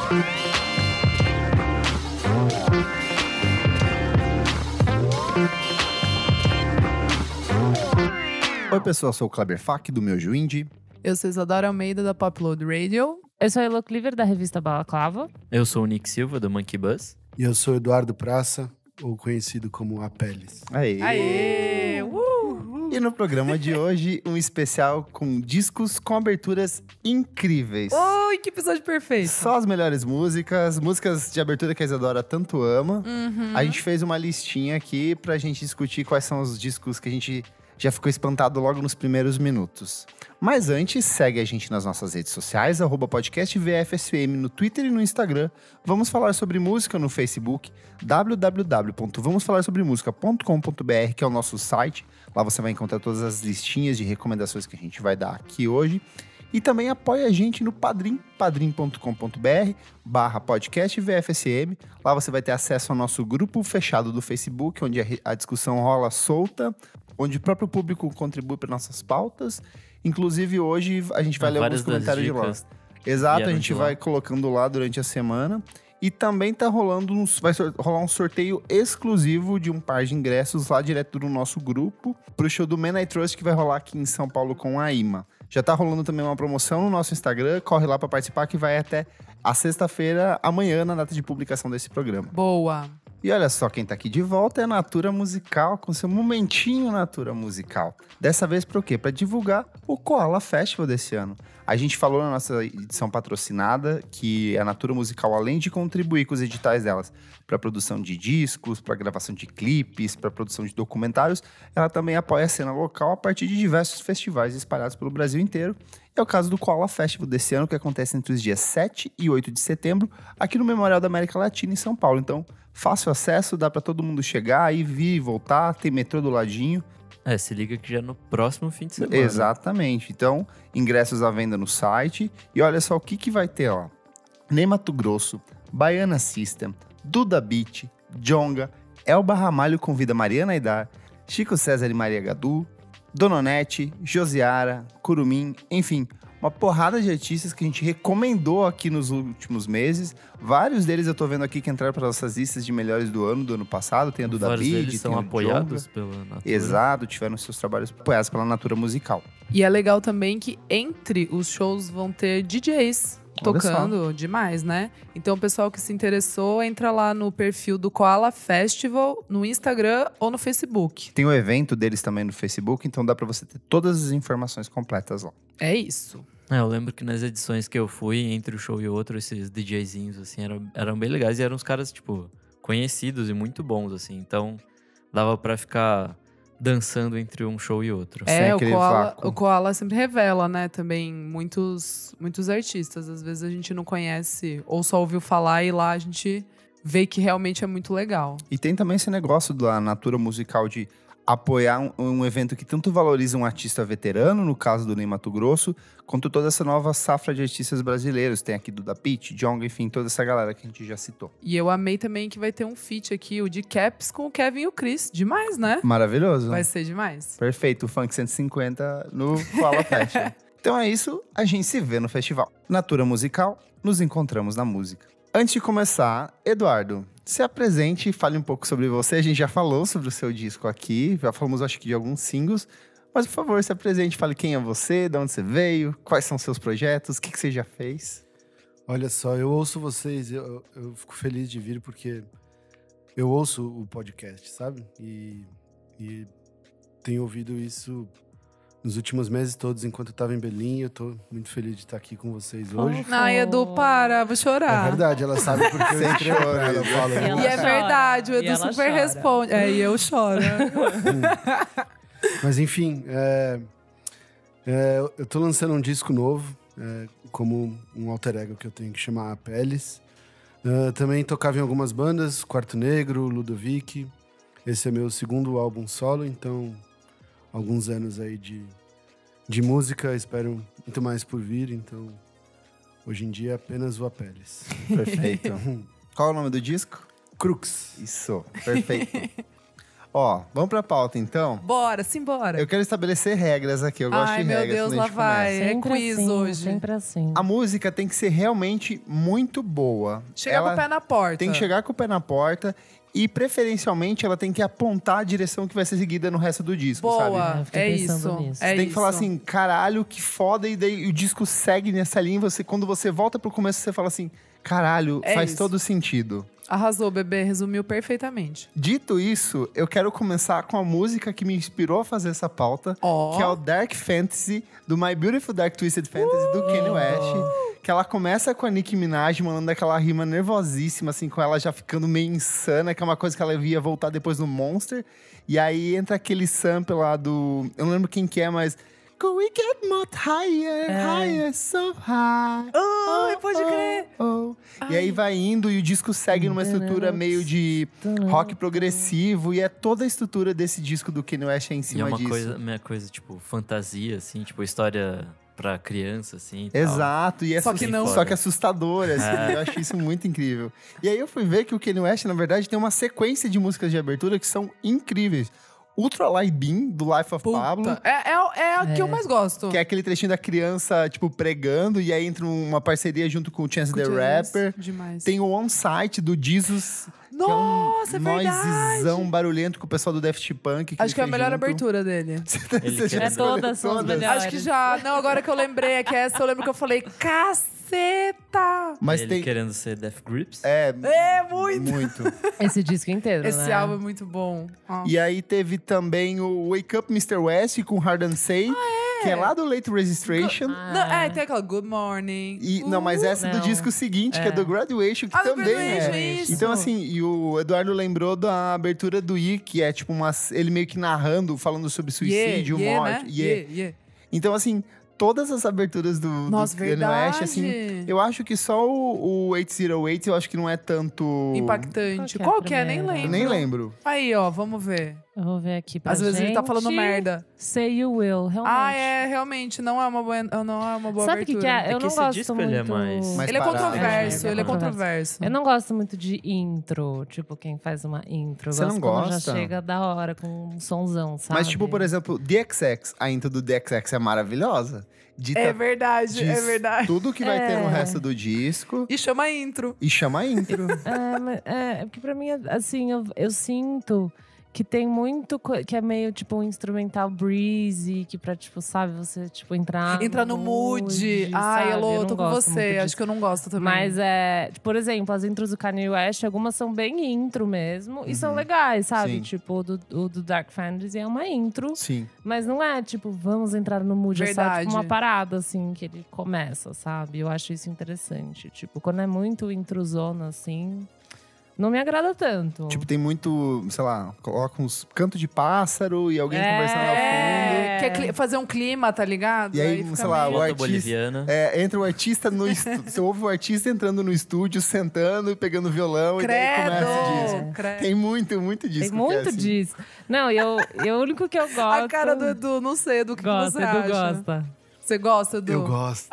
Oi pessoal, eu sou o Kleber Fak do Miojo Indie. Eu sou Isadora Almeida da Popload Radio. Eu sou a Elo Cleaver da revista Balaclava. Eu sou o Nick Silva do Monkey Buzz. E eu sou Eduardo Praça, ou conhecido como Apeles. Aê! Aê! E no programa de hoje, um especial com discos com aberturas incríveis. Oi, que episódio perfeito! Só as melhores músicas de abertura que a Isadora tanto ama. Uhum. A gente fez uma listinha aqui pra gente discutir quais são os discos que a gente já ficou espantado logo nos primeiros minutos. Mas antes, segue a gente nas nossas redes sociais, @podcastvfsm no Twitter e no Instagram. Vamos falar sobre música no Facebook, www.vamosfalarsobremusica.com.br, que é o nosso site. Lá você vai encontrar todas as listinhas de recomendações que a gente vai dar aqui hoje. E também apoia a gente no Padrim, padrim.com.br/podcastvfsm. Lá você vai ter acesso ao nosso grupo fechado do Facebook, onde a discussão rola solta, onde o próprio público contribui para nossas pautas. Inclusive, hoje a gente vai ler alguns comentários de lá. Exato, a gente vai colocando lá durante a semana. E também vai rolar um sorteio exclusivo de um par de ingressos lá direto do nosso grupo pro show do Man I Trust, que vai rolar aqui em São Paulo com a IMA. Já tá rolando também uma promoção no nosso Instagram, corre lá para participar, que vai até a sexta-feira, amanhã, na data de publicação desse programa. Boa! E olha só, quem tá aqui de volta é a Natura Musical, com seu momentinho Natura Musical. Dessa vez para o quê? Para divulgar o Koala Festival desse ano. A gente falou na nossa edição patrocinada que a Natura Musical, além de contribuir com os editais delas para a produção de discos, para gravação de clipes, para a produção de documentários, ela também apoia a cena local a partir de diversos festivais espalhados pelo Brasil inteiro. É o caso do Koala Festival desse ano, que acontece entre os dias 7 e 8 de setembro, aqui no Memorial da América Latina, em São Paulo. Então, fácil acesso, dá para todo mundo chegar, ir, vir e voltar, tem metrô do ladinho. Se liga que já é no próximo fim de semana. Exatamente. Então, ingressos à venda no site. E olha só o que vai ter, ó. Ney Matogrosso, Baiana System, Duda Beat, Djonga, Elba Ramalho convida Mariana Aidar, Chico César e Maria Gadu, Dononete, Josiara, Curumim, enfim, uma porrada de artistas que a gente recomendou aqui nos últimos meses. Vários deles eu tô vendo aqui que entraram para nossas listas de melhores do ano passado. Tem a Duda Vários Beat, deles são apoiados pela Natura. Exato, tiveram seus trabalhos apoiados pela Natura Musical. E é legal também que entre os shows vão ter DJs tocando demais, né? Então o pessoal que se interessou, entra lá no perfil do Koala Festival, no Instagram ou no Facebook. Tem o evento deles também no Facebook, então dá pra você ter todas as informações completas lá. É isso. Eu lembro que nas edições que eu fui, entre o show e outro, esses DJzinhos, assim, eram bem legais. E eram uns caras, tipo, conhecidos e muito bons, assim. Então, dava pra ficar dançando entre um show e outro. O Koala sempre revela, né, também muitos artistas. Às vezes a gente não conhece ou só ouviu falar e lá a gente vê que realmente é muito legal. E tem também esse negócio da Natura Musical de apoiar um evento que tanto valoriza um artista veterano, no caso do Ney Matogrosso, quanto toda essa nova safra de artistas brasileiros. Tem aqui Duda Beat, Djonga, enfim, toda essa galera que a gente já citou. E eu amei também que vai ter um feat aqui, o de Caps com o Kevin e o Chris. Demais, né? Maravilhoso. Vai ser demais. Perfeito, o Funk 150 no Koala Festival. Então é isso, a gente se vê no festival. Natura Musical, nos encontramos na música. Antes de começar, Eduardo, se apresente e fale um pouco sobre você. A gente já falou sobre o seu disco aqui, já falamos acho que de alguns singles, mas por favor, se apresente, fale quem é você, de onde você veio, quais são seus projetos, o que você já fez. Olha só, eu ouço vocês, eu fico feliz de vir porque eu ouço o podcast, sabe? E tenho ouvido isso nos últimos meses todos, enquanto eu tava em Belém. Eu tô muito feliz de estar aqui com vocês hoje. Ai, Edu, para, vou chorar. É verdade, ela sabe porque eu entrei pra ela, fala. E é verdade, o Edu super responde. E eu choro. Mas enfim, eu tô lançando um disco novo, como um alter ego que eu tenho que chamar Apeles. Também tocava em algumas bandas, Quarto Negro, Ludovic. Esse é meu segundo álbum solo, então alguns anos aí de música, espero muito mais por vir, então hoje em dia é apenas o Apeles. Perfeito. Qual é o nome do disco? Crux. Isso, perfeito. Ó, vamos pra pauta então? Bora, simbora. Eu quero estabelecer regras aqui, eu gosto Ai, de meu regras Deus, quando a lá gente vai. começa. É quiz assim, hoje. Sempre assim. A música tem que ser realmente muito boa. Chegar com o pé na porta. Tem que chegar com o pé na porta e, preferencialmente, ela tem que apontar a direção que vai ser seguida no resto do disco, sabe? Boa, Eu fiquei é pensando isso. nisso. É Você tem que isso. falar assim, caralho, que foda, e daí o disco segue nessa linha. Quando você volta pro começo, você fala assim, caralho, É faz isso. todo sentido. Arrasou, bebê. Resumiu perfeitamente. Dito isso, eu quero começar com a música que me inspirou a fazer essa pauta, Ó. que é o Dark Fantasy, do My Beautiful Dark Twisted Fantasy, do Kanye West. Que ela começa com a Nicki Minaj mandando aquela rima nervosíssima, assim, com ela já ficando meio insana, que é uma coisa que ela ia voltar depois no Monster. E aí entra aquele sample lá do... Eu não lembro quem que é, mas... Could we get more higher, higher, so high? Pode crer. Oh. E aí vai indo e o disco segue numa estrutura meio de rock progressivo. E é toda a estrutura desse disco do Kanye West é em E é cima uma disso. coisa, tipo, fantasia, assim, tipo, história pra criança, assim. e tal. Exato, e é Só que não. só que assustadora, assim, eu acho isso muito incrível. E aí eu fui ver que o Kanye West, na verdade, tem uma sequência de músicas de abertura que são incríveis. Ultra Light Beam, do Life of Pablo, Puta. É a que eu mais gosto. que é aquele trechinho da criança, tipo, pregando, e aí entra uma parceria junto com o Chance the Rapper. Demais. Tem o On Site, do Jesus. Nossa, é que é um verdade. noisezão barulhento com o pessoal do Daft Punk. Acho que é a melhor abertura dele. Ele Você já quer- escolheu Todas são as melhores. Acho que já. Não, agora que eu lembrei é que essa, eu lembro que eu falei, caceta! Mas ele tem... querendo ser Death Grips. É, Muito! muito. Esse disco inteiro, Esse né? álbum é muito bom. Ó. E aí teve também o Wake Up Mr. West com Hard and Say, que é lá do Late Registration. Não, tem aquela Good Morning. E, não, mas essa é do Não. disco seguinte, que é do Graduation, que Ah, do também Graduation, é. isso. Então, assim, e o Eduardo lembrou da abertura do I, que é tipo ele meio que narrando, falando sobre suicídio, morte. Né? Yeah. Yeah. Então, assim, todas as aberturas do Nossa, Kanye West, verdade. assim, eu acho que só o 808 eu acho que não é tanto. Impactante. Qual Qual que que é é? a Nem primeira? lembro. Nem lembro. Aí, ó, vamos ver. Eu vou ver aqui pra Às vezes ele tá falando gente. merda. Say You Will, realmente. Realmente, não é uma boa, Sabe o que, abertura. que é? Eu que não esse gosto disco, muito... ele é mais Ele é parado. controverso, É, ele é controverso. controverso. Eu não gosto muito de intro, tipo, quem faz uma intro. Eu Você gosto não quando gosta? já chega da hora, com um sonzão, sabe? Mas, tipo, por exemplo, DXX, a intro do DXX é maravilhosa. Dita É verdade, diz é verdade. tudo que vai ter no É. resto do disco E chama intro. e chama a intro. Porque pra mim, assim, eu sinto que tem muito... que é meio, tipo, um instrumental breezy, que pra, tipo, sabe, você, tipo, entrar Entra no mood. Ai, sabe? Elô, Eu eu não tô com gosto você. muito Acho disso. que eu não gosto também. Mas, por exemplo, as intros do Kanye West, algumas são bem intro mesmo. E são legais, sabe? Sim. Tipo, o do Dark Fantasy é uma intro. Sim. Mas não é, tipo, vamos entrar no mood. É só, Verdade. tipo, uma parada, assim, que ele começa, sabe? Eu acho isso interessante. Tipo, quando é muito intrusona, assim... Não me agrada tanto. Tipo, tem muito, sei lá, coloca uns cantos de pássaro e alguém conversando ao fundo. Quer fazer um clima, tá ligado? E aí, fica sei lá, meio- o Foto artista- boliviana. Entra o artista no estúdio. Você ouve o artista entrando no estúdio, sentando e pegando violão, e daí começa o disco. Credo! Credo. Tem muito disso. Tem muito disso. Não, e o único que eu gosto... A cara do Edu, não sei, do que Gosta, você Edu acha. gosta. Você gosta, Edu? Eu gosto.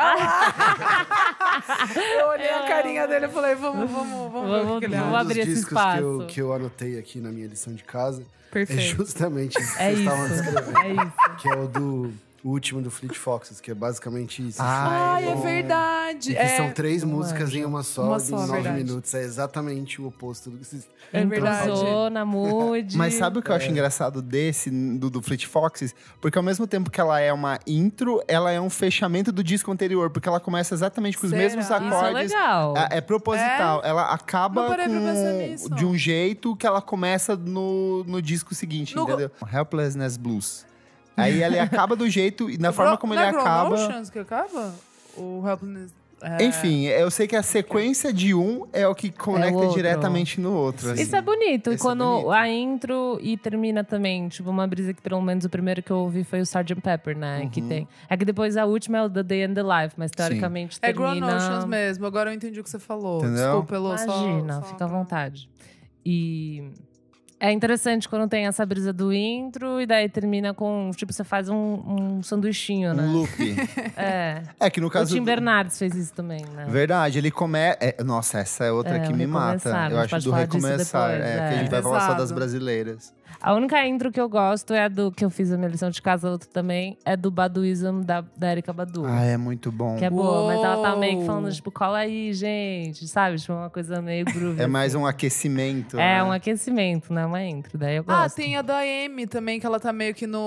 Eu olhei a carinha dele e falei, vamos ver o que ele Vamos acha. abrir esse discos espaço. que eu anotei aqui na minha lição de casa é Perfeito. justamente isso que É vocês isso, estavam descrevendo. é isso. Que é o último do Fleet Foxes, que é basicamente isso. Ai, é Bom. verdade. E que são 3 músicas em uma só, Uma em só, 9 verdade. minutos. É exatamente o oposto do que vocês... É verdade. Intrusona, mood. Mas sabe o que eu acho engraçado do Fleet Foxes? Porque ao mesmo tempo que ela é uma intro, ela é um fechamento do disco anterior. Porque ela começa exatamente com os Será? mesmos Isso é acordes. legal. É proposital. Ela Não acaba parei pra pensar nisso. de um jeito que ela começa no disco seguinte, No- entendeu? Helplessness Blues. Aí ele acaba do jeito, e na forma como ele Não é acaba... Chronotions que acaba? O Helplessness... É. Enfim, eu sei que a sequência de um é o que conecta outro. diretamente no outro. assim. Isso é bonito. E Isso é quando bonito. a intro e termina também, tipo, uma brisa que pelo menos o primeiro que eu ouvi foi o Sgt. Pepper, né? Que tem. É que depois a última é o The Day and the Life, mas teoricamente É termina... Chronotions mesmo. Agora eu entendi o que você falou. Entendeu? Desculpa, Elô. Imagina, fica à vontade. E é interessante quando tem essa brisa do intro e daí termina com, tipo, você faz um sanduichinho, né? Um loop. É. Que no O caso... Tim Bernardes fez isso também, né? Verdade, ele começa... Nossa, essa é outra É, que o me mata. Recomeçar, Eu a gente acho pode do falar disso recomeçar. depois, que a é. gente vai falar só das Pesado. brasileiras. A única intro que eu gosto é a do que eu fiz a minha lição de casa, outra também, é do Baduizm da Erykah Badu. Ah, é muito bom. Que é boa, mas ela tá meio que falando, Uou. tipo, cola aí, gente, sabe? Tipo, uma coisa meio groovy. É mais assim. um aquecimento. É, né? um aquecimento, não é uma intro, daí eu gosto. Ah, tem a da Amy também, que ela tá meio que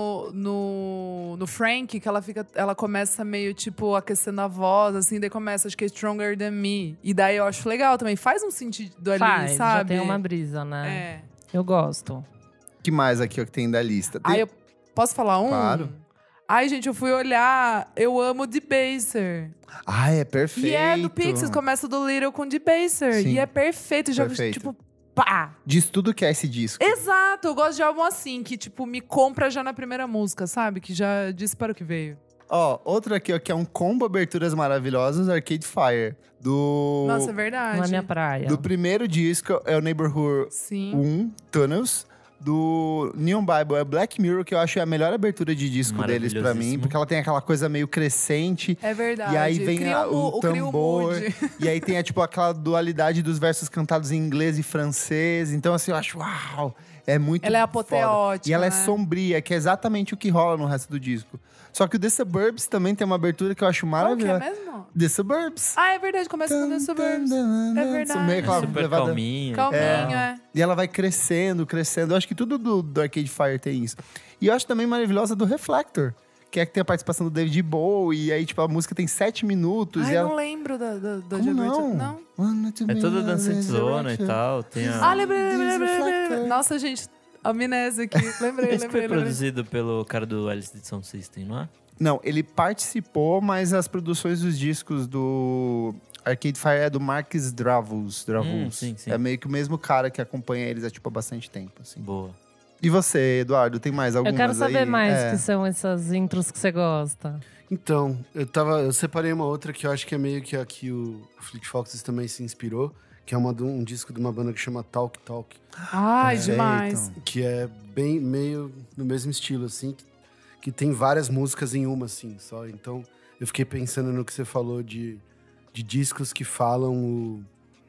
no Frank, que ela começa meio, tipo, aquecendo a voz, assim, daí começa, acho que é Stronger Than Me. E daí eu acho legal também, faz um sentido ali, Faz, sabe? já tem uma brisa, né? É. Eu gosto. Que mais aqui ó, que tem da lista? Tem... Aí eu posso falar um? Claro. Ai, gente, eu fui olhar, eu amo Debaser. Ah, é perfeito. E é do Pixies, começa do Little com Debaser. Sim. E é perfeito, já Perfeito. tipo, pá! Diz tudo que é esse disco. Exato, eu gosto de álbum assim, que tipo, me compra já na primeira música, sabe? Que já disse para o que veio. Ó, outro aqui ó, que é um combo aberturas maravilhosas, Arcade Fire. Nossa, é Não verdade. é minha praia. Do primeiro disco é o Neighborhood Sim. 1, Tunnels. Do Neon Bible é Black Mirror, que eu acho a melhor abertura de disco deles pra mim. Maravilhosíssimo. Porque ela tem aquela coisa meio crescente. É verdade. E aí vem Cria o cria tambor. mood. E aí tem tipo aquela dualidade dos versos cantados em inglês e francês. Então assim, eu acho, uau, é muito Ela é foda. apoteótica, E ela é né? sombria, que é exatamente o que rola no resto do disco. Só que o The Suburbs também tem uma abertura que eu acho Qual que é maravilhosa. mesmo? The Suburbs. Ah, é verdade, começa com The Suburbs. É verdade. Meio aquela Super levada- calminho. Calminho, É. é. E ela vai crescendo, crescendo. Eu acho que tudo do Arcade Fire tem isso. E eu acho também maravilhosa do Reflector. Que é que tem a participação do David Bowie. E aí, tipo, a música tem 7 minutos. Ai, e ela... não lembro da de Como abertura. não? É toda dançantezona e tal. Tem a... Ah, lembrei. Nossa, gente, amnésia aqui. Lembrei. Esse foi produzido pelo cara do LCD Sound System, não é? Não, ele participou, mas as produções dos discos do Arcade Fire é do Marcus Dravus. Sim, sim. É meio que o mesmo cara que acompanha eles há, tipo, há bastante tempo, assim. Boa. E você, Eduardo, tem mais algumas Eu quero saber aí? mais É. que são essas intros que você gosta. Então, eu separei uma outra que eu acho que é meio que aqui o Fleet Foxes também se inspirou, que é um disco de uma banda que chama Talk Talk, Ai, Perfeito. demais. que é bem meio no mesmo estilo, assim, que tem várias músicas em uma, assim, só. Então, eu fiquei pensando no que você falou de discos que falam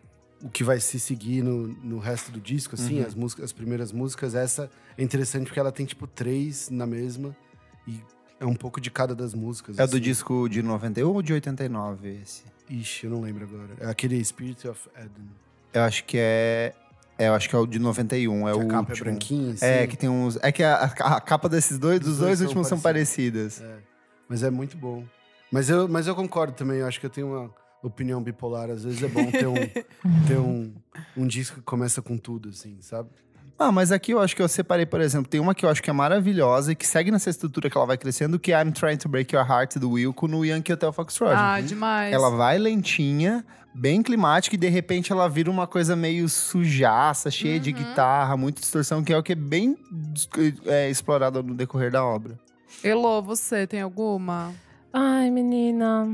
o que vai se seguir no resto do disco, assim, as primeiras músicas. Essa é interessante porque ela tem, tipo, 3 na mesma e é um pouco de cada das músicas. É do assim. disco de 91 ou de 89 esse? Ixi, eu não lembro agora. É aquele Spirit of Eden. Eu acho que é... eu acho que é o de 91, é Que o a capa último. é branquinha, assim. É, que tem uns... É que a capa desses dois, dos dois são últimos são parecidas. É, mas é muito bom. Mas eu concordo também, eu acho que eu tenho uma opinião bipolar. Às vezes é bom ter um disco que começa com tudo, assim, sabe? Ah, mas aqui eu acho que eu separei, por exemplo, tem uma que eu acho que é maravilhosa e que segue nessa estrutura que ela vai crescendo, que é I'm Trying to Break Your Heart, do Wilco, no Yankee Hotel Foxtrot. Ah, demais. Ela vai lentinha, bem climática, e de repente ela vira uma coisa meio sujaça, cheia de guitarra, muita distorção, que é o que é bem explorado no decorrer da obra. Elô, você tem alguma? Ai, menina.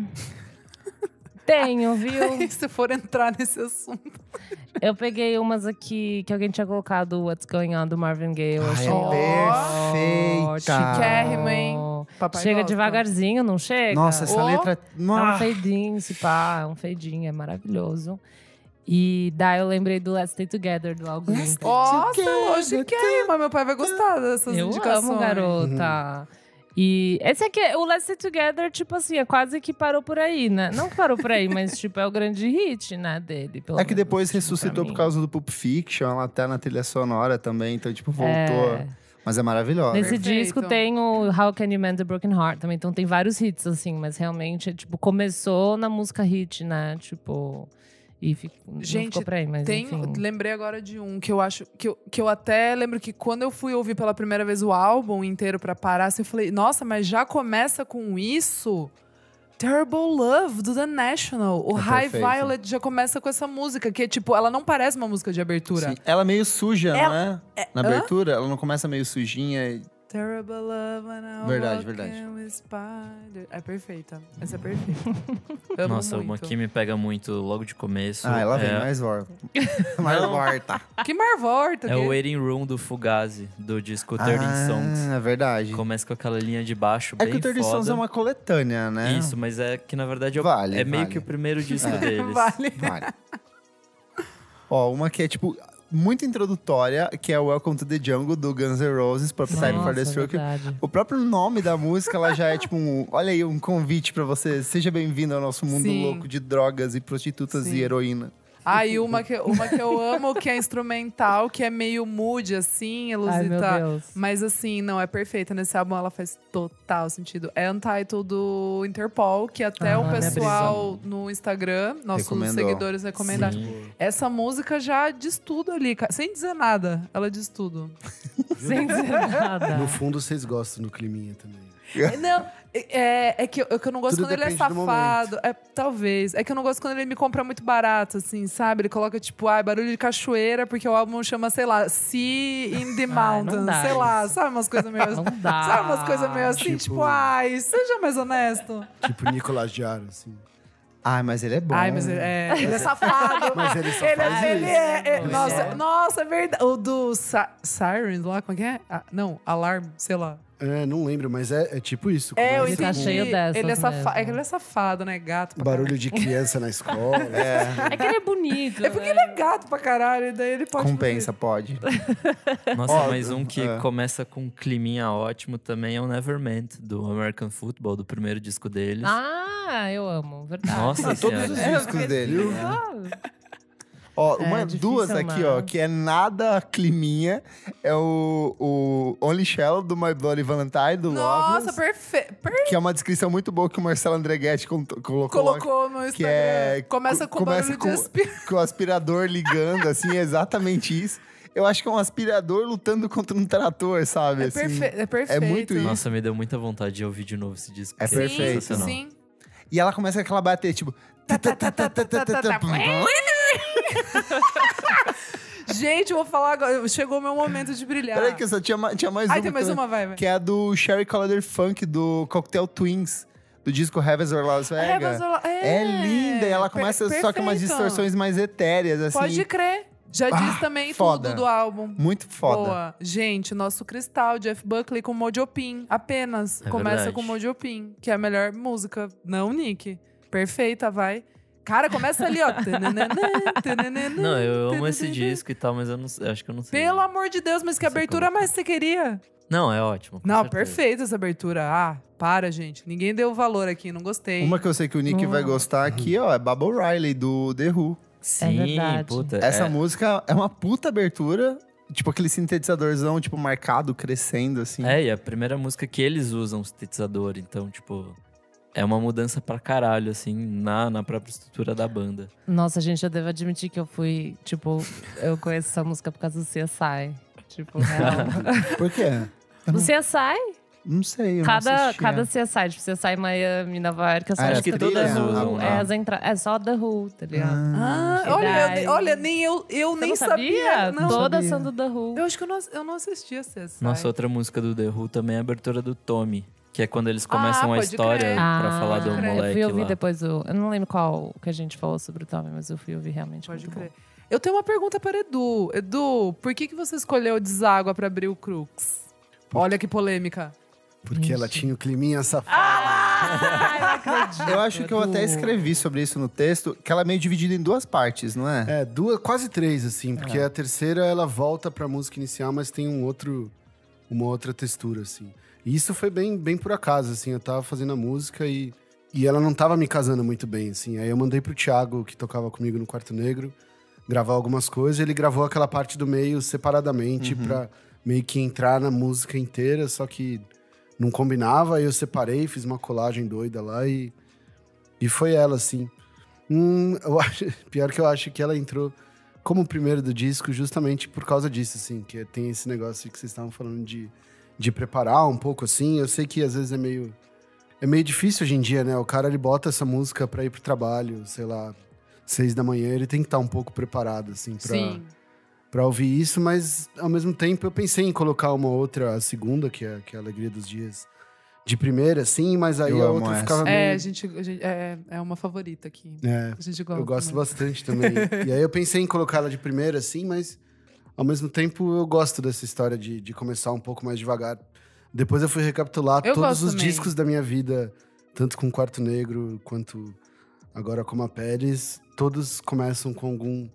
Tenho, viu? Se for entrar nesse assunto. Eu peguei umas aqui que alguém tinha colocado, What's Going On, do Marvin Gaye. Eu achei perfeita! Chiquérrimo, hein? Papai Chega gosta. devagarzinho, não chega? Nossa, essa Oh. letra... É um Nossa. fade-in, se pá, é um fade-in, é maravilhoso. E daí eu lembrei do Let's Stay Together, do álbum. Nossa, lógico que é, mas meu pai vai gostar dessas Eu indicações. amo, garota. E esse aqui, o Let's Stay Together, tipo assim, é quase que parou por aí, né? Não que parou por aí, mas tipo, é o grande hit, né, dele. Pelo É que menos, depois tipo, ressuscitou pra por mim. causa do Pulp Fiction, ela tá na trilha sonora também, então tipo, voltou. É. Mas é maravilhosa. Nesse Perfeito. disco tem o How Can You Mend a Broken Heart também, então tem vários hits, assim, mas realmente, tipo, começou na música hit, né? Tipo, e não Gente, ficou pra aí, mas enfim. lembrei agora de um que eu acho que eu até lembro que quando eu fui ouvir pela primeira vez o álbum inteiro pra parar, assim, eu falei, nossa, mas já começa com isso? Terrible Love, do The National. O É High perfeito. Violet já começa com essa música, que tipo, ela não parece uma música de abertura. Sim. Ela é meio suja, não Ela- é? Na abertura, ela não começa meio sujinha. Terrible Love when I Verdade, walk verdade. in with spider. É perfeita. Essa é perfeita. Amo Nossa, muito. uma que me pega muito logo de começo. Ah, ela vem é, mais vorta. mais vorta. Que marvorta. é o que... Waiting Room do Fugazi, do disco 30 Songs. É verdade. Começa com aquela linha de baixo É bem que o 30 foda. Songs é uma coletânea, né? Isso, mas é que na verdade é, Vale, é meio vale. que o primeiro disco É. deles. Vale. Vale. Ó, uma que é tipo... muito introdutória, que é o Welcome to the Jungle, do Guns N' Roses, pro Appetite for Destruction. O próprio nome da música, ela já é tipo olha aí, um convite pra você. Seja bem-vindo ao nosso mundo louco de drogas e prostitutas e heroína. Ah, e uma que eu amo, que é instrumental, que é meio mood, assim, Elusita. Ai, meu Deus. Mas assim, não, é perfeita. Nesse álbum ela faz total sentido. É Untitled do Interpol, que até o pessoal no Instagram, nossos seguidores recomendaram. Essa música já diz tudo ali, sem dizer nada. Ela diz tudo. Sem dizer nada. No fundo, vocês gostam do climinha também. Não, é que eu não gosto Tudo quando ele é depende do safado. Talvez. É que eu não gosto quando ele me compra muito barato, assim, sabe? Ele coloca, tipo, barulho de cachoeira, porque o álbum chama, sei lá, Sea in the Mountains. Sei lá, sabe umas coisas meio... Não dá. Sabe umas coisas meio assim, tipo, seja mais honesto. Tipo Nicolas Jarre, assim. Ai, mas ele é bom. Ai, mas ele é safado. Mas ele só faz isso. Nossa, é verdade. O do Sirens lá, como é que é? Não, Alarm, sei lá. Não lembro, mas é tipo isso. Eu Ele tá entendi. cheio dessas Ele é mesmo. É que ele é safado, né? Gato pra Barulho caralho. de criança na escola. É que ele é bonito. É porque ele é gato pra caralho, e daí ele pode... Compensa, pode. Nossa, mas um que começa com um climinha ótimo também é o Nevermind, do American Football, do primeiro disco deles. Ah, eu amo, verdade. Nossa Todos os senhora. discos dele. Ó, difícil duas aqui, amar. ó, que é nada climinha. É o Only Shell, do My Bloody Valentine, do Nossa, Loveless. perfeito. Que é uma descrição muito boa que o Marcelo Andreghetti colocou No Instagram. que é... Começa com barulho de aspirador. com o aspirador ligando, assim, é exatamente isso. Eu acho que é um aspirador lutando contra um trator, sabe? É, assim, é perfeito. É muito isso. Nossa, me deu muita vontade de ouvir de novo esse disco. É que perfeito. sensacional. Sim. E ela começa com aquela bater, tipo... Gente, eu vou falar agora. Chegou o meu momento de brilhar. Peraí, que só tinha mais uma. Tem mais uma, vai. Que é a do Sherry Collider Funk, do Cocktail Twins. Do disco Heavens or Las Vegas. É linda. E ela começa só com umas distorções mais etéreas, assim. Pode crer. Já diz também foda. tudo do álbum. Muito foda. Boa. Gente, nosso Cristal, Jeff Buckley com Mojopin. Apenas. Começa verdade. com Mojopin, que é a melhor música. Não, Nick. Perfeita, vai. Cara, começa ali, ó. Não, eu amo esse disco e tal, mas eu acho que eu não sei. Pelo amor de Deus, mas que Não sei abertura como. mais você queria? Não, é ótimo. com Não, certeza. perfeita essa abertura. Ah, para, gente. Ninguém deu valor aqui, não gostei. Uma que eu sei que o Nick vai gostar aqui, ó, é Bubble Riley, do The Who. Sim, verdade. puta. Essa música é uma puta abertura. Tipo, aquele sintetizadorzão, tipo, marcado, crescendo, assim. E a primeira música que eles usam sintetizador, então, tipo... É uma mudança pra caralho, assim, na própria estrutura da banda. Nossa, gente, eu devo admitir que eu fui, tipo, eu conheço essa música por causa do CSI. Tipo, real. Por quê? O CSI? Não sei, eu não Cada assistia. CSI, tipo, CSI Miami, Nova York, essa Acho música que do todas The Who, usam, né? é só The Who, tá ligado? Olha, nem eu Você nem não sabia. Não. Todas são do The Who. Eu acho que eu não assistia CSI. Nossa, outra música do The Who também é a abertura do Tommy. Que é quando eles começam a pode história crer. pra falar do Pode crer. Eu moleque fui ouvir lá. depois eu não lembro qual que a gente falou sobre o Tommy, mas eu fui ouvir realmente Pode muito crer. bom. Eu tenho uma pergunta para Edu. Edu, por que você escolheu Deságua pra abrir o Crux? Olha que polêmica. Porque ela tinha o climinha safado. Ai, não acredito. Eu acho que eu até Edu. escrevi sobre isso no texto, que ela é meio dividida em duas partes, não é? Quase três, assim. Porque a terceira, ela volta pra música inicial, mas tem uma outra textura, assim. E isso foi bem por acaso, assim. Eu tava fazendo a música e ela não tava me casando muito bem, assim. Aí eu mandei pro Thiago, que tocava comigo no Quarto Negro, gravar algumas coisas. Ele gravou aquela parte do meio separadamente pra meio que entrar na música inteira, só que não combinava. Aí eu separei, fiz uma colagem doida lá e foi ela, assim. Pior que eu acho que ela entrou como o primeiro do disco justamente por causa disso, assim. Que tem esse negócio que vocês estavam falando de preparar um pouco, assim. Eu sei que às vezes é meio difícil hoje em dia, né? O cara, ele bota essa música pra ir pro trabalho, sei lá, 6 da manhã. Ele tem que estar um pouco preparado, assim, Sim. pra ouvir isso. Mas, ao mesmo tempo, eu pensei em colocar uma outra, a segunda, que é a Alegria dos Dias, de primeira, assim. Mas aí Eu a amo outra essa. ficava meio... A gente é uma favorita aqui. A gente gosta. Eu gosto também. bastante também. E aí eu pensei em colocar ela de primeira, assim, mas ao mesmo tempo eu gosto dessa história de começar um pouco mais devagar. Depois eu fui recapitular Eu todos gosto os também. discos da minha vida, tanto com Quarto Negro quanto agora com a Pérez. Todos começam com algum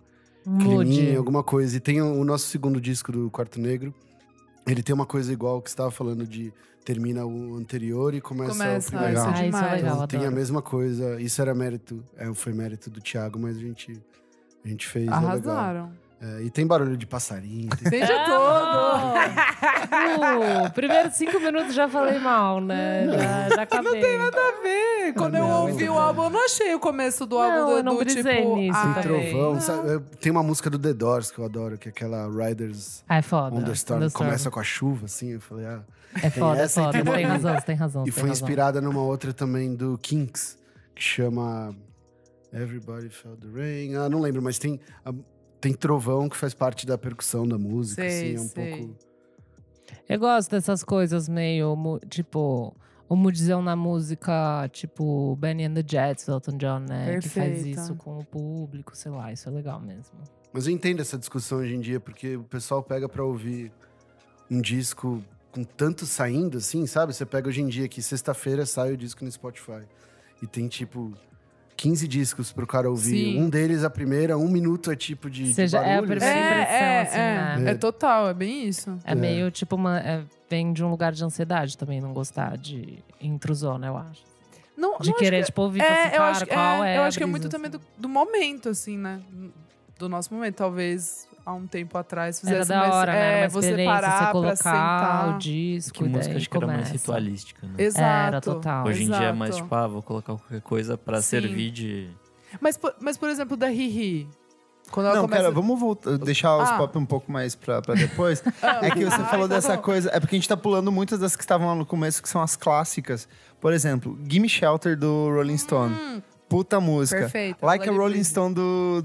creminho, alguma coisa. E tem o nosso segundo disco do Quarto Negro. Ele tem uma coisa igual que você estava falando de termina o anterior e começa o primeiro. Isso é isso é demais. legal. Então, tem a adoro. mesma coisa. Isso era mérito, foi mérito do Thiago, mas a gente fez. É legal. Arrasaram. E tem barulho de passarinho. Tem de tudo. Primeiros 5 minutos já falei mal, né? Já acabei. Não tem nada a ver. Quando eu ouvi o álbum, eu não achei o começo do álbum eu não brisei tipo... nisso ai, também. Trovão. Sabe? Tem uma música do The Doors que eu adoro, que é aquela Riders É foda. on the Storm. Começa com a chuva, assim. Eu falei, É foda, é essa e foda. tem Tem razão, você tem razão. E foi inspirada numa outra também do Kinks, que chama Everybody Felt the Rain. Não lembro, mas tem trovão que faz parte da percussão da música, Sei, assim, sei. pouco... Eu gosto dessas coisas meio, tipo, o moodzão na música, tipo Benny and the Jets, Elton John, né? Que faz Perfeita. isso com o público, sei lá, isso é legal mesmo. Mas eu entendo essa discussão hoje em dia, porque o pessoal pega pra ouvir um disco com tanto saindo, assim, sabe? Você pega hoje em dia que sexta-feira sai o disco no Spotify. E tem, tipo, 15 discos pro cara ouvir. Sim. Um deles, a primeira, 1 minuto é tipo de Seja, é a barulho. primeira assim. impressão, assim, né? É total, é bem isso. É meio tipo vem de um lugar de ansiedade também, não gostar de intrusona, eu acho. Não, De não querer, acho que- tipo, ouvir e falar assim, eu cara, acho, qual é eu a acho que é brisa, muito também assim. do momento, assim, né? Do nosso momento. Talvez há um tempo atrás Era fizesse da hora, né? Era uma você experiência, parar você pra colocar sentar. o disco Que e música daí acho que era mais começa. ritualística, né? Exato. Era total. Hoje em dia é exato. mais tipo, vou colocar qualquer coisa pra Sim. servir de... Mas, por exemplo, da Riri. Quando ela Não, começa... pera, vamos voltar, deixar os Ah. pop um pouco mais pra depois. É que você falou tá dessa bom. coisa. É porque a gente tá pulando muitas das que estavam lá no começo, que são as clássicas. Por exemplo, Gimme Shelter do Rolling Stone. Puta música. Perfeita. Like a Let It Rolling Breathe. Stone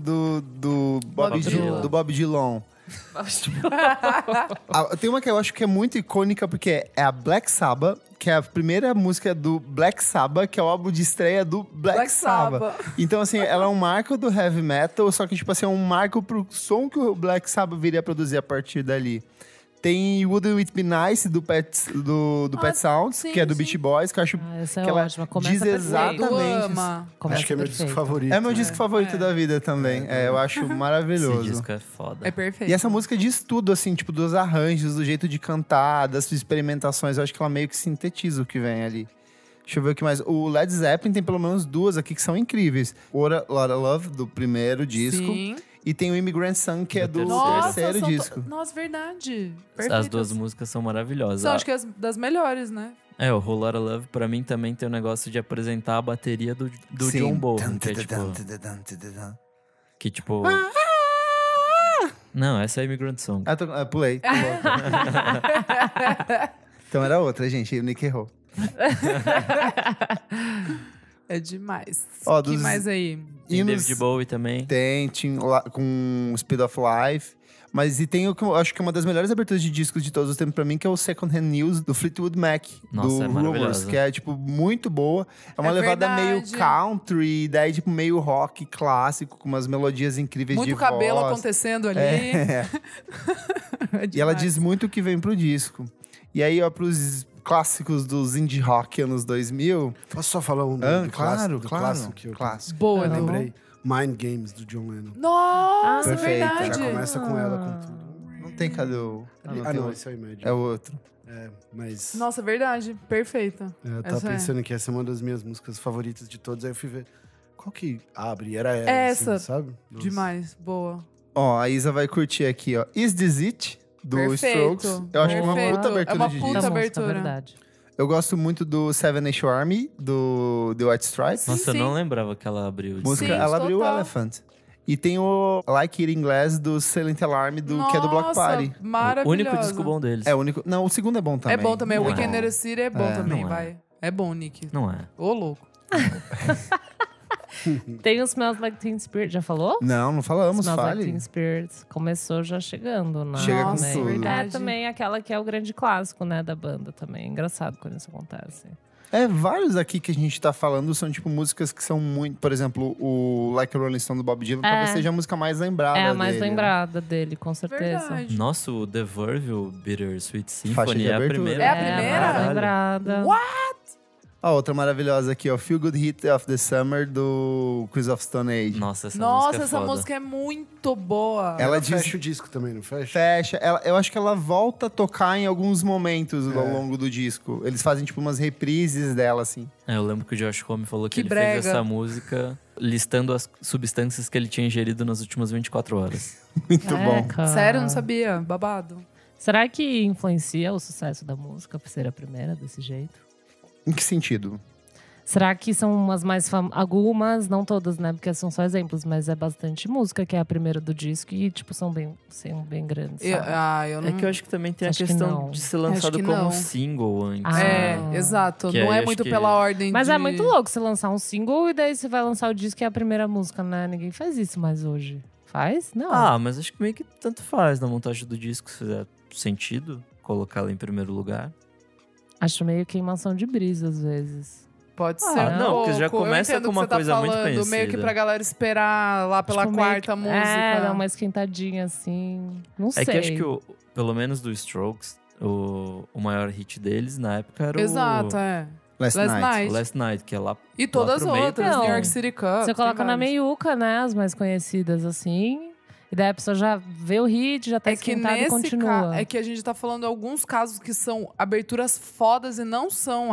do Bob Dylan. do Bob Dylan. Tem uma que eu acho que é muito icônica, porque é a Black Sabbath, que é a primeira música do Black Sabbath, que é o álbum de estreia do Black Sabbath. Então, assim, ela é um marco do heavy metal, só que, tipo assim, é um marco pro som que o Black Sabbath viria a produzir a partir dali. Tem Wouldn't It Be Nice, do Pet Sounds, sim, que é do sim. Beach Boys, que eu acho Essa é que ela ótima. Começa diz perfeito. exatamente Tu isso. ama. Começa Acho que é meu disco perfeito. favorito. É meu disco favorito da vida também. Eu acho Esse maravilhoso. disco é foda. É perfeito. E essa música diz tudo, assim, tipo, dos arranjos, do jeito de cantar, das experimentações. Eu acho que ela meio que sintetiza o que vem ali. Deixa eu ver o que mais. O Led Zeppelin tem pelo menos duas aqui que são incríveis. What a Lot of Love, do primeiro disco. Sim. E tem o Immigrant Song, que é do Nossa, terceiro disco. Nossa, verdade. As Perfeitas. duas músicas são maravilhosas. São, acho que das melhores, né? É, o Whole Lotta Love, pra mim, também tem o negócio de apresentar a bateria do Sim. John Bonham, que é tipo... Que tipo... Não, essa é Immigrant Song. Pulei. Então era outra, gente. O Nick errou. É demais. Ó, O que dos mais aí? Tem hinos- David Bowie também. Tem com Speed of Life. Mas e tem o que eu acho que é uma das melhores aberturas de discos de todos os tempos pra mim, que é o Second Hand News do Fleetwood Mac. Nossa, do é Rumors, maravilhosa. que é, tipo, muito boa. É uma É levada meio verdade. country, daí, tipo, meio rock clássico, com umas melodias incríveis de Muito cabelo voz. acontecendo ali. É. É E ela demais. diz muito o que vem pro disco. E aí, ó, pros clássicos dos indie rock anos 2000... Posso só falar um do claro, clássico, do claro. clássico que eu Clássico. Boa, eu né? lembrei? Mind Games, do John Lennon. Nossa, Perfeito. verdade. Já começa com ela, com tudo. Não tem, cadê o... Não, esse é o Imagine. É o outro. Mas Nossa, verdade. Perfeita. eu tava essa é. pensando que essa é uma das minhas músicas favoritas de todas. Aí eu fui ver qual que abre. Era ela, Essa. assim, sabe? Nossa. Demais. Boa. Ó, a Isa vai curtir aqui, ó. Is This It? Do Perfeito. Strokes. Eu acho que é uma Perfeito. puta abertura É uma de puta disco. abertura. verdade. Eu gosto muito do Seven Nation Army, do The White Stripes. Sim, Nossa, eu sim. não lembrava que ela abriu. Música, Sim, ela abriu o total. Elephant. E tem o Like It in Glass do Silent Alarm, que é do Block Nossa, Party. O maravilhosa. único disco bom deles. É o único. Não, o segundo é bom também. É bom também. O Não é. Weekend at the City é bom também, não é. vai. É bom, Nick. Não é. Ô, louco. Tem o Smells Like Teen Spirit, já falou? Não falamos, Smells Like fale. Teen Spirit começou já chegando, né? Chega com Nossa, tudo. verdade. É também aquela que é o grande clássico, né, da banda também. É engraçado quando isso acontece. Vários aqui que a gente tá falando são, tipo, músicas que são muito... Por exemplo, o Like a Rolling Stone do Bob Dylan talvez seja a música mais lembrada É a mais dele, né? lembrada dele, com certeza. Verdade. Nossa, o The Verve, o Bitter Sweet Faixa Symphony, de é a abertura. primeira. É a primeira? mais lembrada. What? A outra maravilhosa aqui, ó. Feel Good Hit of the Summer, do Queens of Stone Age. Nossa, essa música é Nossa, essa foda. música é muito boa. Ela diz... fecha o disco também, não fecha? Fecha. Eu acho que ela volta a tocar em alguns momentos ao longo do disco. Eles fazem, tipo, umas reprises dela, assim. Eu lembro que o Josh Homme falou que ele brega. fez essa música listando as substâncias que ele tinha ingerido nas últimas 24 horas. Muito bom. Sério, não sabia. Babado. Será que influencia o sucesso da música por ser a primeira desse jeito? Em que sentido? Será que são umas mais famosas? Algumas, não todas, né? Porque são só exemplos, mas é bastante música que é a primeira do disco e, tipo, são bem grandes. Sabe? Eu não... É que eu acho que também tem Acho a que questão não. de ser Acho lançado que como não. single antes. Exato. Que Não aí é acho muito que- pela ordem Mas de... é muito louco você lançar um single e daí você vai lançar o disco e é a primeira música, né? Ninguém faz isso mais hoje. Faz? Não. Ah, mas acho que meio que tanto faz na montagem do disco, se fizer sentido colocá-la em primeiro lugar. Acho meio queimação de brisa às vezes. Pode ser Ah, um não, porque já pouco. começa Eu entendo com o que uma você tá coisa muito falando, Meio que conhecida. pra galera esperar lá pela Tipo, meio quarta que- música. É, dar uma esquentadinha assim. Não sei. É que acho que, pelo menos do Strokes, o maior hit deles na época era Exato, Last Last Night. Night. o Last Night, que é lá. E todas as pro meio outras, também. New York City Cup. Você coloca na meiuca, né? As mais conhecidas, assim. E daí a pessoa já vê o hit, já tá É que esquentada e nesse continua. é que a gente tá falando alguns casos que são aberturas fodas e não são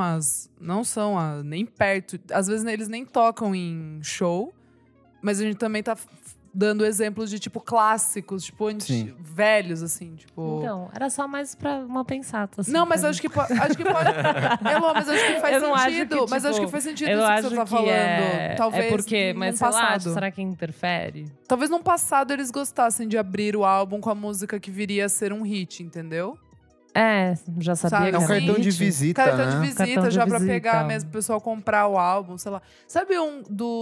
nem perto. Às vezes eles nem tocam em show, mas a gente também tá dando exemplos de tipo clássicos, tipo Sim. velhos assim, tipo. Então, era só mais pra uma pensata. Assim, Não, mas pra acho que pode. Elô, mas acho que faz Eu não acho sentido. que, mas tipo, acho que faz sentido eu isso que acho você tá que falando. Talvez é porque, num mas sei lá, passado. será que interfere? Talvez num passado eles gostassem de abrir o álbum com a música que viria a ser um hit, entendeu? É, já sabia Sabe, que É um era cartão de hit. visita, Cartão né? de visita, Cartão de já pra visita. pegar mesmo, o pessoal comprar o álbum, sei lá. Sabe um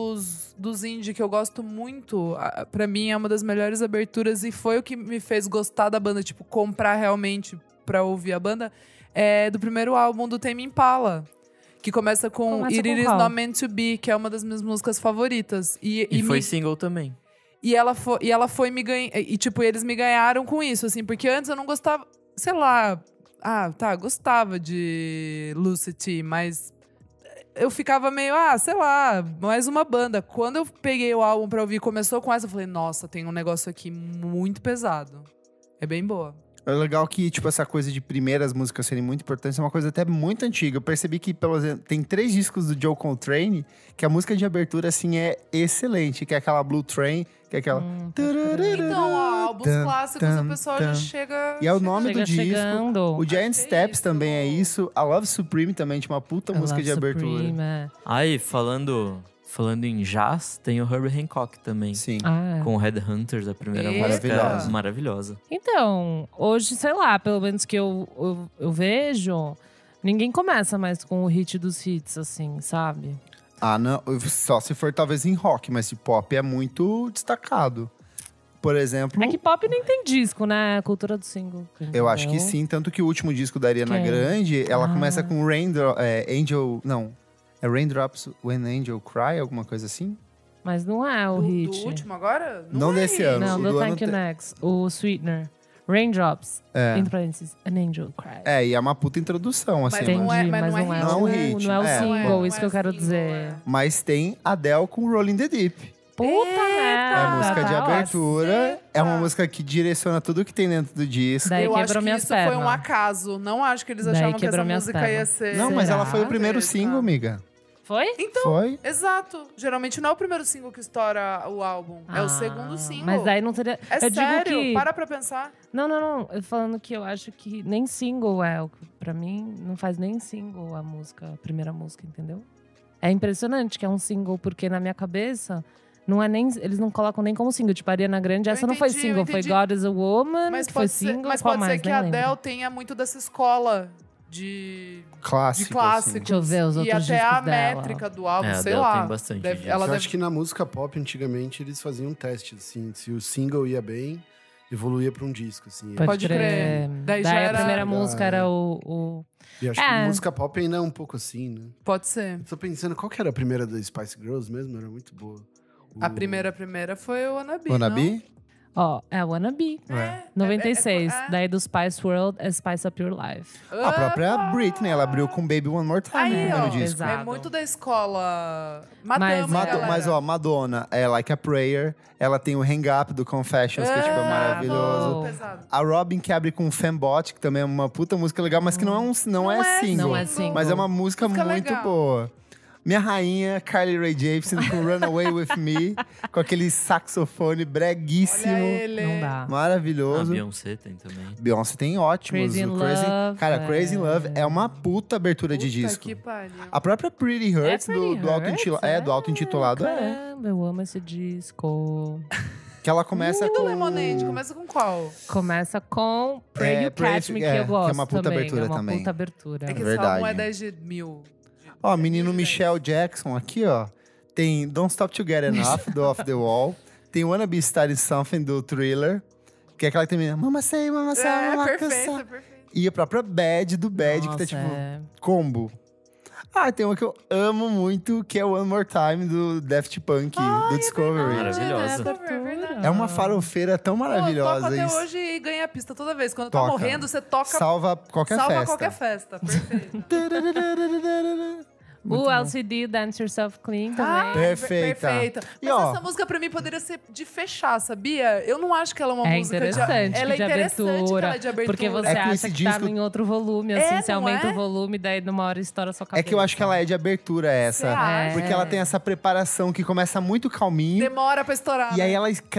dos indie que eu gosto muito? Pra mim é uma das melhores aberturas e foi o que me fez gostar da banda, tipo, comprar realmente pra ouvir a banda. É do primeiro álbum do Tame Impala. Que começa com Começa It com Is qual? Not Meant To Be, que é uma das minhas músicas favoritas. E foi single também. E ela foi me ganhar. E, tipo, eles me ganharam com isso, assim, porque antes eu não gostava, sei lá. Gostava de Lucy T, mas eu ficava meio, sei lá, mais uma banda. Quando eu peguei o álbum pra ouvir, começou com essa, eu falei, nossa, tem um negócio aqui muito pesado. É bem boa. É legal que, tipo, essa coisa de primeiras músicas serem muito importantes é uma coisa até muito antiga. Eu percebi que, pelo exemplo, tem 3 discos do Joe Coltrane que a música de abertura, assim, é excelente. Que é aquela Blue Train, que é aquela... Então, álbuns Tam, clássicos, tam, o pessoal tam. já chega... E é o nome Chega do disco. chegando. O Giant Achei Steps isso. também é isso. A Love Supreme também tinha uma puta I música Love de abertura. Supreme, é. Aí, falando em jazz, tem o Herbie Hancock também. Sim. Ah, é. Com o Headhunters, a primeira Eita. música. Maravilhosa. Maravilhosa. Então, hoje, sei lá, pelo menos que eu vejo, ninguém começa mais com o hit dos hits, assim, sabe? Ah, não. Só se for talvez em rock, mas de pop é muito destacado. Por exemplo, É que pop nem tem disco, né? A cultura do single. eu acho que entendeu? sim. Tanto que o último disco da Ariana Quem? Grande, ela Ah. começa com Angel... Não. É Raindrops When Angel Cry, alguma coisa assim? Mas não é o Do hit. último agora? Não é desse hit. ano. Não, o do do ano Thank You te- Next. O Sweetener. Raindrops. É. Entre parênteses. An Angel Cry. É, e é uma puta introdução, assim. Mas Entendi, não é, mas não é, Não é um o- hit. Não é o É, single, bom. isso que eu quero single, dizer. Mas tem Adele com Rolling the Deep. Puta Eita! merda! É a música de tá abertura. É uma música que direciona tudo que tem dentro do disco. Daí Eu acho quebrou que minhas isso foi um pernas. acaso. Não acho que eles Daí achavam que quebrou essa minhas música ia pernas. ser... Não, mas ela foi o Será? primeiro single, amiga. Foi? Então, Foi? exato. Geralmente não é o primeiro single que estoura o álbum. É o Ah, segundo single. Mas daí não teria. É eu sério, digo que. para pra pensar. Não. Eu falando que eu acho que nem single é. Pra mim, não faz nem single a música, a primeira música, entendeu? É impressionante que é um single, porque na minha cabeça. Não é nem, eles não colocam nem como single. Tipo, a Ariana Grande, essa não foi entendi, eu single, foi entendi. God is a Woman, Mas que foi pode ser, single. mas qual pode ser mais? que Nem a lembro. Adele tenha muito dessa escola de Clássico. clássicos. Deixa eu ver os e outros até a discos dela. métrica do álbum, É, a sei Adele lá. tem bastante disso. Ela Eu deve... acho que na música pop, antigamente, eles faziam um teste, assim. Se o single ia bem, evoluía pra um disco, assim. Pode crer. Daí já Daí era- a primeira Ah, música era o... E acho É. que música pop ainda é um pouco assim, né? Pode ser. Eu tô pensando, qual que era a primeira da Spice Girls mesmo? Era muito boa. A primeira foi o Wannabe, Wannabe? Ó, é Wannabe. 96. é. Daí do Spice World é Spice Up Your Life. A própria Britney, ela abriu com Baby One More Time no Aí, primeiro ó, disco. Exato. é muito da escola. Mas- Matamos, galera. Mas, ó, Madonna é Like a Prayer. Ela tem o Hang Up do Confessions, que é, tipo, é maravilhoso. Pesado. A Robin que abre com Fembot, que também é uma puta música legal, mas que não é single. Não é single. Mas é uma música Música muito legal. boa. Minha rainha, Carly Rae Jepsen, com Runaway With Me, com aquele saxofone breguíssimo. Olha ele. Não dá. A Maravilhoso. Beyoncé tem também. Beyoncé tem ótimos. Crazy in O Love, Cara, é. Crazy in Love é uma puta abertura de Puta disco. que pariu. A própria Pretty Hurts, Pretty do auto-intitulado, Hurts, do auto-intitulado é. Caramba, eu amo esse disco. Que ela começa E do com... Lemonade, começa com qual? Começa com Pray You Pray Catch Me, que é, eu gosto que é uma puta também. abertura é uma também. puta abertura. É que esse Verdade. álbum é 10 de mil. Ó, menino Michelle Jackson aqui, ó. Tem Don't Stop To Get Enough, do Off The Wall. Tem Wanna Be Starting Something, do Thriller. Que é aquela que termina... Mama say, mama say, mama Perfeito, say. perfeito. E a própria Bad, do Bad, que tá Nossa, tipo... é. Combo. Ah, tem uma que eu amo muito, que é One More Time, do Daft Punk, do Discovery. Maravilhosa. É uma farofeira tão maravilhosa. Toca até isso. hoje e ganha a pista toda vez. Quando Toca. tá morrendo, você toca... Salva qualquer festa. qualquer festa. Perfeito. O LCD, Dance Yourself Clean também. Perfeita. Perfeita. E, Mas ó, essa música pra mim poderia ser de fechar, sabia? Eu não acho que ela é uma É música interessante, ela é de interessante que abertura, ela é de abertura. porque você É que acha esse que disco- tá em outro volume, assim, você não aumenta é? o volume, daí numa hora estoura sua cabeça. É que eu acho que ela é de abertura, essa. Você acha? Porque ela tem essa preparação que começa muito calminho. Demora pra estourar. E aí né?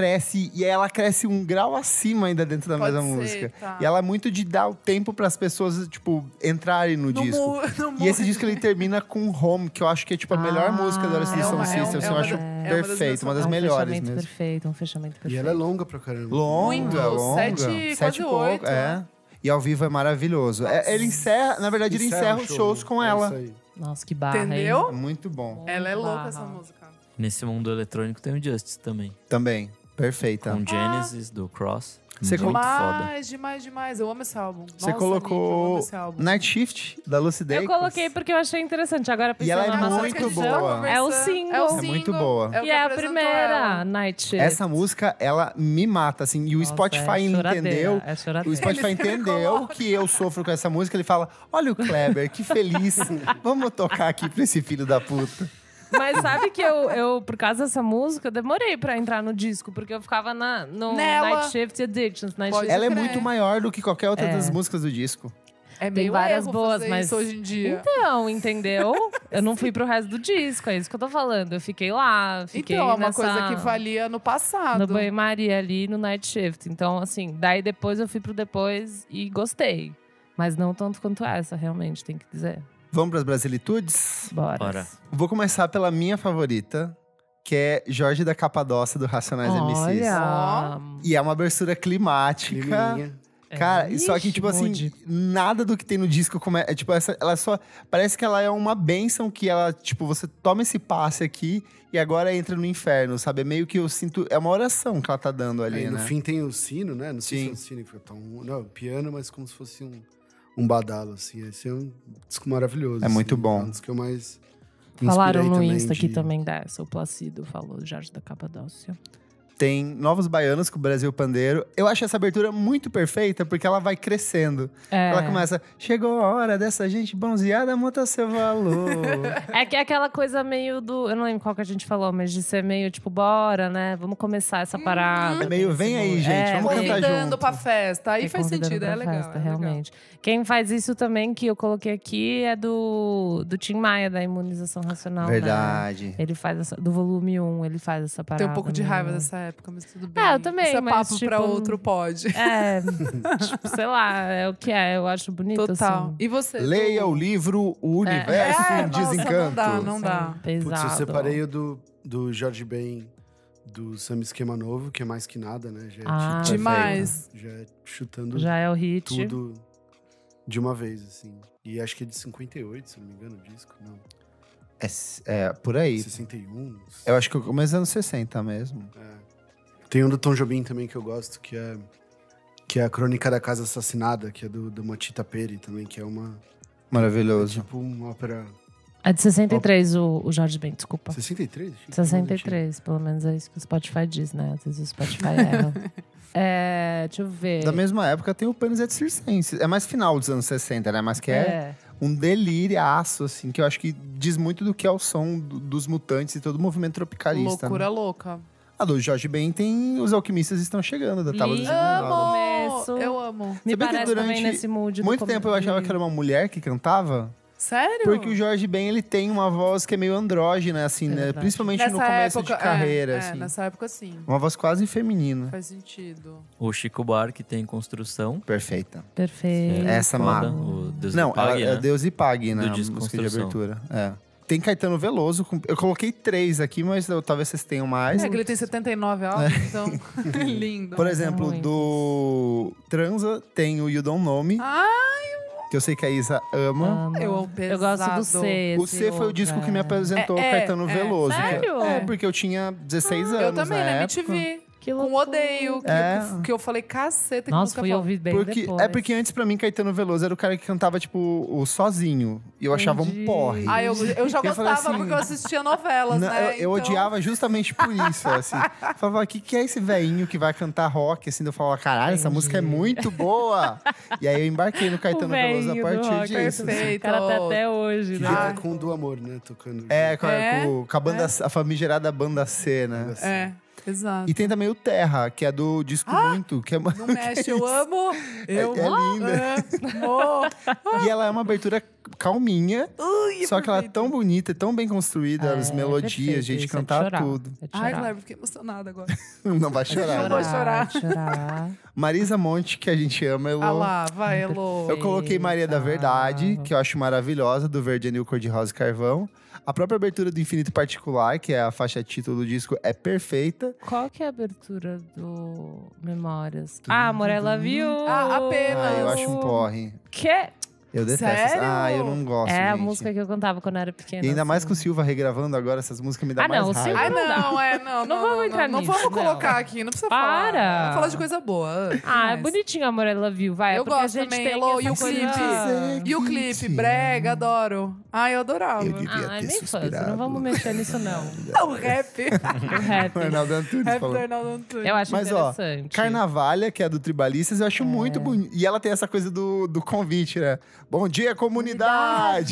ela cresce um grau acima ainda dentro da Pode mesma ser, música. tá. E ela é muito de dar o tempo pras pessoas, tipo, entrarem no disco. E esse disco ele termina com Home, que eu acho que é tipo a melhor música da LCD Sound System. Eu acho perfeito, uma das melhores fechamento mesmo. perfeito, um fechamento perfeito. E ela é longa pra caramba. Muito, Longa. 7, Sete quase e pouco, 8. é. E ao vivo é maravilhoso. Ele encerra, na verdade, ele encerra os shows com É ela. isso aí. Nossa, que barra, Entendeu? É muito bom. Ela é louca, Barra. essa música. Nesse mundo eletrônico tem o Justice também. Também. Perfeita. Com Genesis, do Cross. Você Muito foda. Demais. Eu amo esse álbum. Você Nossa, Nick, eu amo colocou esse álbum. Night Shift, da Lucy Eu Dacus. coloquei porque eu achei interessante. Agora E ela é pensando na nossa muito discussão, boa. É o single. É muito boa. É o E que é a apresentou primeira, ela. Night Shift. Essa música, ela me mata, assim. E o Nossa, Spotify é choradeira, entendeu. é choradeira. O Spotify Ele entendeu coloca. que eu sofro com essa música. Ele fala: olha o Kleber, que feliz. Vamos tocar aqui pra esse filho da puta. Mas sabe que eu, por causa dessa música, eu demorei pra entrar no disco, porque eu ficava no Nela. Night Shift e Addictions. Night Pode Shift. Ela é crer. muito maior do que qualquer outra das músicas do disco. É Tem meio várias erro boas, fazer mas. isso hoje em dia. Então, entendeu? Eu não fui pro resto do disco, é isso que eu tô falando. Eu fiquei lá, fiquei Então, é uma nessa, coisa que valia no passado. no banho-maria ali, no Night Shift. Então, assim, daí depois eu fui pro depois e gostei. Mas não tanto quanto essa, realmente, tem que dizer. Vamos pras Brasilitudes? Bora. Bora. Vou começar pela minha favorita, que é Jorge da Capadócia, do Racionais MCs. Olha! E é uma abertura climática. Climinha. Cara, É, só que, ixi, tipo assim, mude. nada do que tem no disco é tipo, ela só. Parece que ela é uma bênção que ela, tipo, você toma esse passe aqui e agora entra no inferno, sabe? É meio que eu sinto. É uma oração que ela tá dando ali, Aí, no né? fim tem o sino, né? Não sei se é Sim. um sino que fica tão. Não, o piano, mas como se fosse um badalo, assim. Esse é um disco maravilhoso. É muito assim. bom. É um dos que eu mais. Falaram inspirei no também Insta aqui de- também dessa. O Placido falou do Jorge da Capadócia. Tem Novos Baianos com o Brasil Pandeiro. Eu acho essa abertura muito perfeita porque ela vai crescendo. É. Ela começa, chegou a hora dessa gente bronzeada, monta seu valor. É que é aquela coisa meio do. Eu não lembro qual que a gente falou, mas de ser meio tipo, bora, né? Vamos começar essa parada. É meio, vem aí, gente, vamos cantar Convidando junto. pra festa. Aí Tem faz convidando sentido, pra é legal. festa, é legal. realmente. Quem faz isso também, que eu coloquei aqui, é do Tim Maia, da Imunização Racional. Né? Verdade. Ele faz essa. Do volume 1, ele faz essa parada. Tem um pouco de raiva meio- dessa época, mas tudo bem. eu também, Isso é mas, papo pra tipo, outro pod. É, tipo, sei lá, é o que é, eu acho bonito. Total. Assim. E você? Leia Du? o livro O Universo em nossa, Desencanto. não dá. Sim, pesado. Putz, eu separei o do Jorge Ben do Samba Esquema Novo, que é mais que nada, né? Já é Ah, tipo, Demais. já é chutando Já é o hit. tudo de uma vez, assim. E acho que é de 58, se não me engano, o disco. Não, É, por aí. 61. Eu acho que eu comecei nos anos 60 mesmo. É. Tem um do Tom Jobim também que eu gosto, que é a Crônica da Casa Assassinada, que é do Matita Peri também, que é uma... É Maravilhoso. tipo uma ópera É de 63 o Jorge Ben, desculpa. 63? 63, pelo menos é isso que o Spotify diz, né? Às vezes o Spotify erra. Deixa eu ver. Da mesma época tem o Panis Circense. É mais final dos anos 60, né? Mas que é um deliriaço, assim, que eu acho que diz muito do que é o som dos Mutantes e todo o movimento tropicalista. Loucura né? louca. A do Jorge Ben tem Os Alquimistas Estão Chegando, da Tábua dos Começo. Eu amo. Me Sabia que parece durante também nesse mood do muito tempo eu achava que era uma mulher que cantava. Sério? Porque o Jorge Ben, ele tem uma voz que é meio andrógina, assim, né? verdade. Principalmente nessa no começo época, de carreira, assim. nessa época sim. Uma voz quase feminina. Faz sentido. O Chico Buarque tem Construção. Perfeita. Perfeito. Essa Foda, marca. o Deus Não, me pague, é né? Deus e Pague, né? Do A disco música de Construção. abertura. É. Tem Caetano Veloso. Eu coloquei 3 aqui, mas talvez vocês tenham mais. É que ele tem 79 álbuns, então lindo. Por exemplo, muitos. do Transa, tem o You Don't Know Me, que eu sei que a Isa ama. Eu amo pesado. Eu gosto do C. O C foi o disco que me apresentou Caetano Veloso. Sério? Porque eu tinha 16 anos Eu também, na na época. MTV. Que Com loucura. Odeio. Que eu falei, caceta, que Nossa, música fui foda. ouvir bem depois. É porque antes, pra mim, Caetano Veloso era o cara que cantava, tipo, o sozinho. E eu achava um Entendi. porre. Ah, eu já Eu falei gostava assim, porque eu assistia novelas, Não, né? eu Então- odiava justamente por isso, assim. Eu falava, o que é esse velhinho que vai cantar rock? Assim, eu falava, caralho, essa Entendi. música é muito boa. E aí eu embarquei no Caetano Veloso a velhinho do partir rock, disso. assim. perfeito. O cara tá até hoje, Que né? já tá com o do amor, né? Tocando. Com a banda, a famigerada banda C, né? É, exato. E tem também o Terra, que é do disco Muito. Que é, Não mexe, eu amo. Eu é linda. amo. E ela é uma abertura calminha, Ui, só que ela é perfeito. tão bonita, e tão bem construída, as melodias, perfeito, gente, isso é de cantar chorar. tudo. É de Ai, chorar. Cleber, fiquei emocionada agora. Não vai chorar. Não vou chorar. chorar. Marisa Monte, que a gente ama, Elô. Ah lá, vai, Elô. Eu coloquei Maria da Verdade, que eu acho maravilhosa, do Verde Anil Cor-de-Rosa e Carvão. A própria abertura do Infinito Particular, que é a faixa título do disco, é perfeita. Qual que é a abertura do Memórias? Ah, Morella Viu! Ah, apenas. Ah, eu acho um porre. Que? Eu detesto. Sério? Ah, eu não gosto, É a gente. música que eu cantava quando eu era pequena. E ainda mais assim. com o Silva regravando agora, essas músicas me dão Ah, mais não, o raiva. Silva Ai, não, não vamos entrar Não nisso, vamos não. colocar aqui, não precisa Para! falar. Vamos falar de coisa boa. Ah, é Mas- bonitinho a Morella Viu, vai. Eu é porque gosto a gente também, tem Elô, e o essa clipe? coisa- E o clipe, brega, adoro. Ai, eu adorava. Eu devia Ah, é ter bem fácil, suspirado. não vamos mexer nisso não. O rap. O rap. O Arnaldo Antunes Rap do falou. Arnaldo Antunes. Eu acho Mas, ó, interessante. Carnavalha, que é do Tribalistas, eu acho muito bonito. E ela tem essa coisa do convite, né? Bom dia, comunidade!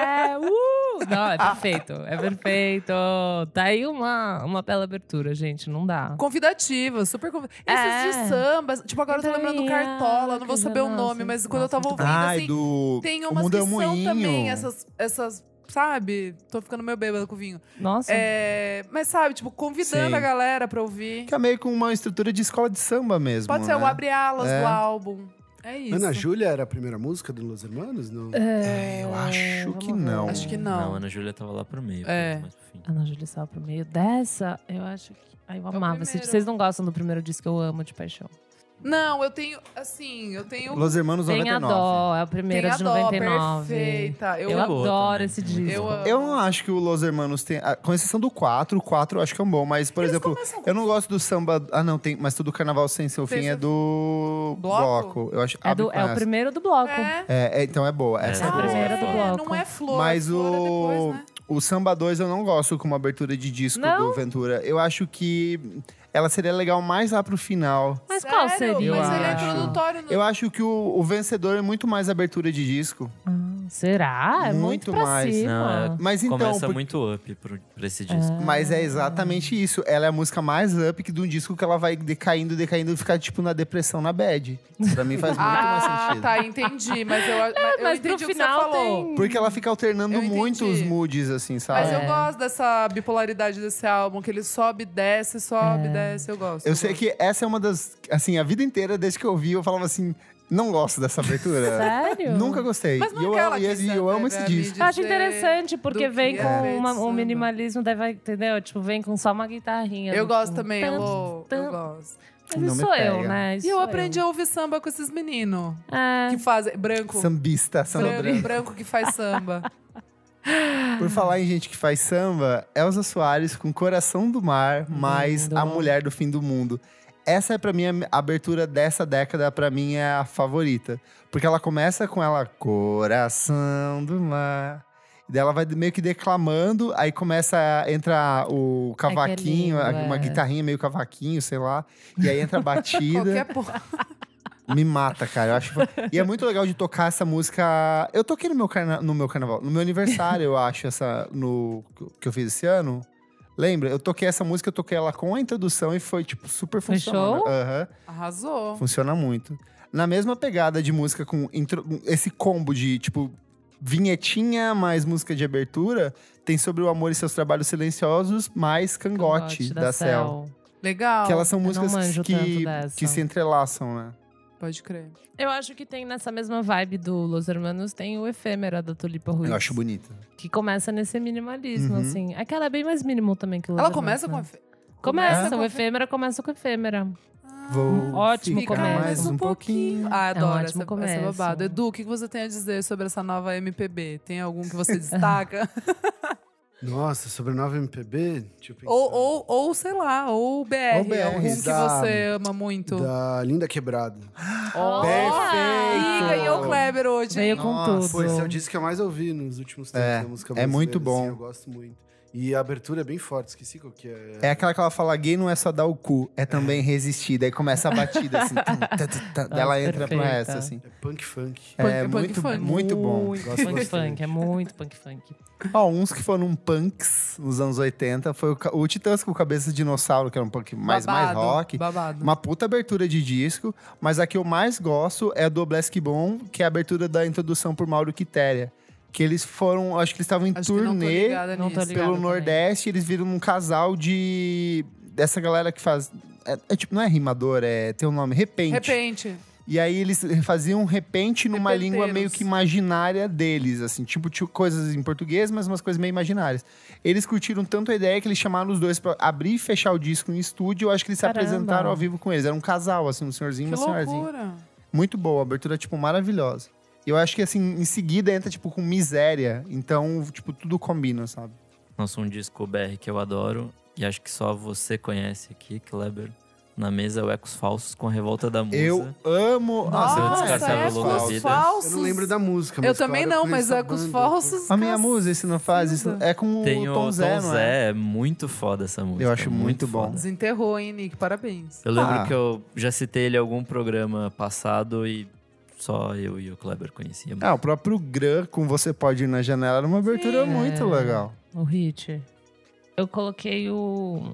Não, é perfeito. É perfeito. Tá aí uma bela abertura, gente. Não dá. Convidativa, super convidativa. É. Esses de samba, tipo, agora eu tô lembrando do Cartola, não vou saber o nome, mas quando eu tava ouvindo, Ai, assim, do tem O umas Mundo que é um são Moinho. também essas, sabe? Tô ficando meio bêbada com o vinho. Nossa. Mas sabe, tipo, convidando Sim. a galera pra ouvir. Que é meio com uma estrutura de escola de samba mesmo, Pode ser né? o Abre Alas É. do álbum. É isso. Ana Júlia era a primeira música do Los Hermanos? Não. Eu acho que vamos ver. não. Acho que Não, não. a Ana Júlia tava lá pro meio. É. Mais pro fim. Ana Júlia estava pro meio dessa. Eu acho que. Ai, eu amava. Se primeiro. vocês não gostam do primeiro disco, eu amo de paixão. Não, eu tenho, assim, eu tenho... Los Hermanos Tem 99. a Dó, é a primeira Tem a de Dó, 99. perfeita. Eu Eu amo. adoro também. esse disco. Eu amo. Eu não acho que o Los Hermanos tem. Com exceção do 4, o 4 eu acho que é um bom, mas, por exemplo, eu não gosto do samba. Ah, não, tem. Mas tudo Carnaval Sem Seu Fim é do Bloco? Eu acho. É, abre é com o essa. primeiro do bloco. Então é boa. Essa é a boa. primeira do bloco. Não é flor. Mas flor é depois, o. né? O Samba 2 eu não gosto como abertura de disco Não? do Ventura. Eu acho que ela seria legal mais lá pro final. Mas qual Sério? seria? Mas ele é acho. introdutório. Eu acho que o vencedor é muito mais abertura de disco. Será? É muito Muito pra mais. cima. Não, é- Mas então. Começa por- muito up pra esse disco. Mas é exatamente isso. Ela é a música mais up que de um disco que ela vai decaindo e ficar, tipo, na depressão, na bad. Pra mim faz muito mais sentido. Tá, entendi. Mas eu Mas entendi pro o que final você falou. tem. Porque ela fica alternando Eu entendi. muito os moods, assim, sabe? Mas eu gosto dessa bipolaridade desse álbum, que ele sobe, desce, sobe, desce. Eu gosto. Eu sei gosto. que essa é uma das... Assim, a vida inteira, desde que eu vi, eu falava assim... Não gosto dessa abertura. Sério? Nunca gostei. Mas não E é eu, aquela e que eu amo esse serve a disco. mídia Eu acho dizer interessante, porque do vem que com é feito um samba. minimalismo, entendeu? Tipo, vem com só uma guitarrinha. Eu no gosto fundo. também, Tan, Elô. tan. Eu gosto. Mas Não isso me sou eu, pega. né? Isso E eu sou aprendi a ouvir samba com esses meninos. É. Que fazem... Branco. Sambista, samba branco. Branco que faz samba. Por falar em gente que faz samba, Elza Soares com Coração do Mar, mais Lindo. A Mulher do Fim do Mundo. Essa é pra mim a abertura dessa década, pra mim é a favorita. Porque ela começa com ela, Coração do Mar. E daí ela vai meio que declamando, aí entra o cavaquinho, lindo, uma guitarrinha meio cavaquinho, sei lá. E aí entra a batida. Qualquer porra. Me mata, cara. Eu acho... E é muito legal de tocar essa música. Eu toquei no meu carnaval, no meu aniversário, eu acho, que eu fiz esse ano. Lembra? Eu toquei essa música, eu toquei ela com a introdução e foi, tipo, super funcional. show? Aham. Arrasou. Funciona muito. Na mesma pegada de música com esse combo de, tipo, vinhetinha mais música de abertura, tem Sobre o Amor e Seus Trabalhos Silenciosos mais Cangote, da Cell. Legal. Que elas são músicas manjo tanto dessa. que se entrelaçam, né? Pode crer. Eu acho que tem nessa mesma vibe do Los Hermanos, tem o Efêmera da Tulipa Ruiz. Eu acho bonita. Que começa nesse minimalismo, Uhum. assim. É que ela é bem mais minimal também que o Los Ela Hermanos, começa né? com Começa, com o Efêmera começa com o Efêmera. Vou Ótimo ficar começo. mais um pouquinho. Ah, adoro ótimo essa começo. babado. Edu, o que você tem a dizer sobre essa nova MPB? Tem algum que você destaca? Nossa, sobre a nova MPB, deixa eu pensar. ou sei lá, ou BR. Ou BR, algum que da- você ama muito. Da Linda Quebrada. Oh, Perfeito! Ih, ganhou o Kleber hoje. Veio com Nossa, tudo. Pô, esse é o disco que eu mais ouvi nos últimos tempos É, da música é brasileira. muito bom. Assim, eu gosto muito. E a abertura é bem forte, esqueci qual que é. É aquela que ela fala, gay não é só dar o cu, é também resistir. Daí começa a batida, assim. Daí ela entra pro perfeita. resto, assim. É punk funk. É Punk muito, funk. muito bom. Muito Gosto punk bastante. funk, é muito punk funk. Ó, uns que foram punks nos anos 80 foi o Titãs com Cabeça de Dinossauro, que era um punk mais rock. Babado. Uma puta abertura de disco, mas a que eu mais gosto é a do Oblesky Bom, que é a abertura da introdução por Mauro Quitéria. Que eles foram, acho que eles estavam em Acho que não tô turnê ligada Não tô nisso. ligada. pelo também. Nordeste, eles viram um casal dessa galera que faz. Tipo, não é rimador, tem um nome, repente. Repente. E aí eles faziam repente numa Repenteiros. língua meio que imaginária deles, assim. Tipo, tinha coisas em português, mas umas coisas meio imaginárias. Eles curtiram tanto a ideia que eles chamaram os dois pra abrir e fechar o disco em estúdio. Eu acho que eles se Caramba. apresentaram ao vivo com eles. Era um casal, assim, um senhorzinho e Que uma senhorzinha. loucura. Muito boa, a abertura, tipo, maravilhosa. E eu acho que, assim, em seguida entra, tipo, com miséria. Então, tipo, tudo combina, sabe? Nossa, um disco BR que eu adoro e acho que só você conhece aqui, Kleber. Na mesa, o Ecos Falsos com a Revolta da Musa. Eu amo... Nossa, Nossa, descartável Ecos longa vida. Falsos. Eu não lembro da música, Eu mas também claro, não, eu mas conheço a Ecos banda. Falsos. a minha musa, esse não faz isso. É com Tem o Tom Zé, não é? Zé, é muito foda essa música. Eu acho muito bom. foda. Desenterrou, hein, Nick? Parabéns. Eu lembro Ah. que eu já citei ele em algum programa passado e só eu e o Kleber conhecíamos. Ah, o próprio Gran, com Você Pode Ir na Janela, era uma abertura Sim. muito legal. O hit. Eu coloquei o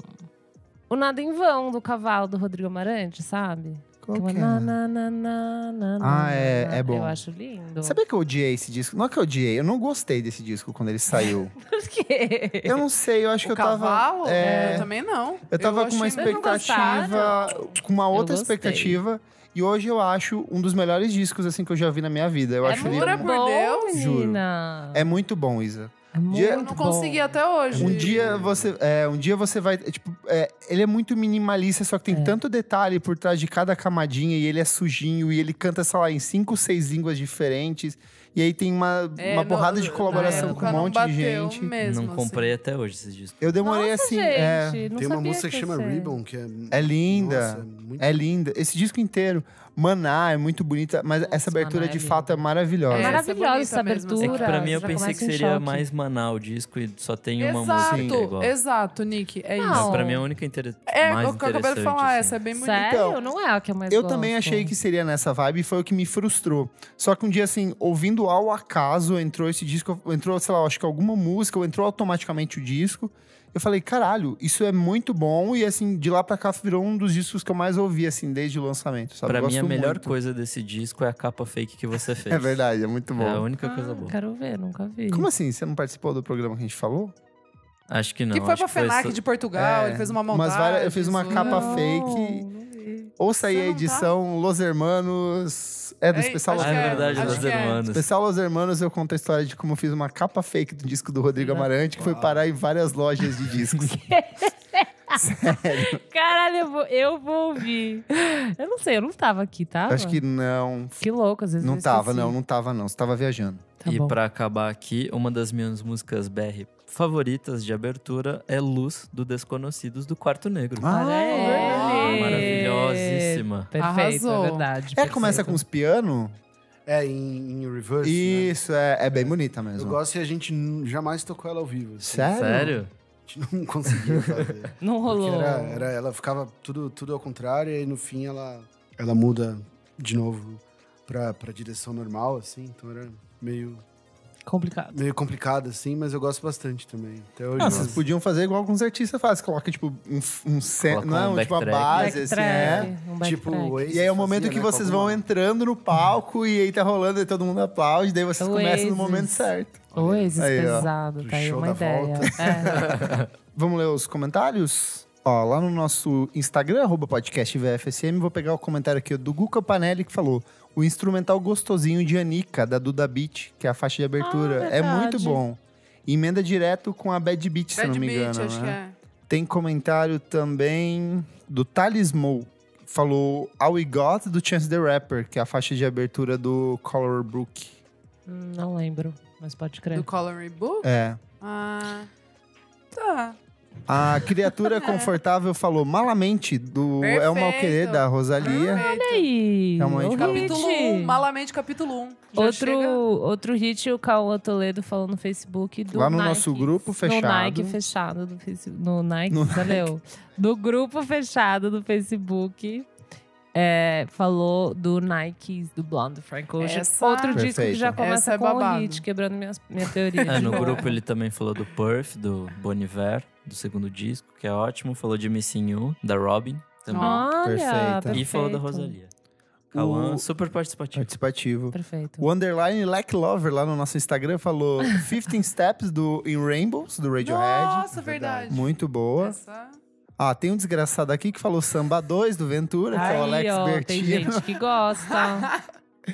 Nada em Vão, do Cavalo, do Rodrigo Amarante, sabe? Qual Que é que é? na, na, na, na, na, Ah, na, é na. bom. Eu acho lindo. Sabia que eu odiei esse disco? Não é que eu odiei, eu não gostei desse disco quando ele saiu. Por quê? Eu não sei, eu acho que O eu tava... cavalo? É, Eu também não. eu tava com uma achei meio- expectativa, com uma outra gostei. expectativa. E hoje eu acho um dos melhores discos, assim, que eu já vi na minha vida. Eu acho ele... Jura por bom, Deus? menina. É muito bom, Isa. É muito dia- Eu não consegui até hoje. Um dia você vai... Tipo, ele é muito minimalista, só que tem tanto detalhe por trás de cada camadinha. E ele é sujinho, e ele canta, sei lá, em 5, 6 línguas diferentes. E aí tem uma porrada de colaboração na com um época não monte de bateu gente. Mesmo, não comprei até hoje esses discos. Eu demorei Nossa, assim... gente, não Tem uma sabia música que chama ia ser. Ribbon, que é... É linda. Nossa, muito É linda. Esse disco inteiro. Maná é muito bonita, mas essa abertura Maná é de linda. fato é maravilhosa. É, Maravilhosa essa essa bonita mesmo, abertura. É que pra mim eu já pensei que começa em seria choque. mais Maná o disco e só tem uma música que é Exato, igual. exato, Nick. É Não. isso. Mas pra mim a única mais o que eu acabei interessante. de falar, assim. essa é bem bonita. Sério? Então, Não é a que eu mais Eu gosto. também achei que seria nessa vibe e foi o que me frustrou. Só que um dia, assim, ouvindo ao acaso, entrou esse disco, entrou, sei lá, acho que alguma música, ou entrou automaticamente o disco. Eu falei, caralho, isso é muito bom. E, assim, de lá pra cá virou um dos discos que eu mais ouvi, assim, desde o lançamento, sabe? Pra Eu mim a gosto melhor muito. coisa desse disco é a capa fake que você fez. É verdade, é muito bom. É a única coisa boa. Quero ver, nunca vi. Como assim? Você não participou do programa que a gente falou? Acho que não. Que foi acho pra FENAC só- de Portugal, É, ele fez uma umas montagem. várias- eu fiz uma isso. capa Não, fake. não vi. Ouça aí Você a não tá? edição Los Hermanos. É do Ei, especial acho Los Ah, que é é, Hermanos. verdade, acho Los que é. Hermanos. Especial Los Hermanos, eu conto a história de como eu fiz uma capa fake do disco do Rodrigo Amarante, que foi parar em várias lojas de discos. Caralho, eu vou ouvir. Eu não sei, eu não tava aqui, tava? Acho que não. Que louco, às vezes Não eu tava, esqueci. não tava, não. Você tava viajando. Tá E bom. pra acabar aqui, uma das minhas músicas BR favoritas de abertura é Luz, do Desconhecidos, do Quarto Negro. Olha ele! Maravilhosíssima. Perfeito, Arrasou. é verdade. É, começa com os pianos. Em reverse, Isso, é bem bonita né? mesmo. Eu gosto e a gente jamais tocou ela ao vivo. Assim. Sério? A gente não conseguia fazer. Não rolou. Porque ela ficava tudo ao contrário, e aí no fim ela muda de novo pra direção normal, assim. Então era meio complicado, assim, mas eu gosto bastante também. Até hoje. Vocês podiam fazer igual alguns artistas fazem. Coloca, tipo, Coloca não, tipo, uma backtrack. base, assim, Tipo, E aí é o momento que vocês vão entrando no palco e aí tá rolando e todo mundo aplaude, daí vocês começam no momento certo. Oasis Aí, ó. pesado, tá aí Show uma da ideia. É. Vamos ler os comentários? Ó, lá no nosso Instagram, @podcastvfsm, vou pegar o comentário aqui do Guca Panelli, que falou: o instrumental gostosinho de Anica, da Duda Beat, que é a faixa de abertura. É verdade. muito bom. Emenda direto com a Bad Beat, se eu não me engano. acho que Né? é. Tem comentário também do Talismo. Falou All We Got, do Chance the Rapper, que é a faixa de abertura do Color Brook. Não lembro, mas pode crer. Do Coloring Book? É. Ah, tá. A Criatura Confortável falou Malamente, do Perfeito. El Malquerer, da Rosalia. Perfeito. Aí, Realmente, o Capítulo hit. 1, Malamente capítulo 1. Já chega? Outro hit, o Cauã Toledo falou no Facebook do Lá no Nike, nosso grupo fechado. No Nike fechado do Facebook. No Nike, No valeu. Do grupo fechado do Facebook. Falou do Nike, do Blonde Frank Ocean. Outro disco que Perfeito. já começa Essa é com o babado. hit, quebrando minha teoria. No de novo. grupo ele também falou do Perth, do Bon Iver, do segundo disco, que é ótimo. Falou de Missing You, da Robin, também. Olha, Perfeita. perfeito. E falou da Rosalia. Cauã, super participativo. Participativo. Perfeito. O Underline Lack Lover, lá no nosso Instagram, falou 15 Steps do In Rainbows, do Radiohead. Nossa, verdade. Muito boa. Essa... Ah, tem um desgraçado aqui que falou Samba 2, do Ventura, que é o Alex Aí, ó, tem Bertino. gente que gosta.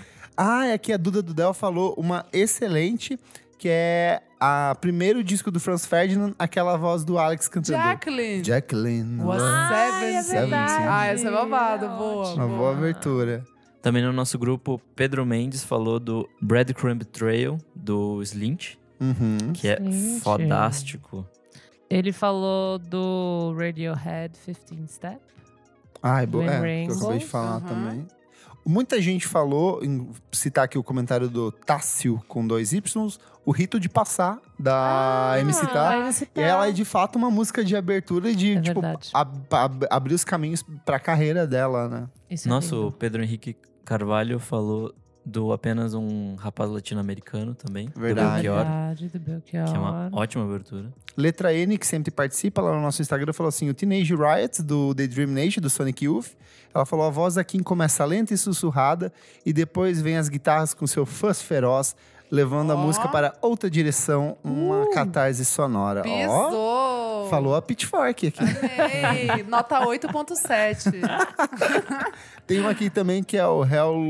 Ah, é que a Duda Dudel falou uma excelente, que é a primeiro disco do Franz Ferdinand, aquela voz do Alex cantando. Jacqueline. Jacqueline. Was é 70. verdade. Ah, essa é babado. É Boa. ótimo. Uma boa abertura. Também no nosso grupo, Pedro Mendes falou do Breadcrumb Trail, do Slint, Uhum. que é Slint. fodástico. Ele falou do Radiohead 15 Step. Ai, Do In que eu Rainbows. acabei de falar Aham. também. Muita gente falou, em citar aqui o comentário do Tássio com 2 Ys, o Rito de Passar, da MC Tá. MC Tá. E ela é de fato uma música de abertura de, É tipo, verdade. abrir os caminhos pra carreira dela, né? Isso é Nosso lindo. Pedro Henrique Carvalho falou do Apenas um Rapaz Latino-Americano também, Verdade. do Belchior, Verdade, do Belchior. que é uma ótima abertura. Letra N, que sempre participa lá no nosso Instagram, falou assim: o Teenage Riot, do The Dream Nation, do Sonic Youth. Ela falou: a voz da Kim começa lenta e sussurrada, e depois vem as guitarras com seu fuzz feroz, levando a música para outra direção, uma catarse sonora. Ó, Pisou. falou a Pitchfork aqui. Ei, nota 8.7. Tem um aqui também que é o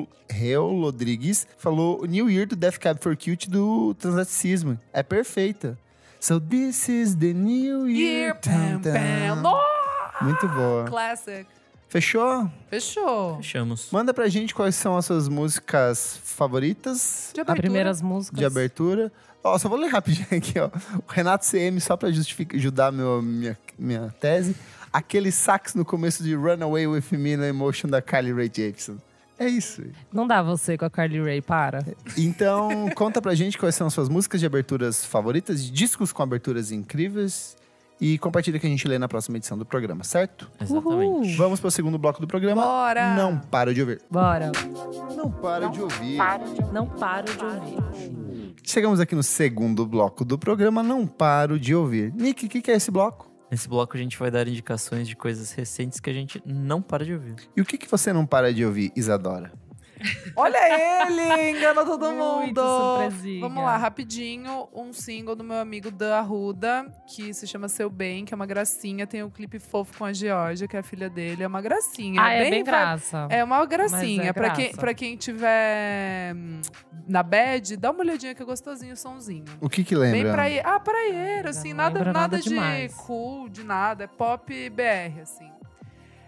Hel Rodrigues, falou New Year do Death Cab for Cutie do Transaticismo. É perfeita. So this is the new year. Pam, pam. Nossa, Muito boa. classic. Fechou? Fechou. Fechamos. Manda pra gente quais são as suas músicas favoritas De As abertura. primeiras músicas. de abertura. Ó, só vou ler rapidinho aqui, ó. O Renato CM, só pra ajudar minha tese. Aquele sax no começo de Runaway With Me no Emotion da Carly Rae Jepsen. É isso. Não dá você com a Carly Rae, para. Então, conta pra gente quais são as suas músicas de aberturas favoritas, discos com aberturas incríveis. E compartilha que a gente lê na próxima edição do programa, certo? Exatamente. Vamos pro segundo bloco do programa. Bora. Não para de ouvir. Bora. Não para de ouvir. Não paro de ouvir. Chegamos aqui no segundo bloco do programa Não Paro de Ouvir. Nick, o que é esse bloco? Nesse bloco a gente vai dar indicações de coisas recentes que a gente não para de ouvir. E o que você não para de ouvir, Isadora? Olha ele, enganou todo Muito mundo. surpresinha. Vamos lá, rapidinho, um single do meu amigo Dan Arruda, que se chama Seu Bem, que é uma gracinha. Tem um clipe fofo com a Georgia, que é a filha dele. É uma gracinha. Ah, é bem vai- graça. É uma gracinha. Mas é Pra graça. pra quem tiver na bad, dá uma olhadinha que é gostosinho o somzinho. O que Bem lembra? praieiro, assim, Não nada lembra nada de demais. cool, de nada. É pop BR, assim.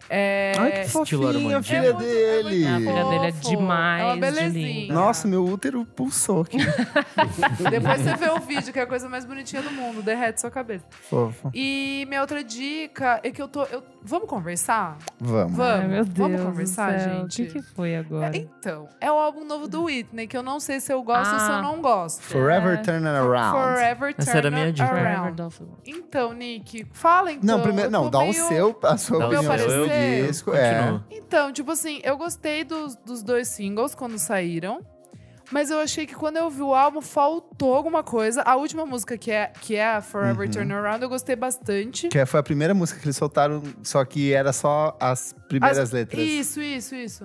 Ai, que Estilo fofinha a Armandinho. filha dele. A filha dele é fofo. demais É uma de belezinha. linda. Nossa, meu útero pulsou aqui. Depois você vê o vídeo, que é a coisa mais bonitinha do mundo. Derrete sua cabeça. Fofo. E minha outra dica é que vamos conversar? Vamos. Vamos. Ai, meu Deus Vamos conversar, do céu. gente? O que foi agora? Então, é o álbum novo do Whitney, que eu não sei se eu gosto ou se eu não gosto. Forever Turn It Around. Forever Essa era a Turn minha dica. Forever Around. Dolphin. Então, Nick, fala então. Não, primeiro, Eu não, tô dá o meio- seu, a sua Dá o opinião seu, sobre eu o disco. É. continuo. Então, tipo assim, eu gostei dos 2 singles quando saíram. Mas eu achei que quando eu ouvi o álbum, faltou alguma coisa. A última música, que é a Forever Turn Around, eu gostei bastante. Que foi a primeira música que eles soltaram, só que era só as primeiras letras. Isso.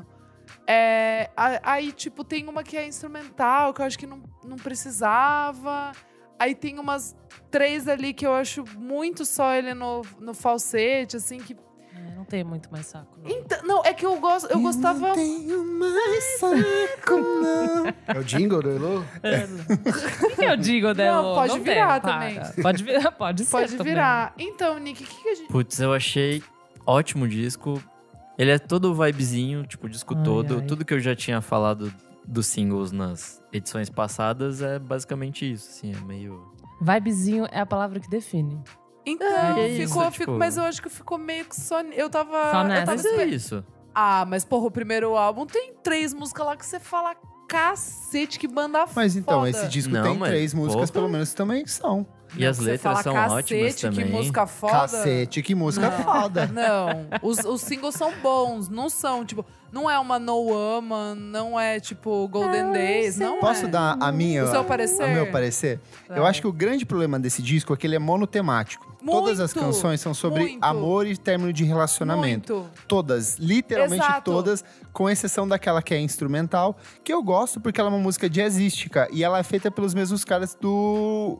Aí, tipo, tem uma que é instrumental, que eu acho que não precisava. Aí tem umas 3 ali que eu acho muito só ele no falsete, assim, que... Não tem muito mais saco. Não. Então, não, é que eu gostava... Não tenho mais saco, não. É o jingle do Elô? O que eu digo dela? Não, pode virar tem, também. para. Pode virar, pode ser Pode também. virar. Então, Nick, o que a gente... Putz, eu achei ótimo o disco. Ele é todo vibezinho, tipo, o disco Ai, todo. ai. Tudo que eu já tinha falado dos singles nas edições passadas é basicamente isso, assim, é meio... Vibezinho é a palavra que define. Então, É isso, ficou, tipo- mas eu acho que ficou meio que só... Eu tava... Só eu nessa. tava Mas é isso. Ah, mas porra, o primeiro álbum tem 3 músicas lá que você fala, cacete, que banda Mas então, foda. esse disco Não, tem mas, 3 músicas, porra. pelo menos, também são. E as Que você letras fala, são cacete, ótimas também. que música foda. Cacete, que música Não. foda. Não, os singles são bons, não são, tipo, não é uma No Woman, não é tipo Golden Days, não Posso é. dar a minha, O seu parecer? o meu parecer? Eu Vai. acho que o grande problema desse disco é que ele é monotemático. Todas as Muito, canções são sobre muito. amor e término de relacionamento. Muito. Todas, literalmente Exato. todas, com exceção daquela que é instrumental, que eu gosto porque ela é uma música jazzística e ela é feita pelos mesmos caras do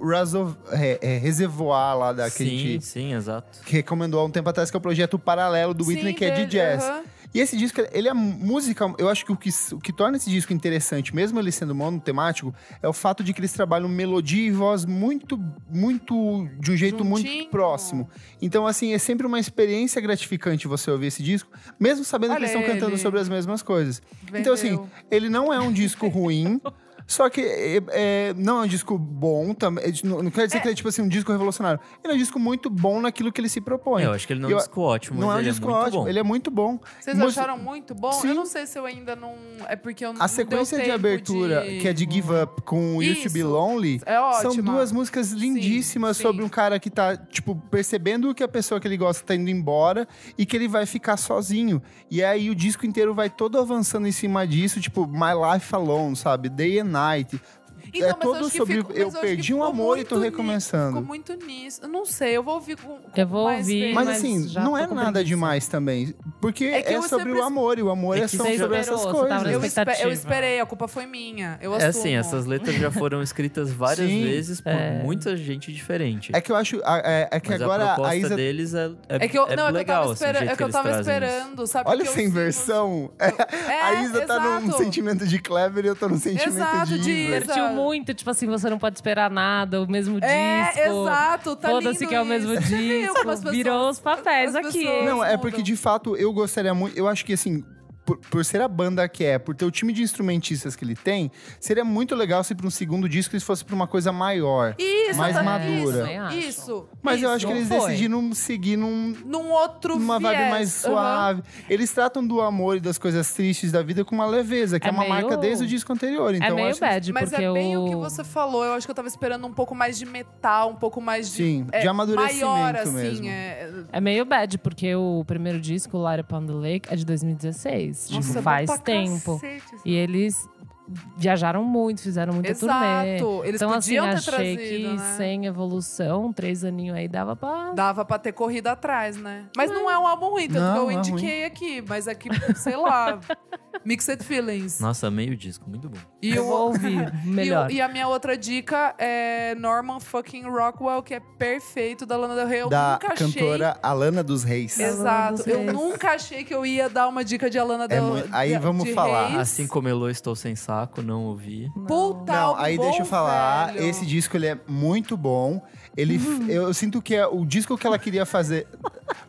Reservoir lá da que a Sim, gente sim, exato. que recomendou há um tempo atrás, que é o projeto paralelo do Whitney, Sim, que é de dele, jazz. aham. E esse disco, ele é música. Eu acho que o que torna esse disco interessante, mesmo ele sendo monotemático, é o fato de que eles trabalham melodia e voz muito, muito. De um jeito Juntinho. muito próximo. Então, assim, é sempre uma experiência gratificante você ouvir esse disco, mesmo sabendo que Olha eles estão cantando ele. sobre as mesmas coisas. Vendeu. Então, assim, ele não é um disco ruim. Só que não é um disco bom também. Não quer dizer que ele é tipo assim, um disco revolucionário. Ele é um disco muito bom naquilo que ele se propõe. Eu acho que ele não é um disco ótimo, Não mas é um ele disco é muito ótimo, bom. ele é muito bom. Vocês Música- acharam muito bom? Sim. Eu não sei se eu ainda não... É porque eu não A sequência deu de tempo abertura, que é de Give Up com Used to Be Isso. Lonely, É ótima. são duas músicas lindíssimas Sim, sobre sim. um cara que tá, tipo, percebendo que a pessoa que ele gosta tá indo embora e que ele vai ficar sozinho. E aí o disco inteiro vai todo avançando em cima disso, tipo, My Life Alone, sabe? Day and Night. Então, É mas eu todo acho que sobre fico- mas eu acho perdi que um ficou amor e tô muito recomeçando. Ficou muito nisso. Eu não sei, eu vou ouvir com Eu vou mais ouvir, vezes. Mas mas assim, já não tô é com nada preguiça. demais também. Porque É que é eu sobre sempre- o amor, e o amor É é que só você sobre esperou, essas você coisas. tava na Eu expectativa. esperei, a culpa foi minha. Eu É assumo. assim, essas letras já foram escritas várias Sim. vezes por É. muita gente diferente. É que eu acho. É que Mas agora a proposta a Isa. deles é É que eu, não, legal, é assim, que eu o tava, jeito é que eu eles tava trazem isso. esperando, sabe? Olha Porque essa eu sinto- inversão. É, A Isa tá num exato. sentimento de Clever e eu tô num sentimento Exato, de de Isa. Isa. Divertiu muito, tipo assim, você não pode esperar nada, o mesmo disco. Exato, tá Foda-se lindo que é o mesmo isso. Você viu como as disco. Virou os papéis as aqui. pessoas- Não, é mudam. porque de fato eu gostaria muito. Eu acho que assim. Por ser a banda que é, por ter o time de instrumentistas que ele tem, seria muito legal se para um segundo disco isso fosse pra uma coisa maior. Isso, mais tá- madura. Também acho. Isso. Mas eu isso. acho que não eles foi. decidiram seguir Num outro numa vibe viés. mais Aham. suave. Eles tratam do amor e das coisas tristes da vida com uma leveza, que é, É uma meio- marca desde o disco anterior. Então É eu meio acho bad, Mas porque é bem o que o... você falou. Eu acho que eu tava esperando um pouco mais de metal, um pouco mais de... Sim, de amadurecimento maior, assim, mesmo. É meio bad, porque o primeiro disco, Light Upon the Lake, é de 2016. Nossa, Tipo, é bom faz pra tempo. cacete, assim. E eles viajaram muito, fizeram muita turnê. Exato. Eles Então, assim, podiam ter achei trazido, que né? sem evolução, 3 aninhos aí, dava pra... Dava pra ter corrido atrás, né? Mas não é um álbum ruim, tanto Não, que eu não é indiquei aqui. Mas é que, sei lá, Mixed Feelings. Nossa, meio disco, muito bom. E Eu vou ouvir melhor. E a minha outra dica é Norman fucking Rockwell, que é perfeito, da Lana Del Rey. Eu Da nunca achei... cantora Alana dos Reis. Exato. dos Eu Reis. nunca achei que eu ia dar uma dica de Alana Del Rey. Aí vamos falar. Assim como Elo, estou sem saco, não ouvi. Puta, Não, álbum aí bom, deixa eu falar, velho. esse disco ele é muito bom. Ele, eu sinto que é o disco que ela queria fazer.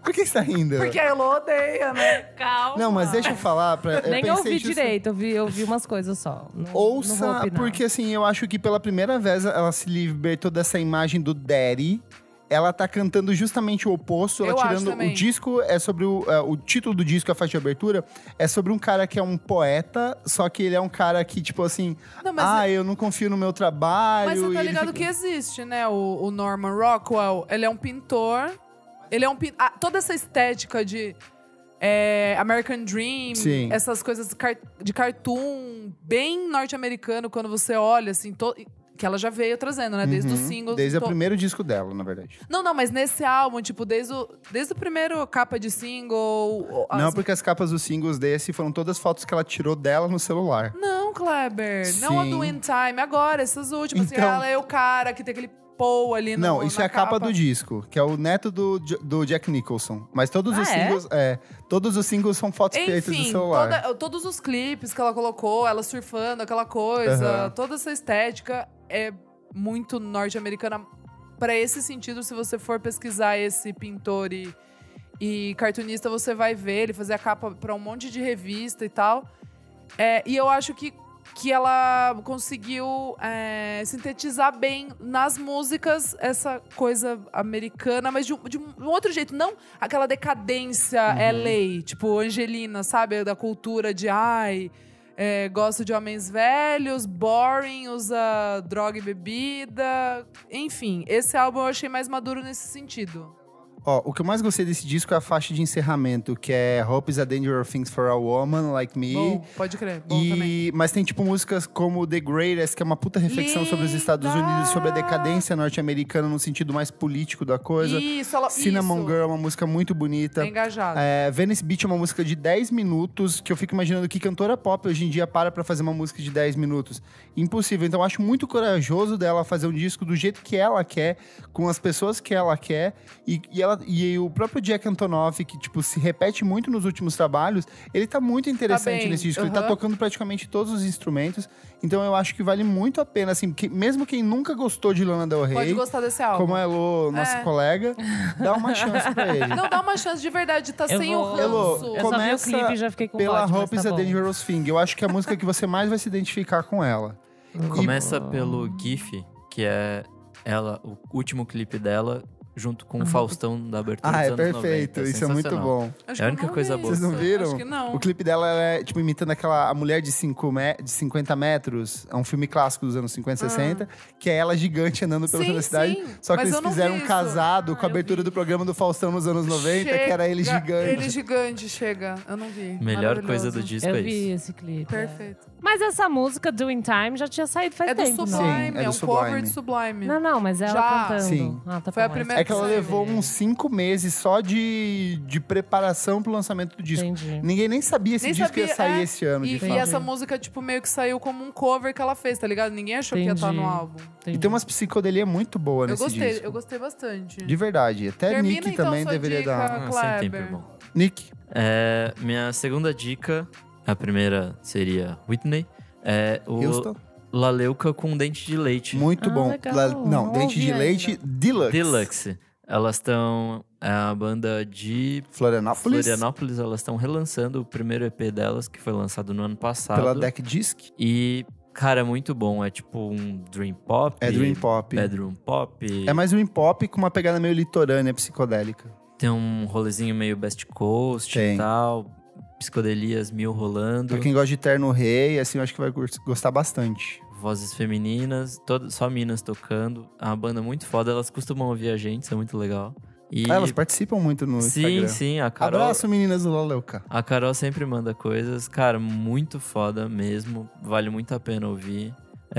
Por que você tá rindo? Porque a Elo odeia, né? Calma. Não, mas deixa eu falar. Nem ouvi direito, eu ouvi umas coisas só. Não vou Ouça, opinar. porque assim, eu acho que pela primeira vez ela se libertou dessa imagem do daddy. Ela tá cantando justamente o oposto. Ela Eu acho tirando também. o disco, é sobre o título do disco, a faixa de abertura, é sobre um cara que é um poeta, só que ele é um cara que, tipo assim, Não, mas eu não confio no meu trabalho. Mas você e tá ele ligado fica- que existe, né? O Norman Rockwell, ele é um pintor. Ele é um pintor. Toda essa estética de American Dream, Sim. essas coisas de cartoon, bem norte-americano, quando você olha, assim, que ela já veio trazendo, né? Desde os singles. Desde o primeiro disco dela, na verdade. Não, mas nesse álbum, tipo, desde o primeiro capa de single. Não, porque as capas dos singles desse foram todas fotos que ela tirou dela no celular. Não, Kleber. Não a Sim. do In Time. Agora, essas últimas. Então- Assim, ela é o cara que tem aquele Paul ali no Não, isso na é a capa do disco, que é o neto do Jack Nicholson. Mas todos os singles. Todos os singles são fotos feitas do Enfim, celular. todos os clipes que ela colocou, ela surfando, aquela coisa, Aham. toda essa estética é muito norte-americana. Pra esse sentido, se você for pesquisar esse pintor e cartunista, você vai ver ele fazer a capa pra um monte de revista e tal. E eu acho que ela conseguiu sintetizar bem nas músicas essa coisa americana, mas de um outro jeito. Não aquela decadência LA, tipo Angelina, sabe? Da cultura de gosto de homens velhos, boring, usa droga e bebida. Enfim, esse álbum eu achei mais maduro nesse sentido. Ó, o que eu mais gostei desse disco é a faixa de encerramento, que é Hope is a Dangerous Thing for a Woman Like Me. Bom, pode crer. Bom também. Mas tem tipo músicas como The Greatest, que é uma puta reflexão sobre os Estados Linda! Unidos, sobre a decadência norte-americana no sentido mais político da coisa. Isso, Cinnamon isso. Girl é uma música muito bonita. É engajado. Venice Beach é uma música de 10 minutos, que eu fico imaginando que cantora pop hoje em dia para fazer uma música de 10 minutos. Impossível. Então eu acho muito corajoso dela fazer um disco do jeito que ela quer, com as pessoas que ela quer. E o próprio Jack Antonoff, que tipo, se repete muito nos últimos trabalhos, ele tá muito interessante bem, nesse disco. Ele tá tocando praticamente todos os instrumentos. Então eu acho que vale muito a pena, assim, mesmo quem nunca gostou de Lana Del Rey, Pode gostar desse álbum. como a Elo, nossa colega, dá uma chance pra ele. Não, dá uma chance de verdade, tá Eu sem o vou- ranço. Elo, Eu só vi o começa clipe e já fiquei com pela ódio, mas Hope tá is a bom. Dangerous Thing. Eu acho que é a música que você mais vai se identificar com ela. Começa pelo GIF, que é ela, o último clipe dela, junto com o Faustão da abertura dos É anos perfeito. 90. Isso é muito sensacional. bom. Acho É a que eu única não coisa vi boa. isso. Vocês não viram? Acho que não. O clipe dela é, tipo, imitando a mulher de 50 metros. É um filme clássico dos anos 50 e 60. Que é ela gigante andando pela Sim, cidade. sim. Só que Mas eles eu não fizeram vi um isso. casado com a eu abertura vi. do programa do Faustão nos anos 90, que era ele Chega, gigante. Ele gigante, chega. Eu não vi. Melhor Maravilhoso. coisa do disco é Eu vi isso. esse clipe. Perfeito. Mas essa música, Doing Time, já tinha saído faz É do tempo, não? Sublime, Sim, é do um cover Sublime. de Sublime. Não, mas ela Já. cantando. Sim. Tá Foi a bom, primeira É que ela Sim. levou uns 5 meses só de preparação pro lançamento do disco. Entendi. Ninguém nem sabia se o Nem disco ia sabia, sair esse ano, de E fato. essa música, tipo, meio que saiu como um cover que ela fez, tá ligado? Ninguém achou que ia estar no Entendi. álbum. E tem umas psicodelia muito boa Eu nesse gostei, disco. eu gostei bastante. De verdade. Até Termina, Nick então, também sua deveria dica. dar. Sempre Kleber. bom. Nick. Minha segunda dica, a primeira seria Whitney, é o Houston. Laleuca com dente de leite. Muito bom. legal. Não, Não Dente ouvi de Leite Deluxe. Deluxe. Elas estão... É a banda de Florianópolis. Florianópolis. Elas estão relançando o primeiro EP delas, que foi lançado no ano passado. Pela Deck Disc. E, cara, é muito bom. É tipo um dream pop. É Dream Pop. Bedroom pop. É mais Dream Pop com uma pegada meio litorânea, psicodélica. Tem um rolezinho meio Best Coast Tem. e tal. Psicodelias mil rolando. Pra quem gosta de Terno Rei, assim, eu acho que vai gostar bastante. Vozes femininas, só minas tocando. É uma banda muito foda. Elas costumam ouvir a gente, isso é muito legal. E Elas participam muito no sim, Instagram. sim, a Carol. Abraço, meninas do Laleuca. A Carol sempre manda coisas, cara, muito foda mesmo. Vale muito a pena ouvir.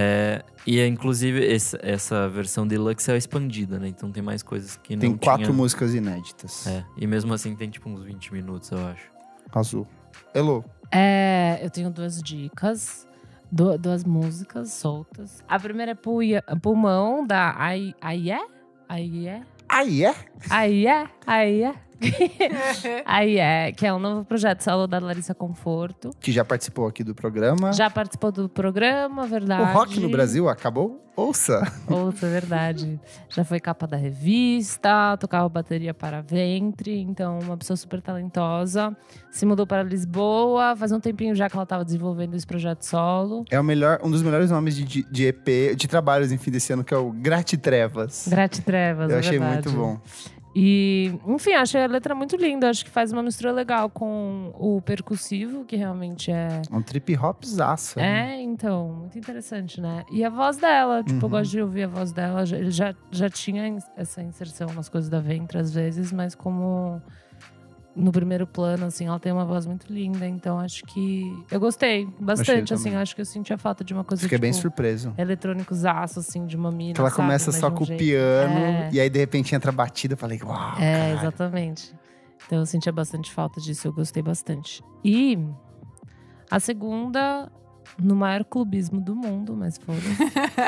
Inclusive, essa versão deluxe é expandida, né? Então tem mais coisas que não Tem 4 tinha. músicas inéditas. E mesmo assim tem tipo uns 20 minutos, eu acho. Azul. Elo. Eu tenho 2 dicas. 2 músicas soltas. A primeira é Pulmão, da Aié? Aí é? Aié? Aí que é um novo projeto solo da Larissa Conforto. Que já participou aqui do programa. Já participou do programa, verdade. O rock no Brasil acabou? Ouça! Outra, verdade. Já foi capa da revista, tocava bateria para ventre. Então, uma pessoa super talentosa. Se mudou para Lisboa. Faz um tempinho já que ela estava desenvolvendo esse projeto solo. É um dos melhores nomes de EP, de trabalhos, enfim, desse ano, que é o Gratitrevas. Gratitrevas, Eu achei verdade. muito bom. E, enfim, achei a letra muito linda. Acho que faz uma mistura legal com o percussivo, que realmente é... Um trip hopzaço. Então, muito interessante, né? E a voz dela, tipo, eu gosto de ouvir a voz dela. Já tinha essa inserção nas coisas da Ventre, às vezes, mas como no primeiro plano, assim, ela tem uma voz muito linda. Então, acho que... Eu gostei bastante, assim. Acho que eu senti a falta de uma coisa, Fiquei tipo, bem surpreso. eletrônicos-aço, assim, de uma mina, Que ela começa sabe? só Mas de com um o jeito. piano, e aí, de repente, entra a batida. Eu falei, uau, caralho. Exatamente. Então, eu sentia bastante falta disso. Eu gostei bastante. E a segunda, no maior clubismo do mundo, mas foda-se.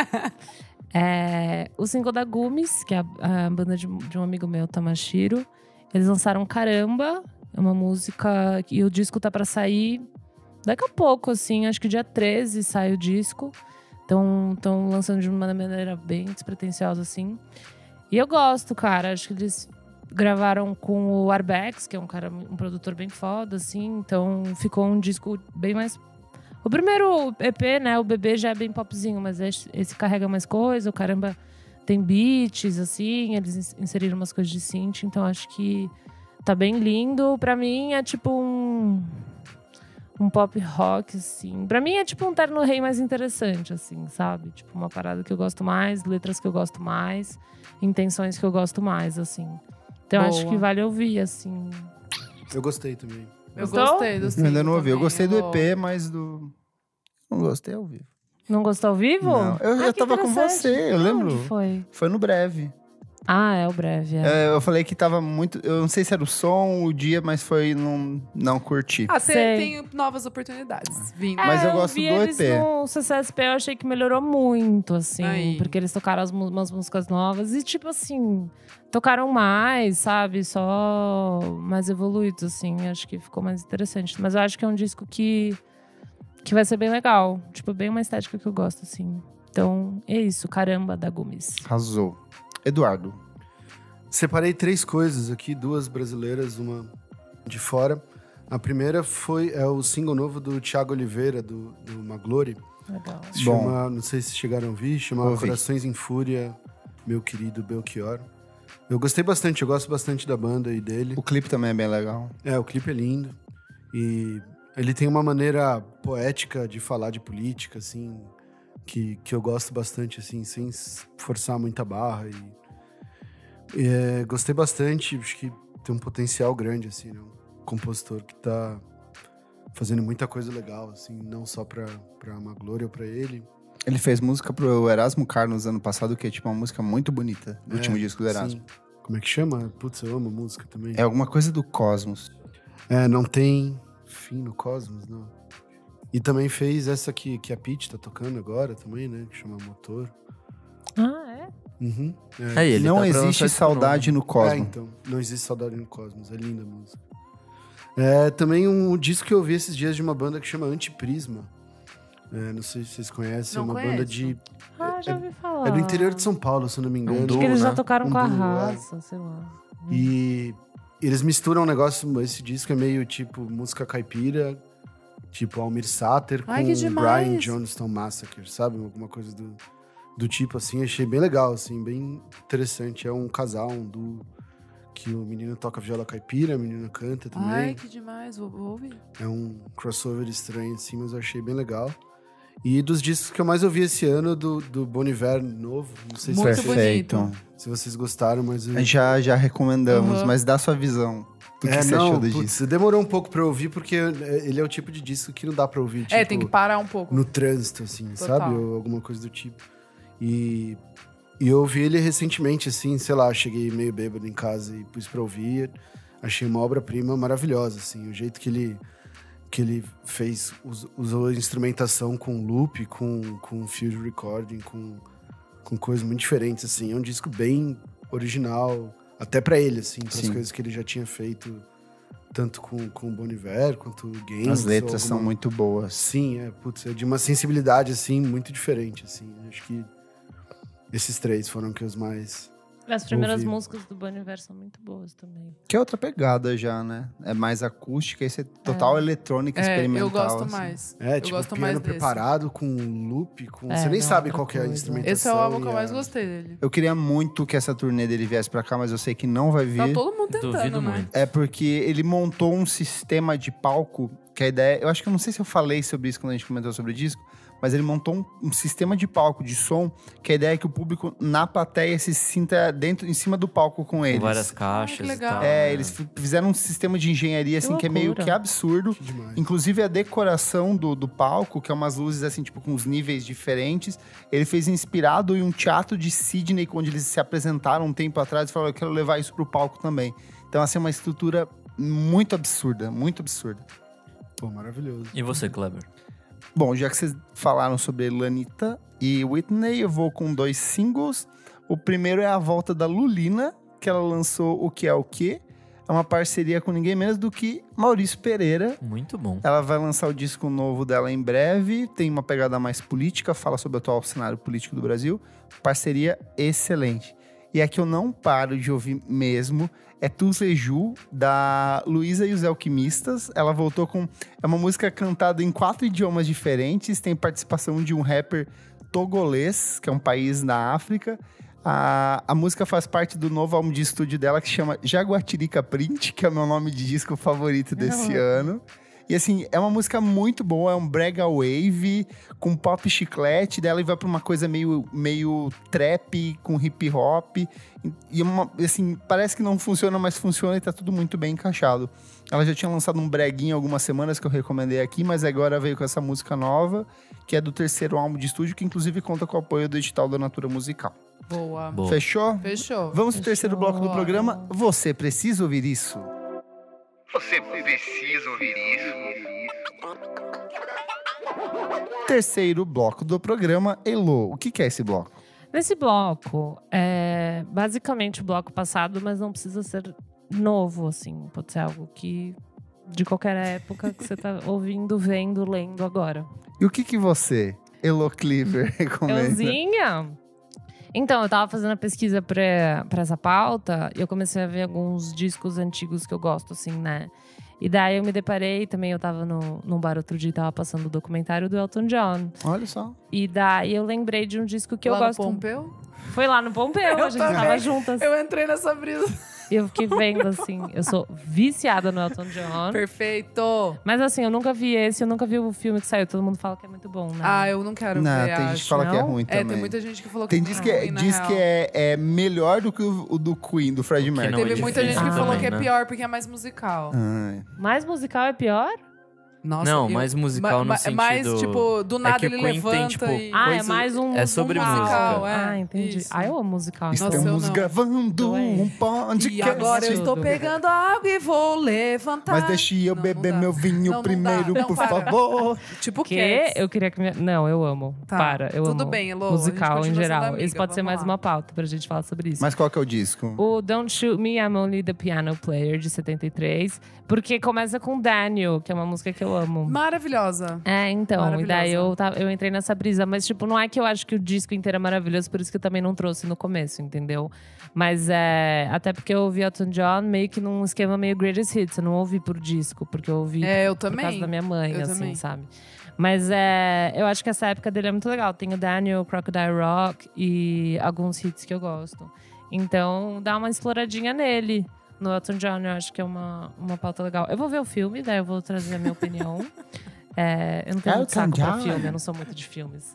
O single da Gumis, que é a banda de um amigo meu, Tamashiro. Eles lançaram Caramba, é uma música, e o disco tá pra sair daqui a pouco, assim, acho que dia 13 sai o disco. Então, estão lançando de uma maneira bem despretensiosa, assim. E eu gosto, cara, acho que eles gravaram com o Arbex, que é um produtor bem foda, assim. Então, ficou um disco bem mais... O primeiro EP, né, o Bebê já é bem popzinho, mas esse carrega mais coisa, o Caramba... Tem beats, assim, eles inseriram umas coisas de synth, então acho que tá bem lindo. Pra mim é tipo um pop rock, assim. Pra mim é tipo um Terno Rei mais interessante, assim, sabe? Tipo uma parada que eu gosto mais, letras que eu gosto mais, intenções que eu gosto mais, assim. Então acho que vale ouvir, assim. Eu gostei também. Eu gostei do Eu single ainda não ouvi. Eu também, gostei do EP, mas do... Não gostei ao vivo. Não gostou ao vivo? Não. Eu tava com você, eu lembro. Onde foi? Foi no Breve. É o Breve, Eu falei que tava muito... Eu não sei se era o som, o dia, mas foi... Não curti. Tem novas oportunidades vindo. Mas eu gosto vi do eles EP. no CCSP, eu achei que melhorou muito, assim. Aí. Porque eles tocaram umas músicas novas. E, tipo assim, tocaram mais, sabe? Só mais evoluídos, assim. Acho que ficou mais interessante. Mas eu acho que é um disco que vai ser bem legal. Tipo, bem uma estética que eu gosto, assim. Então, é isso. Caramba, da Gumis. Arrasou. Eduardo. Separei 3 coisas aqui, 2 brasileiras, uma de fora. A primeira é o single novo do Thiago Oliveira, do Maglore. Legal. Se Bom. chama, não sei se chegaram a ouvir, chama Ouvi. Corações em Fúria, meu querido Belchior. Eu gostei bastante, eu gosto bastante da banda e dele. O clipe também é bem legal. O clipe é lindo. E ele tem uma maneira poética de falar de política, assim, que eu gosto bastante, assim, sem forçar muita barra. Gostei bastante, acho que tem um potencial grande, assim, né? Um compositor que tá fazendo muita coisa legal, assim, não só pra Maglore ou pra ele. Ele fez música pro Erasmo Carlos ano passado, que é tipo uma música muito bonita. Do último disco do Erasmo. Sim. Como é que chama? Putz, eu amo música também. É alguma coisa do Cosmos. Não tem fim no Cosmos, não. E também fez essa que a Pitty tá tocando agora também, né? Que chama Motor. Uhum. Ele Não tá pra lançar existe disco saudade no Cosmos. Então. Não existe saudade no Cosmos. É linda a música. Também um disco que eu ouvi esses dias de uma banda que chama Antiprisma. Não sei se vocês conhecem. Não é uma conheço. banda de... Já ouvi falar. É do interior de São Paulo, se eu não me engano. Acho que eles já né? tocaram com a duo, raça, sei lá. E eles misturam um negócio... Esse disco é meio tipo música caipira, tipo Almir Sater com Ai, que demais. Brian Johnston Massacre, sabe? Alguma coisa do tipo assim. Achei bem legal, assim, bem interessante. É um casal, um duo, que o menino toca viola caipira, a menina canta também. Ai, que demais. Vou ouvir. É um crossover estranho, assim, mas eu achei bem legal. E dos discos que eu mais ouvi esse ano, do Bon Iver novo. Não sei Muito Perfeito. se vocês gostaram, mas... Já recomendamos, Uhum. mas dá sua visão do que você achou do disco. demorou um pouco pra eu ouvir, porque ele é o tipo de disco que não dá pra ouvir, tipo, Tem que parar um pouco. no trânsito, assim, Total. sabe? Ou alguma coisa do tipo. E eu ouvi ele recentemente, assim, sei lá, cheguei meio bêbado em casa e pus pra ouvir. Achei uma obra-prima maravilhosa, assim. O jeito que ele fez, usou a instrumentação com loop, com field recording, com coisas muito diferentes, assim. É um disco bem original. Até pra ele, assim, pras Sim. coisas que ele já tinha feito, tanto com o Bon Iver quanto o Games. As letras são muito boas. Sim, é de uma sensibilidade, assim, muito diferente, assim. Acho que esses 3 foram que os mais... As primeiras ouvi. músicas do Bon Iver são muito boas também. Que é outra pegada já, né? É mais acústica, esse é total eletrônica experimental. Eu gosto assim. mais. É, eu tipo, gosto piano mais desse. preparado com loop, com... É, você nem não, sabe outra qual que é a coisa. instrumentação. Esse é o álbum que eu e mais a- gostei dele. Eu queria muito que essa turnê dele viesse pra cá, mas eu sei que não vai vir. Tá todo mundo tentando, Duvido né? muito. É porque ele montou um sistema de palco, que a ideia... Eu acho que eu não sei se eu falei sobre isso quando a gente comentou sobre o disco, mas ele montou um sistema de palco, de som, que a ideia é que o público na plateia se sinta em cima do palco com eles. Com várias caixas e legal. tal. Eles fizeram um sistema de engenharia, assim, que é meio loucura. que absurdo. Que demais. Inclusive a decoração do palco, que é umas luzes assim, tipo, com uns níveis diferentes. Ele fez inspirado em um teatro de Sydney, onde eles se apresentaram um tempo atrás e falaram, eu quero levar isso pro palco também. Então, assim, é uma estrutura muito absurda, muito absurda. Pô, maravilhoso. E você, Kleber? Bom, já que vocês falaram sobre Lanita e Whitney, eu vou com 2 singles. O primeiro é a volta da Lulina, que ela lançou O Que É O Que. É uma parceria com ninguém menos do que Maurício Pereira. Muito bom. Ela vai lançar o disco novo dela em breve. Tem uma pegada mais política, fala sobre o atual cenário político do Brasil. Parceria excelente. E a que eu não paro de ouvir mesmo é Tuzleju, da Luísa e os Alquimistas. Ela voltou com... É uma música cantada em 4 idiomas diferentes. Tem participação de um rapper togolês, que é um país na África. A música faz parte do novo álbum de estúdio dela, que chama Jaguatirica Print, que é o meu nome de disco favorito desse ano. E assim, é uma música muito boa, é um brega wave, com pop chiclete, dela e vai pra uma coisa meio trap, com hip hop. E assim, parece que não funciona, mas funciona e tá tudo muito bem encaixado. Ela já tinha lançado um breguinho algumas semanas que eu recomendei aqui, mas agora veio com essa música nova, que é do 3º álbum de estúdio, que inclusive conta com o apoio do edital da Natura Musical. Boa. Boa. Fechou? Fechou. Vamos pro terceiro bloco do Bora. programa. Você precisa ouvir isso? Você precisa ouvir isso. Terceiro bloco do programa. Elô, o que é esse bloco? Nesse bloco, é basicamente o bloco passado, mas não precisa ser novo, assim. Pode ser algo que de qualquer época que você tá ouvindo, vendo, lendo agora. E o que você, Elô Cleaver, recomenda? Euzinha? Então, eu tava fazendo a pesquisa pra essa pauta e eu comecei a ver alguns discos antigos que eu gosto, assim, né? E daí eu me deparei também, eu tava num bar outro dia e tava passando o documentário do Elton John. Olha só. E daí eu lembrei de um disco que Lá eu no gosto. Pompeu? Foi lá no Pompeu, Eu a gente também. tava juntas. Eu entrei nessa brisa. E eu fiquei vendo, assim, eu sou viciada no Elton John. Perfeito. Mas assim, eu nunca vi esse, eu nunca vi o filme que saiu. Todo mundo fala que é muito bom, né? Ah, eu não quero Não, ver, tem gente acho. que fala que é não? ruim também. Tem muita gente que falou que Tem é diz ruim, na diz real. que é melhor do que o do Queen, do Freddie O que não Mercury. Teve muita gente que Ah. falou também, que é né? pior porque é mais musical. Ai. Mais musical é pior? Nossa, Não, mais musical no É mais, sentido- tipo, do nada que ele o Queen tem, levanta tipo, e... Ah, é Coisa- mais um é sobre musical, música. é. Ah, entendi. Isso. Ah, eu amo musical. Nossa, Estamos eu não. gravando Doente. um podcast. E agora eu estou Tudo. pegando água e vou levantar. Mas deixe eu Não, beber não dá. meu vinho Não primeiro, dá. Não, por para. favor. Tipo Que Cats. eu queria que... Não, eu amo. Tá. Para, eu Tudo amo. bem, Elô, a Musical gente em continua geral. sendo amiga, Isso pode ser vamos mais lá. uma pauta pra gente falar sobre isso. Mas qual que é o disco? O Don't Shoot Me, I'm Only the Piano Player, de 73. Porque começa com Daniel, que é uma música que eu amo. Maravilhosa. É, então, e daí Maravilhosa. eu entrei nessa brisa. Mas, tipo, não é que eu acho que o disco inteiro é maravilhoso, por isso que eu também não trouxe no começo, entendeu? Mas até porque eu ouvi Elton John meio que num esquema meio Greatest Hits. Eu não ouvi por disco, porque eu ouvi Eu por também. causa da minha mãe, Eu assim, também. sabe? Mas eu acho que essa época dele é muito legal. Tem o Daniel, Crocodile Rock e alguns hits que eu gosto. Então, dá uma exploradinha nele. No Elton John, eu acho que é uma pauta legal. Eu vou ver o filme, daí eu vou trazer a minha opinião. Eu não tenho muito Elton saco pra John. filme, eu não sou muito de filmes.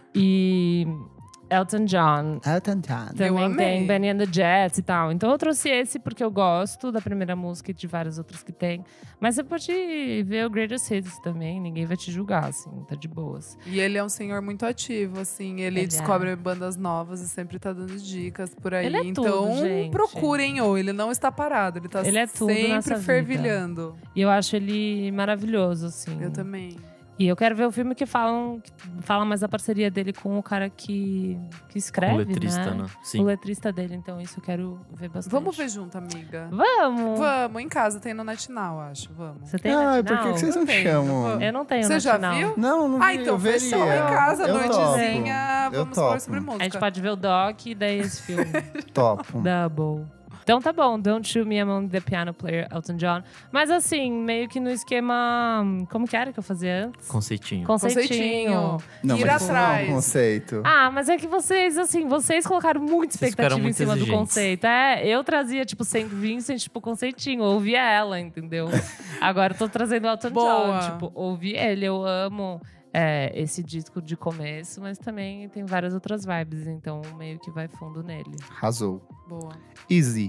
E Elton John. Elton John. Também amei. tem Benny and the Jets e tal. Então eu trouxe esse porque eu gosto da primeira música e de várias outras que tem. Mas você pode ver o Greatest Hits também, ninguém vai te julgar, assim, tá de boas. E ele é um senhor muito ativo, assim. Ele Ele descobre bandas novas e sempre tá dando dicas por aí. Ele é tudo, então, gente. procurem, ou ele não está parado. Ele tá Ele é tudo nessa sempre vida. fervilhando. E eu acho ele maravilhoso, assim. Eu também. E eu quero ver o filme que fala mais da parceria dele com o cara que escreve, O letrista, né? Sim. O letrista dele, então isso eu quero ver bastante. Vamos ver junto, amiga. Vamos! Vamos, em casa tem no NetNow, acho. Vamos. Você tem Ah, NetNow? por que vocês não Eu tenho, chamam? vamos. Eu não tenho Você já NetNow. viu? Não vi. Então eu veria. fechou em casa, Eu noitezinha. topo. Vamos Eu falar sobre topo. música. A gente pode ver o doc e daí esse filme. Topo. Double. Então tá bom, Don't Shoot Me Among the Piano Player, Elton John. Mas assim, meio que no esquema... Como que era que eu fazia antes? Conceitinho. Conceitinho. Não, Ir mas isso não é atrás. um conceito. Ah, mas é que vocês colocaram muita Vocês ficaram expectativa em muito cima do exigentes. conceito. Eu trazia, tipo, Saint Vincent, tipo, conceitinho. Ouvia ela, entendeu? Agora eu tô trazendo Elton Boa. John. Tipo, ouvi ele, eu amo esse disco de começo, mas também tem várias outras vibes. Então, meio que vai fundo nele. Arrasou. Boa. Easy.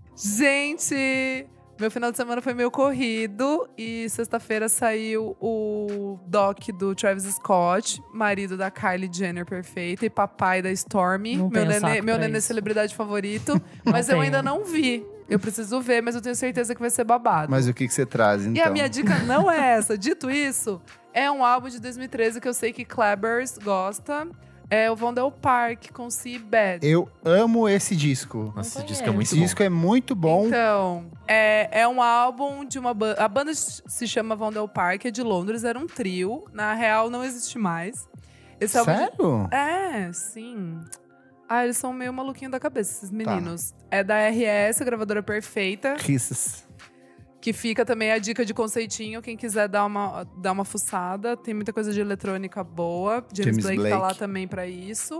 Gente, meu final de semana foi meio corrido e sexta-feira saiu o doc do Travis Scott, marido da Kylie Jenner perfeita e papai da Stormi, Não meu tenho saco pra nenê isso. celebridade favorito, mas eu tenho. ainda não vi. Eu preciso ver, mas eu tenho certeza que vai ser babado. Mas o que você traz, então? E a minha dica não é essa. Dito isso, é um álbum de 2013 que eu sei que Klebers gosta. É o Vondel Park com See Bad. Eu amo esse disco. Nossa, esse conheço. disco é muito Esse bom. disco é muito bom. Então, é um álbum de uma banda. A banda se chama Vondel Park, é de Londres, era um trio. Na real, não existe mais. Esse álbum Sério? sim. Ah, eles são meio maluquinhos da cabeça, esses meninos. É da RS, a gravadora perfeita. Kisses. Que fica também a dica de conceitinho, quem quiser dar uma fuçada. Tem muita coisa de eletrônica boa. James Blake tá lá também pra isso.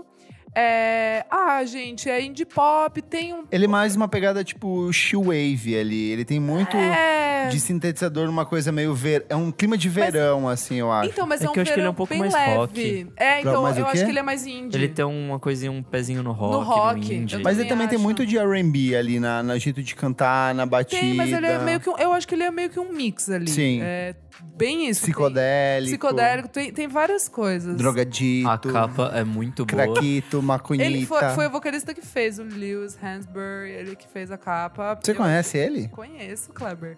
Gente, é indie pop, tem um... Ele é mais uma pegada tipo shoewave ali. Ele tem muito de sintetizador, uma coisa meio é um clima de verão, assim, eu acho. Então, mas É é um que eu acho que ele é verão um pouco bem mais leve. rock. Então, Mais o eu quê? acho que ele é mais indie. Ele tem uma coisinha, um pezinho no rock, No rock, indie. eu Mas ele também também tem acho. muito de R&B ali na jeito de cantar, na batida. Tem, mas ele é meio que eu acho que ele é meio que um mix ali. Sim. É bem isso. Psicodélico. Psicodélico, tem várias coisas. Drogadito. A capa é muito boa. Craquito, maconhita. Ele foi o vocalista que fez o Lewis Hansberry, ele que fez a capa. Você conhece ele? Conheço, Kleber.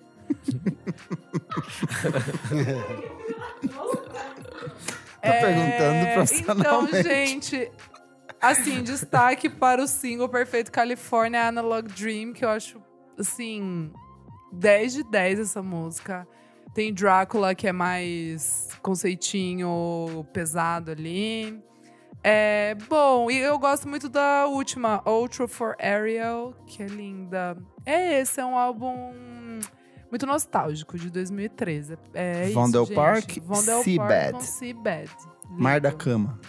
Tô perguntando profissionalmente. Então, gente, assim, destaque para o single Perfeito California Analog Dream, que eu acho, assim, 10 de 10 essa música. Tem Drácula, que é mais conceitinho pesado ali. Bom, e eu gosto muito da última, Ultra for Ariel, que é linda. Esse é um álbum muito nostálgico, de 2013. É Vondel isso, Park, gente. Vondel See Park Bad. com See Bad. Mar da Lindo. Cama.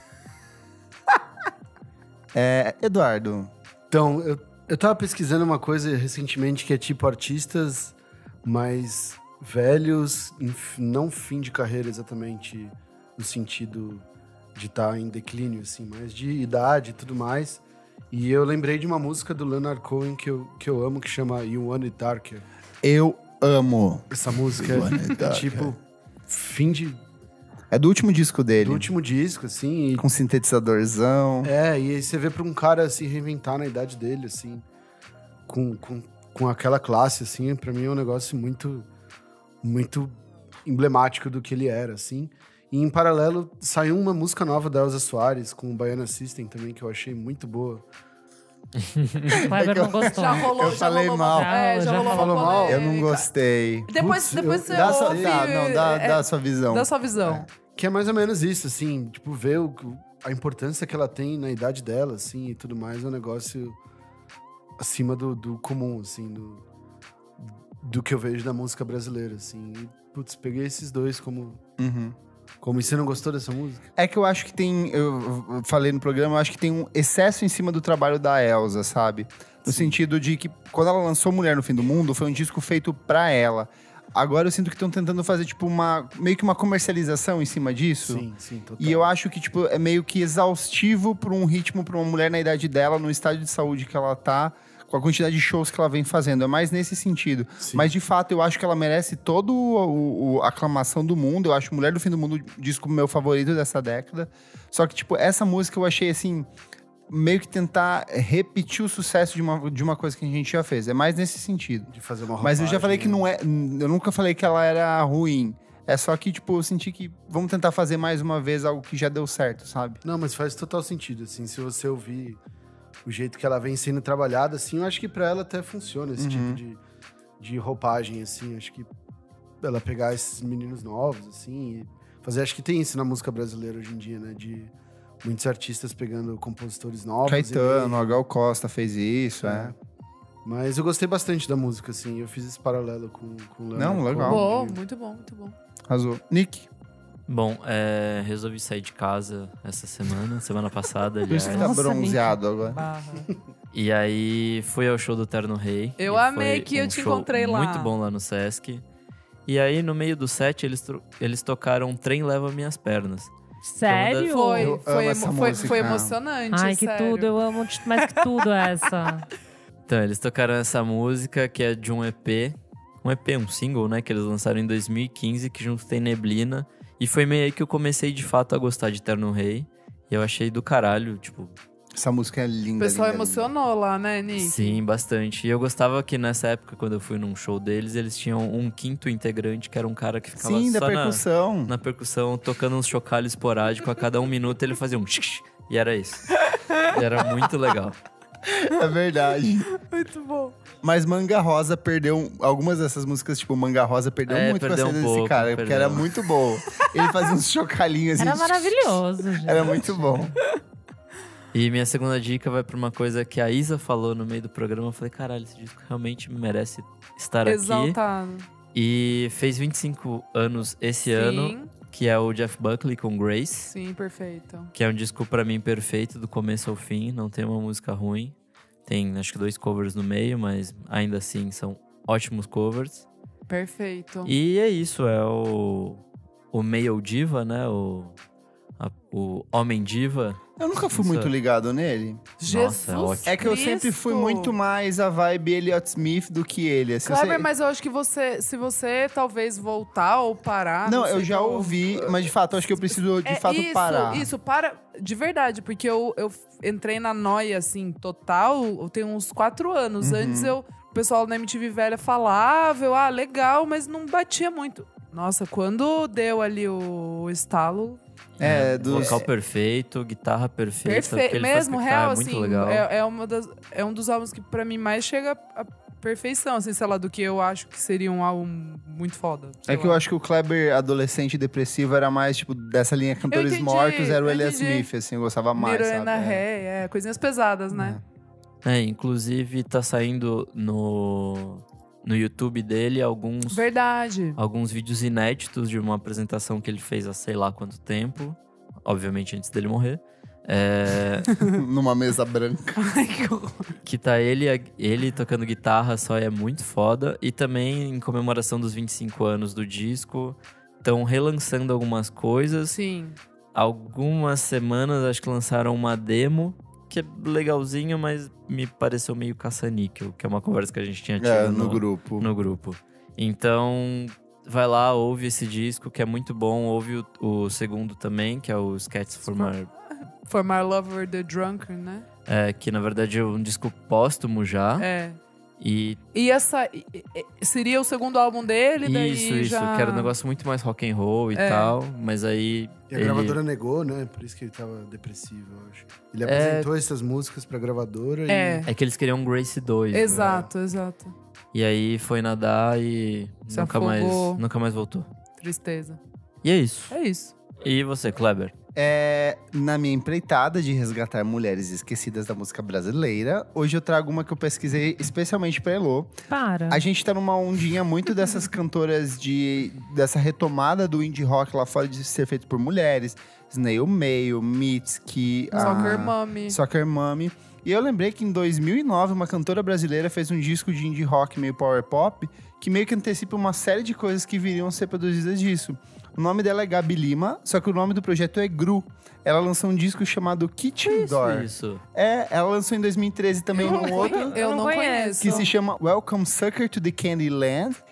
Eduardo. Então, eu tava pesquisando uma coisa recentemente que é tipo artistas mais velhos, não fim de carreira exatamente no sentido de estar em declínio, assim, mas de idade e tudo mais. E eu lembrei de uma música do Leonard Cohen que eu amo, que chama You Want It Darker. Eu amo. Essa música You Want It é Darker. tipo fim É do último disco dele. do último disco, assim. Com sintetizadorzão. E aí você vê pra um cara se reinventar na idade dele, assim, com aquela classe, assim, pra mim é um negócio muito, muito emblemático do que ele era, assim. E em paralelo, saiu uma música nova da Elza Soares, com o Baiana System também, que eu achei muito boa. O Kleber não gostou. Já rolou, Eu já falei rolou mal. Já rolou falou uma mal? Eu não polêmica. gostei. Depois Putz, você Dá ouve... dá a sua visão. Dá a sua visão. Que é mais ou menos isso, assim, tipo, ver a importância que ela tem na idade dela, assim, e tudo mais, é um negócio acima do comum, assim, do que eu vejo da música brasileira, assim. E, putz, peguei esses dois como... Uhum. E você não gostou dessa música? É que eu acho que tem... Eu falei no programa, eu acho que tem um excesso em cima do trabalho da Elza, sabe? No sentido de que, quando ela lançou Mulher no Fim do Mundo, foi um disco feito pra ela. Agora eu sinto que estão tentando fazer, tipo, meio que uma comercialização em cima disso. Sim, total. E eu acho que, tipo, é meio que exaustivo por um ritmo pra uma mulher na idade dela, no estágio de saúde que ela tá, com a quantidade de shows que ela vem fazendo. É mais nesse sentido. Sim. Mas, de fato, eu acho que ela merece toda a aclamação do mundo. Eu acho Mulher do Fim do Mundo o disco meu favorito dessa década. Só que, tipo, essa música eu achei, assim, meio que tentar repetir o sucesso de uma coisa que a gente já fez. É mais nesse sentido. De fazer uma Mas eu já roupagem, falei que né? não é... Eu nunca falei que ela era ruim. É só que, tipo, eu senti que vamos tentar fazer mais uma vez algo que já deu certo, sabe? Não, mas faz total sentido, assim, se você ouvir o jeito que ela vem sendo trabalhada, assim, eu acho que pra ela até funciona esse tipo de roupagem, assim, acho que ela pegar esses meninos novos, assim, e fazer, acho que tem isso na música brasileira hoje em dia, né, de muitos artistas pegando compositores novos. Caetano, o Gal Costa fez isso, Mas eu gostei bastante da música, assim, eu fiz esse paralelo com o Leonard Não, legal. Bom, Cohen. muito bom, muito bom. Arrasou. Nick, Bom, resolvi sair de casa essa semana passada, por isso que aliás. tá Nossa, bronzeado agora. Barra. E aí fui ao show do Terno Rei. Eu e amei foi que eu um te show encontrei lá. muito bom lá no Sesc. E aí, no meio do set, eles tocaram Trem Leva Minhas Pernas. Sério? Eu amo essa música. Foi emocionante, Ai, que sério. tudo. Eu amo mais que tudo essa. Então, eles tocaram essa música que é de um EP. Um single, né? Que eles lançaram em 2015, que junto tem Neblina. E foi meio aí que eu comecei, de fato, a gostar de Terno Rei. E eu achei do caralho, tipo... Essa música é O linda, pessoal linda, emocionou lá, né, Nick? Sim, bastante. E eu gostava que nessa época, quando eu fui num show deles, eles tinham um quinto integrante, que era um cara que ficava Sim, da só percussão. na percussão, tocando uns chocalhos esporádicos. A cada 1 minuto ele fazia um... E era isso. E era muito legal. É verdade. Muito bom. Mas Manga Rosa perdeu... Algumas dessas músicas, tipo Manga Rosa, perdeu muito com a perdeu saída um desse pouco, cara. Porque perdeu. era muito boa. Ele fazia uns chocalhinhos assim. Era maravilhoso, gente. Era muito bom. E minha segunda dica vai pra uma coisa que a Isa falou no meio do programa. Eu falei, caralho, esse disco realmente merece estar aqui. Exaltado. E fez 25 anos esse ano, que é o Jeff Buckley com Grace. Sim, perfeito. Que é um disco pra mim perfeito, do começo ao fim. Não tem uma música ruim. Tem, acho que 2 covers no meio, mas ainda assim são ótimos covers. Perfeito. E é isso, é o male diva, né? O homem diva. Eu nunca fui Isso muito é- ligado nele. Jesus é ótimo. É que eu sempre fui Cristo. muito mais a vibe Elliott Smith do que ele. Assim, eu Kleber, sei- mas eu acho que se você talvez voltar ou parar... Não, sei eu já qual- ouvi, mas de fato, eu acho que eu preciso de fato isso, parar. Isso, para de verdade, porque eu entrei na noia, assim, total, eu tenho uns 4 anos. Uhum. Antes o pessoal na MTV velha falava, legal, mas não batia muito. Nossa, quando deu ali o estalo... Vocal perfeito, guitarra perfeita. o que Perfeito, ele faz mesmo, com a guitarra real, é muito assim, legal. é um dos álbuns que pra mim mais chega à perfeição, assim, sei lá, do que eu acho que seria um álbum muito foda. É que eu acho que o Kleber adolescente depressivo era mais, tipo, dessa linha Cantores entendi, Mortos, era o eu Elliott entendi. Smith, assim, eu gostava mais, Miranda sabe? Ré, coisinhas pesadas, né? Inclusive tá saindo no YouTube dele alguns Verdade. vídeos inéditos de uma apresentação que ele fez há sei lá quanto tempo. Obviamente antes dele morrer. Numa mesa branca. Ai, que horror. Que tá ele tocando guitarra só, é muito foda. E também em comemoração dos 25 anos do disco, estão relançando algumas coisas. Sim. Algumas semanas acho que lançaram uma demo, que é legalzinho, mas me pareceu meio caça-níquel, que é uma conversa que a gente tinha tido No grupo. no grupo. Então, vai lá, ouve esse disco, que é muito bom. Ouve o segundo também, que é o Sketches for My... For My Lover, The Drunken, né? que na verdade é um disco póstumo já. É. E E seria o segundo álbum dele, daí isso, já... que era um negócio muito mais rock and roll e É. tal. Mas aí... E a gravadora negou, né? Por isso que ele tava depressivo, eu acho. Ele apresentou essas músicas pra gravadora É. É que eles queriam Grace 2. né? Exato. E aí foi nadar e Se nunca mais, afogou. nunca mais voltou. Tristeza. E é isso. É isso. E você, Kleber? Na minha empreitada de resgatar mulheres esquecidas da música brasileira, hoje eu trago uma que eu pesquisei especialmente pra Elô. Para. A gente tá numa ondinha muito dessas cantoras dessa retomada do indie rock lá fora de ser feito por mulheres. Snail Mail, Mitski, Soccer Mommy. E eu lembrei que em 2009 uma cantora brasileira fez um disco de indie rock meio power pop que meio que antecipa uma série de coisas que viriam a ser produzidas disso. O nome dela é Gabi Lima, só que o nome do projeto é Gru. Ela lançou um disco chamado Kitchen Door. Isso. Ela lançou em 2013 também um outro Eu não conheço. que se chama Welcome Sucker to the Candy Land.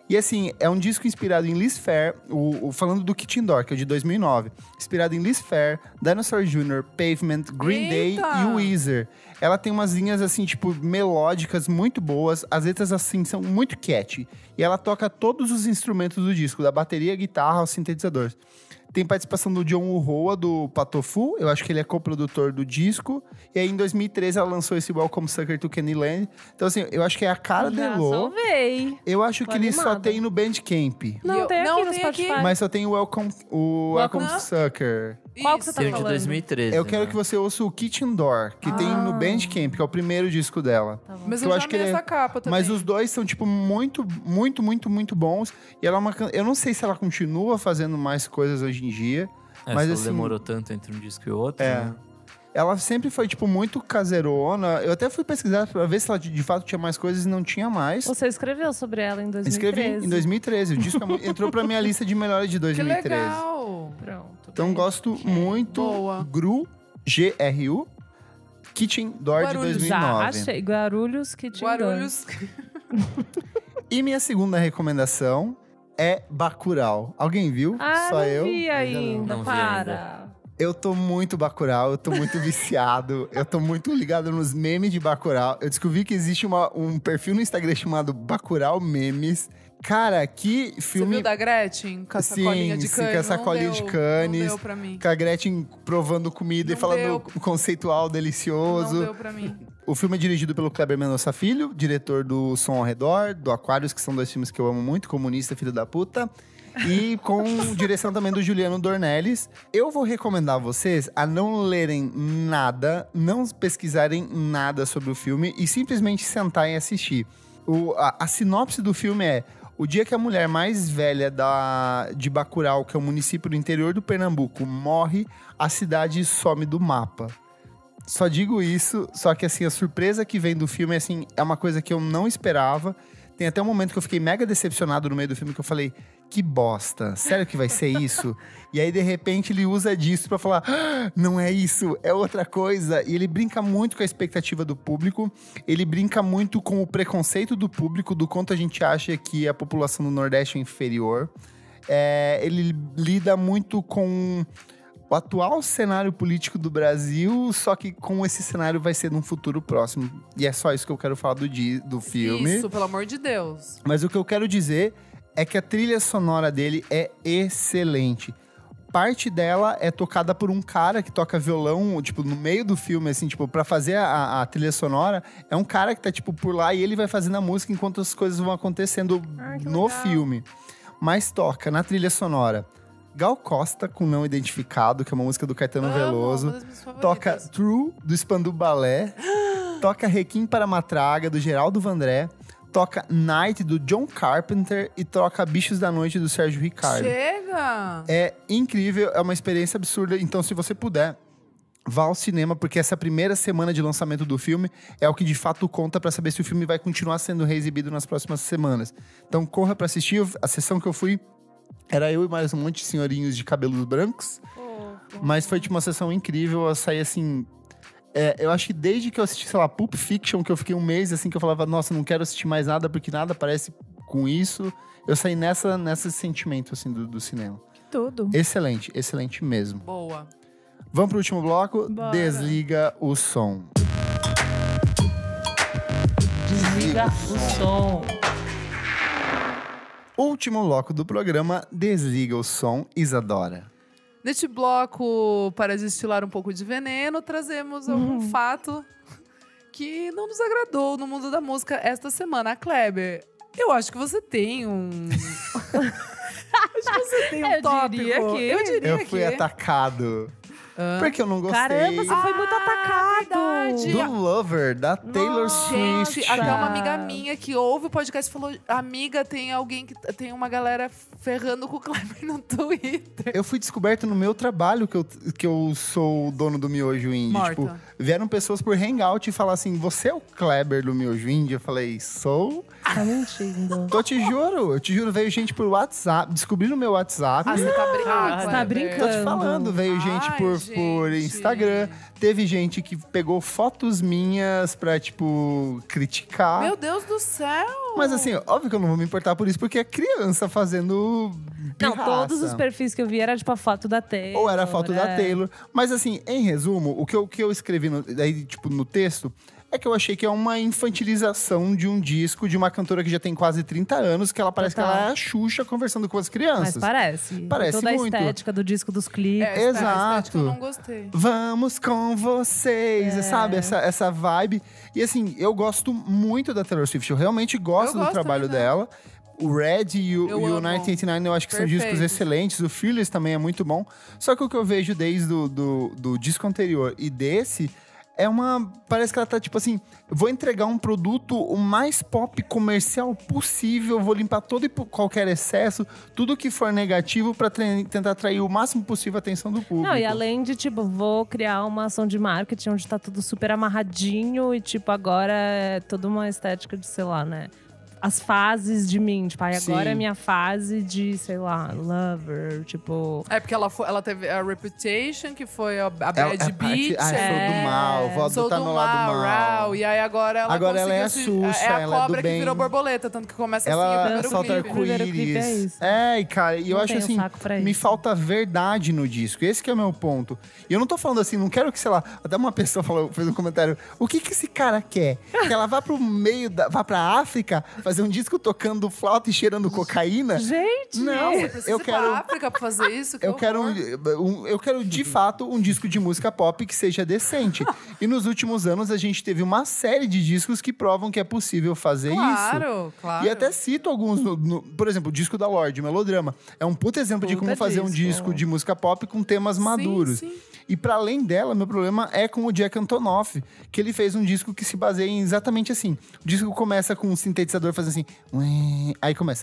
E assim, é um disco inspirado em Liz Phair, falando do Kitchen Door, que é de 2009. Inspirado em Liz Phair, Dinosaur Jr., Pavement, Green Day e Weezer. Ela tem umas linhas, assim, tipo, melódicas muito boas. As letras, assim, são muito catchy. E ela toca todos os instrumentos do disco, da bateria, guitarra aos sintetizadores. Tem participação do John Urroa, do Patofu. Eu acho que ele é coprodutor do disco. E aí, em 2013, ela lançou esse Welcome Sucker to Candyland. Então, assim, eu acho que é a cara de Lô. Salvei. Eu acho que ele só tem no Bandcamp. Não, tem aqui no Spotify. Mas só tem o Welcome Sucker. Qual que você tá Tem o de falando? 2013. Eu quero né? que você ouça o Kitchen Door, que tem no Bandcamp, que é o primeiro disco dela. Tá bom. Mas Que eu eu já acho que amei ele é- essa capa também. Mas os dois são, tipo, muito bons. E ela é uma eu não sei se ela continua fazendo mais coisas hoje em dia. Mas só assim, demorou tanto entre um disco e outro. É. Né? Ela sempre foi, tipo, muito caseirona. Eu até fui pesquisar pra ver se ela de fato tinha mais coisas e não tinha mais. Você escreveu sobre ela em 2013. Escrevi em 2013. O disco entrou pra minha lista de melhores de Que 2013. legal. Pronto. Então bem. gosto muito. Boa. GRU. Kitchen Door de Guarulhos. 2009. Já achei. Guarulhos que te engano. Guarulhos. E minha segunda recomendação é Bacurau. Alguém viu? Ah, Só não eu. vi ainda. Não vi Para. Eu tô muito Bacurau, eu tô muito viciado, eu tô muito ligado nos memes de Bacurau. Eu descobri que existe um perfil no Instagram chamado Bacurau Memes. Cara, que Você filme... viu da Gretchen? Com a sacolinha de sim, canes? com a sacolinha de canes. Não deu pra mim. Com a Gretchen provando comida e Não falando deu. conceitual delicioso. Não deu pra mim. O filme é dirigido pelo Kleber Mendonça Filho, diretor do Som ao Redor, do Aquários, que são dois filmes que eu amo muito, Comunista, Filho da Puta. E com direção também do Juliano Dornelles. Eu vou recomendar a vocês a não lerem nada, não pesquisarem nada sobre o filme e simplesmente sentarem e assistir. A sinopse do filme é: o dia que a mulher mais velha de Bacurau, que é um município do interior do Pernambuco, morre, a cidade some do mapa. Só digo isso, só que assim, a surpresa que vem do filme assim, é uma coisa que eu não esperava. Tem até um momento que eu fiquei mega decepcionado no meio do filme, que eu falei, que bosta, sério que vai ser isso? E aí, de repente, ele usa disso pra falar, não é isso, é outra coisa. E ele brinca muito com a expectativa do público, ele brinca muito com o preconceito do público, do quanto a gente acha que a população do Nordeste é inferior. Ele lida muito com o atual cenário político do Brasil, só que com esse cenário vai ser num futuro próximo. E é só isso que eu quero falar do filme. Isso, pelo amor de Deus. Mas o que eu quero dizer é que a trilha sonora dele é excelente. Parte dela é tocada por um cara que toca violão, tipo, no meio do filme, assim, tipo, pra fazer a trilha sonora. É um cara que tá, tipo, por lá e ele vai fazendo a música enquanto as coisas vão acontecendo no legal. filme. Mas toca na trilha sonora Gal Costa, com Não Identificado, que é uma música do Caetano Veloso. Uma das minhas favoritas. Toca True, do Spandu Balé. Toca Requiem para Matraga, do Geraldo Vandré. Toca Night, do John Carpenter. E toca Bichos da Noite, do Sérgio Ricardo. Chega! É incrível, é uma experiência absurda. Então, se você puder, vá ao cinema, porque essa primeira semana de lançamento do filme é o que de fato conta pra saber se o filme vai continuar sendo reexibido nas próximas semanas. Então, corra pra assistir. A sessão que eu fui era eu e mais um monte de senhorinhos de cabelos brancos. Mas foi tipo uma sessão incrível. Eu saí assim... eu acho que desde que eu assisti, sei lá, Pulp Fiction, que eu fiquei um mês assim, que eu falava, nossa, não quero assistir mais nada, porque nada parece com isso. Eu saí nesse sentimento, assim, do cinema. Tudo. Excelente, excelente mesmo. Boa. Vamos pro último bloco? Bora. Desliga o som. Desliga o som. Último bloco do programa, Desliga o som, Isadora. Neste bloco, para destilar um pouco de veneno, trazemos algum fato que não nos agradou no mundo da música esta semana. A Kleber, eu acho que você tem acho que você tem um Eu tópico. diria que- Eu diria Eu fui que... atacado. Porque eu não gostei. Caramba, você foi muito atacado. verdade. Do Lover, da Taylor Swift. Gente, até uma amiga minha que ouve o podcast falou: amiga, tem alguém que tem uma galera ferrando com o Kleber no Twitter. Eu fui descoberto no meu trabalho que eu sou o dono do Miojo Indie. Morta. Tipo, vieram pessoas por hangout e falaram assim: você é o Kleber do Miojo Indie? Eu falei, sou. Tá mentindo. Eu te juro, veio gente por WhatsApp, descobriram meu WhatsApp. Ah, você tá brincando, Você tá Kleber? brincando. Tô te falando, veio gente Ai, por gente. Instagram. Teve gente que pegou fotos minhas pra, tipo, criticar. Meu Deus do céu! Mas assim, óbvio que eu não vou me importar por isso, porque é criança fazendo Não, pirraça. todos os perfis que eu vi era tipo a foto da Taylor. Ou era a foto da Taylor. Mas assim, em resumo, o que eu escrevi no texto é que eu achei que é uma infantilização de um disco de uma cantora que já tem quase 30 anos, que ela parece que ela é a Xuxa conversando com as crianças. Mas parece. Parece toda muito. a estética do disco, dos clipes. A Exato. estética eu não gostei. Vamos com vocês, sabe? Essa vibe. E assim, eu gosto muito da Taylor Swift. Eu realmente gosto do gosto trabalho também, né? dela. O Red e o Eu amo. 1989 eu acho que são discos Perfeitos. excelentes. O Fearless também é muito bom. Só que o que eu vejo desde do disco anterior e desse é uma... Parece que ela tá tipo assim... Vou entregar um produto o mais pop comercial possível. Vou limpar todo e qualquer excesso. Tudo que for negativo pra tentar atrair o máximo possível a atenção do público. Não, e além de, tipo, vou criar uma ação de marketing onde tá tudo super amarradinho e, tipo, agora é toda uma estética de, sei lá, né? As fases de mim. Tipo, agora Sim. é minha fase de, sei lá, lover, tipo... É, porque ela teve a Reputation, que foi a Bad Beat. Foi do mal. Vou Sou adotar do meu lado mal. Raul, e aí agora ela Agora ela é a conseguiu Xuxa, é a ela é do cobra que bem. virou borboleta, tanto que começa assim o Ela primeiro solta clipe. Primeiro clipe é arco-íris. isso. E cara, e eu Não acho tenho assim, saco pra me isso. falta verdade no disco. Esse que é o meu ponto. E eu não tô falando assim, não quero que, sei lá, até uma pessoa fez um comentário, o que esse cara quer? Que ela vá pro meio, vá pra África, fazer um disco tocando flauta e cheirando cocaína? Gente! Não, Você precisa eu ir quero... pra África pra fazer isso? Que Eu quero, horror. eu quero, de fato, um disco de música pop que seja decente. E nos últimos anos, a gente teve uma série de discos que provam que é possível fazer isso. Claro. E até cito alguns, por exemplo, o disco da Lorde, Melodrama. É um puta exemplo de como fazer um disco de música pop com temas maduros. Sim. E pra além dela, meu problema é com o Jack Antonoff, que ele fez um disco que se baseia em exatamente assim. O disco começa com um sintetizador fazendo assim... ué, aí começa...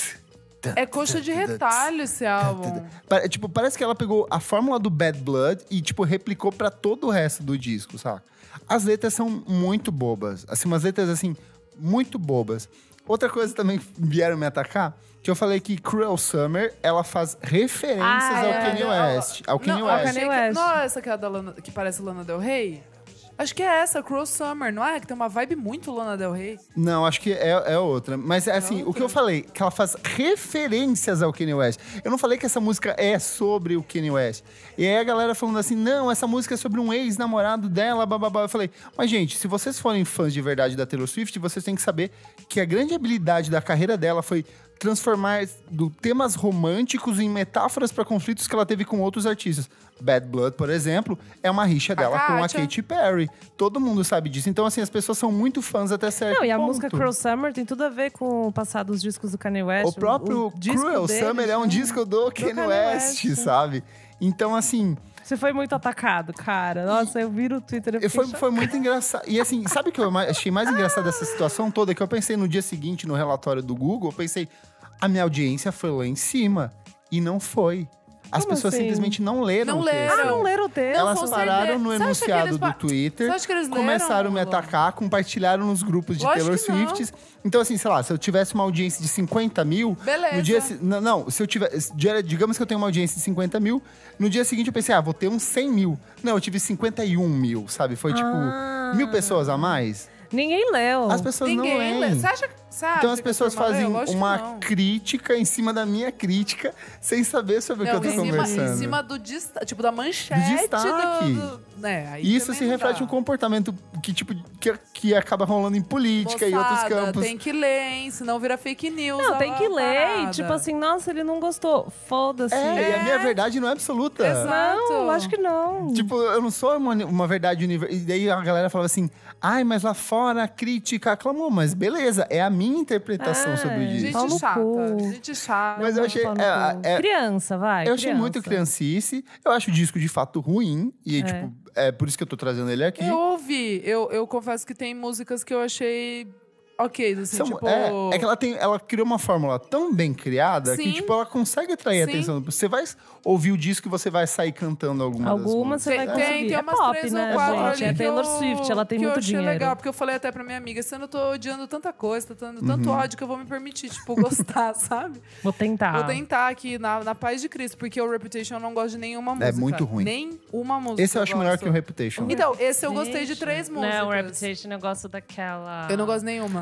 É coxa de retalho esse álbum. Tipo, parece que ela pegou a fórmula do Bad Blood e, tipo, replicou pra todo o resto do disco, saca? As letras são muito bobas. Assim, umas letras, assim, muito bobas. Outra coisa também que vieram me atacar, que eu falei que Cruel Summer, ela faz referências ao Kanye West. Ao Kanye Não, West. Kanye West. Não é essa que é a da Lana, que parece Lana Del Rey? Acho que é essa, Cruel Summer, não é? Que tem uma vibe muito Lana Del Rey. Não, acho que é outra. Mas, assim, o que eu falei, que ela faz referências ao Kanye West. Eu não falei que essa música é sobre o Kanye West. E aí a galera falando assim, não, essa música é sobre um ex-namorado dela, bababá. Eu falei, mas gente, se vocês forem fãs de verdade da Taylor Swift, vocês têm que saber que a grande habilidade da carreira dela foi transformar temas românticos em metáforas para conflitos que ela teve com outros artistas. Bad Blood, por exemplo, é uma rixa dela com a Katia. Katy Perry. Todo mundo sabe disso. Então, assim, as pessoas são muito fãs até certo Não, e a ponto. música Cruel Summer tem tudo a ver com o passado dos discos do Kanye West. O próprio disco Cruel dele, Summer é um disco do Kanye West, sabe? Então, assim, Você foi muito atacado, cara. Nossa, eu vi no Twitter. Eu foi muito engraçado. E assim, sabe o que eu achei mais engraçado dessa situação toda? Que eu pensei no dia seguinte, no relatório do Google, eu pensei, a minha audiência foi lá em cima. E não foi. As Como pessoas assim? simplesmente não leram Não o texto. Ah, não leram o texto? Elas com pararam certeza. no Você acha que enunciado eles do Twitter, Você acha que eles começaram a me leram, atacar, compartilharam nos grupos de Lógico Taylor que não. Swift. Então, assim, sei lá, se eu tivesse uma audiência de 50 mil... Beleza. No dia, não, se eu tivesse... Digamos que eu tenho uma audiência de 50 mil, no dia seguinte eu pensei, vou ter uns 100 mil. Não, eu tive 51 mil, sabe? Foi tipo 1.000 pessoas a mais. Ninguém leu. As pessoas não Ninguém leem. lê. Você acha Então as que pessoas a turma fazem leu? Lógico que uma não. crítica em cima da minha crítica, sem saber sobre o que eu tô conversando. Em cima do tipo da manchete Do destaque. né, aí E isso também se não reflete dá. um comportamento que, tipo, que acaba rolando em política e outros Moçada, campos. tem que ler, hein? Senão vira fake news. Não, a tem que ler. E, parada. tipo assim, nossa, ele não gostou. Foda-se. E a minha verdade não é absoluta. Exato. Não, acho que não. Tipo, eu não sou uma verdade universal. E daí a galera falava assim, mas lá fora a crítica aclamou. Mas beleza, é a minha interpretação sobre isso. Gente Pau no chata, cu. gente chata. Mas eu achei... Pau no cu. Criança, vai. Eu achei muito criancice. Eu acho o disco de fato ruim. E, tipo, é por isso que eu tô trazendo ele aqui. Eu ouvi. Eu confesso que tem músicas que eu achei ok, assim, tipo... É que ela criou uma fórmula tão bem criada que, Sim. tipo, ela consegue atrair a Sim. atenção. Você vai ouvir o disco e você vai sair cantando algumas Você vai Tem conseguir. É umas pop, 3 né, ou 4 gente? ali É que Taylor eu- Swift, ela tem que muito eu achei dinheiro. legal, porque eu falei até pra minha amiga, se eu não tô odiando tanta coisa, tá dando Uhum. tanto ódio que eu vou me permitir, tipo, gostar, sabe? Vou tentar. Vou tentar aqui, na paz de Cristo, porque o Reputation eu não gosto de nenhuma música. muito ruim. Nenhuma música. Esse eu acho melhor gosto. que o Reputation. Então, esse eu gostei de 3 músicas. Não, o Reputation eu gosto daquela... Eu não gosto de nenhuma.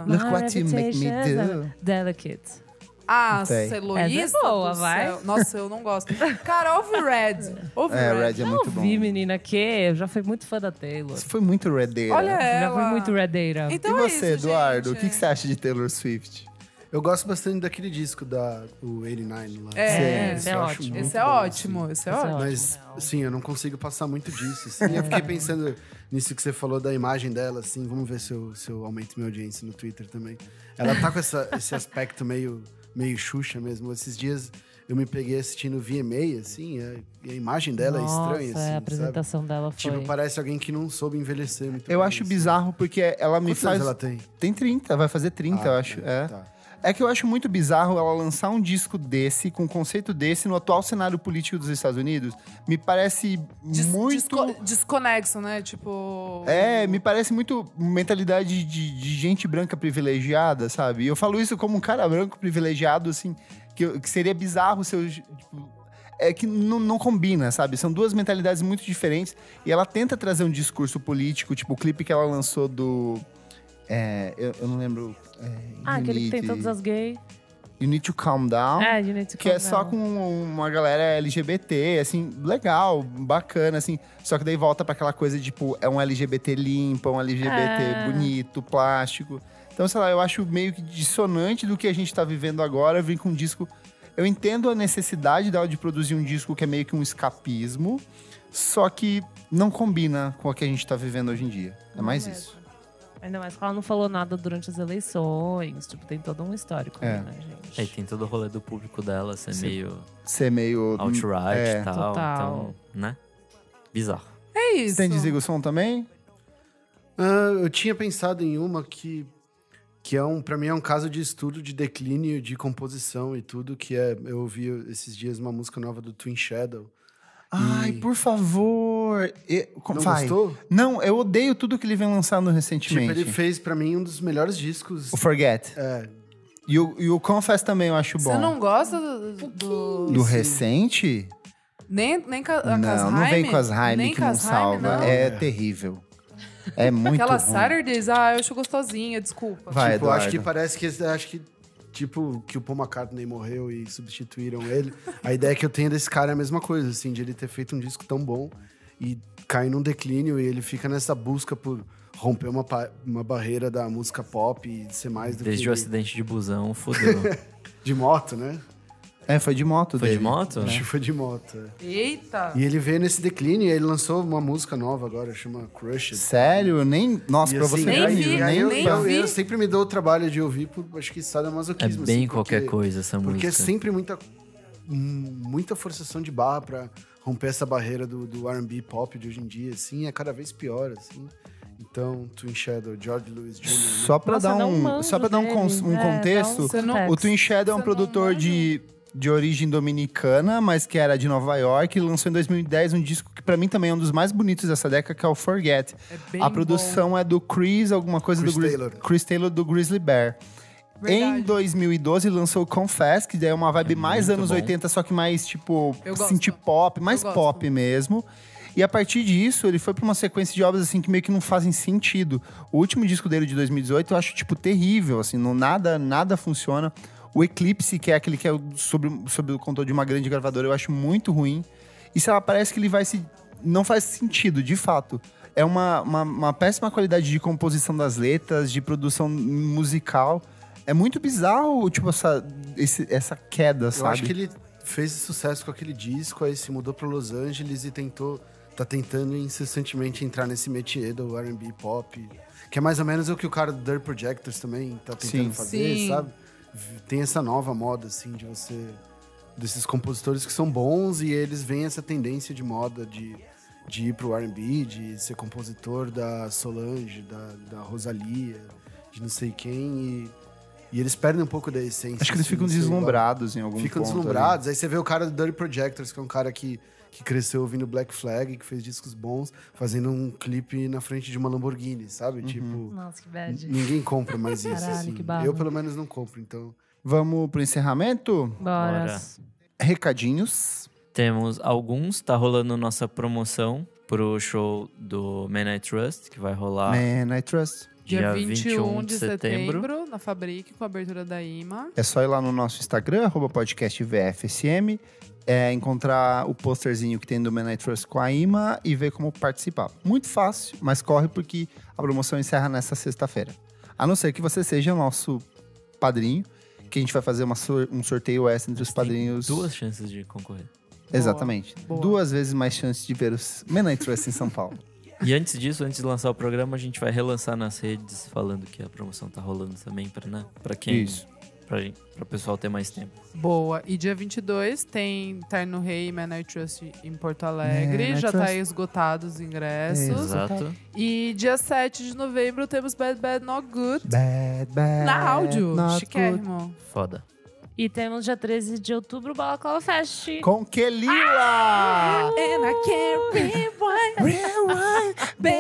Look what you make me do. Delicate. Ah, Sei. Heloísa Essa é boa, do vai. céu. Nossa, eu não gosto. Cara, ouve Red. Ouve É, Red. Red é muito bom. Vi, menina, que eu já fui muito fã da Taylor. Você foi muito redeira. Olha Já ela. fui muito redeira. Então E é você, isso, Eduardo? gente. O que você acha de Taylor Swift? Eu gosto bastante daquele disco o 89 lá. É, esse é eu acho ótimo. muito Esse é bom, ótimo, assim. esse é Esse é ótimo. Mas, sim, eu não consigo passar muito disso. Assim. Eu fiquei pensando nisso que você falou da imagem dela, assim. Vamos ver se eu aumento minha audiência no Twitter também. Ela tá com esse aspecto meio Xuxa mesmo. Esses dias eu me peguei assistindo VMA, assim, e a imagem dela é estranha, assim, a apresentação dela foi... Tipo, parece alguém que não soube envelhecer muito Eu bem, acho assim. bizarro porque ela me Quantos faz... anos ela tem? Tem 30, vai fazer 30, eu acho. É. Tá. É que eu acho muito bizarro ela lançar um disco desse, com um conceito desse, no atual cenário político dos Estados Unidos. Me parece muito... Desconexo, né? Tipo... Me parece muito mentalidade de gente branca privilegiada, sabe? E eu falo isso como um cara branco privilegiado, assim, que seria bizarro se eu... Tipo, é que não combina, sabe? São duas mentalidades muito diferentes. E ela tenta trazer um discurso político, tipo o clipe que ela lançou do... eu não lembro... aquele que tem Need- todas as gays. You Need to Calm Down. You Need to Que Calm é só Down. com uma galera LGBT, assim, legal, bacana, assim. Só que daí volta pra aquela coisa, tipo, é um LGBT limpo, é um LGBT bonito, plástico. Então, sei lá, eu acho meio que dissonante do que a gente tá vivendo agora, vir com um disco... Eu entendo a necessidade dela de produzir um disco que é meio que um escapismo, só que não combina com o que a gente tá vivendo hoje em dia. É mais isso. Ainda mais que ela não falou nada durante as eleições. Tipo, tem todo um histórico É. aí, né, gente? Aí tem todo o rolê do público dela ser meio Ser meio... alt-right e tal. Total. Então, né? Bizarro. É isso. Tem Desliga o Som também? Eu tinha pensado em uma que pra mim é um caso de estudo de declínio de composição e tudo, eu ouvi esses dias uma música nova do Twin Shadow. Ai, por favor. Não Vai. gostou? Não, eu odeio tudo que ele vem lançando Tipo, recentemente. ele fez pra mim um dos melhores discos. O Forget. É, E o Confess também eu acho bom. Você não gosta do Do recente? Nem com a Não vem com as Haim Nem que com não as Haim, salva. não? É terrível. É muito Aquela ruim. Saturdays, eu acho gostosinha, desculpa. Vai, tipo, acho Eduardo. que parece que tipo, que o Paul McCartney morreu e substituíram ele. A ideia que eu tenho desse cara é a mesma coisa, assim, de ele ter feito um disco tão bom e cair num declínio e ele fica nessa busca por romper uma barreira da música pop e ser mais do Desde que o acidente de busão, fodeu. de moto, né? Foi de moto Foi dele. de moto? Acho que foi de moto. É. Eita! E ele veio nesse declínio e ele lançou uma música nova agora, chama Crushed. Sério? Eu nem... Nossa, E pra assim, você nem ver, vi, eu aí nem eu vi. sempre me dou o trabalho de ouvir por, acho que É sadomasoquismo. bem assim, qualquer coisa essa Porque é música. sempre muita forçação de barra pra romper essa barreira do R&B pop de hoje em dia, assim, é cada vez pior, assim. Então, Twin Shadow, George Lewis Jr. né? Só pra Nossa, dar não um, manjo só pra dar um, dele. um contexto, Você não- o Twin Shadow é um Você produtor não de origem dominicana, mas que era de Nova York, e lançou em 2010 um disco que pra mim também é um dos mais bonitos dessa década, que é o Forget. É bem A produção é do Chris, alguma coisa Chris do Taylor. Chris Taylor do Grizzly Bear. Verdade. Em 2012 lançou o Confess, que daí é uma vibe mais muito anos bom. 80, só que mais tipo Eu gosto. synth pop, mais Eu gosto. pop mesmo. E a partir disso, ele foi pra uma sequência de obras assim que meio que não fazem sentido. O último disco dele de 2018 eu acho tipo terrível, assim, nada funciona. O Eclipse, que é aquele que é sobre o controle de uma grande gravadora, eu acho muito ruim. E sei lá, parece que ele vai se... Não faz sentido, de fato. É uma péssima qualidade de composição das letras, de produção musical. É muito bizarro, tipo, essa queda, Eu sabe? acho que ele fez sucesso com aquele disco, aí se mudou pra Los Angeles e tá tentando incessantemente entrar nesse métier do R&B pop, que é mais ou menos o que o cara do Dirt Projectors também tá tentando Sim. fazer, Sim. sabe? Tem essa nova moda, assim, desses compositores que são bons e eles veem essa tendência de moda de ir pro R&B, de ser compositor da Solange, da Rosalia, de não sei quem, e eles perdem um pouco da essência. Acho que eles assim, ficam não sei, deslumbrados em algum ponto. Ficam deslumbrados. Aí você vê o cara do Dirty Projectors, que é um cara que cresceu ouvindo Black Flag, que fez discos bons, fazendo um clipe na frente de uma Lamborghini, sabe? Uhum. Tipo, Nossa, que bad. ninguém compra mais isso, Caralho, assim. que barra. Eu, pelo menos, não compro, então... Vamos pro encerramento? Bora. Bora. Recadinhos. Temos alguns, tá rolando nossa promoção pro show do Man I Trust, que vai rolar Man, I Trust. Dia 21 de setembro, na Fabric, com a abertura da IMA. É só ir lá no nosso Instagram, @podcastvfsm, encontrar o posterzinho que tem do Man I Trust com a IMA e ver como participar. Muito fácil, mas corre porque a promoção encerra nessa sexta-feira. A não ser que você seja nosso padrinho, que a gente vai fazer um sorteio extra entre os padrinhos. 2 chances de concorrer. Exatamente. Boa. 2 vezes mais chances de ver os Man I Trust em São Paulo. E antes disso, antes de lançar o programa, a gente vai relançar nas redes falando que a promoção tá rolando também pra quem... Isso. Pra o pessoal ter mais tempo. Boa. E dia 22 tem Terno Rei e Man I Trust em Porto Alegre. Man I Já Trust. tá esgotados os ingressos. Exato. E dia 7 de novembro temos Bad Bad Not Good Bad, na áudio. not good. Chiquérrimo. Foda. E temos dia 13 de outubro o Balaclava Fest. Com Kelila! And I can't rewind,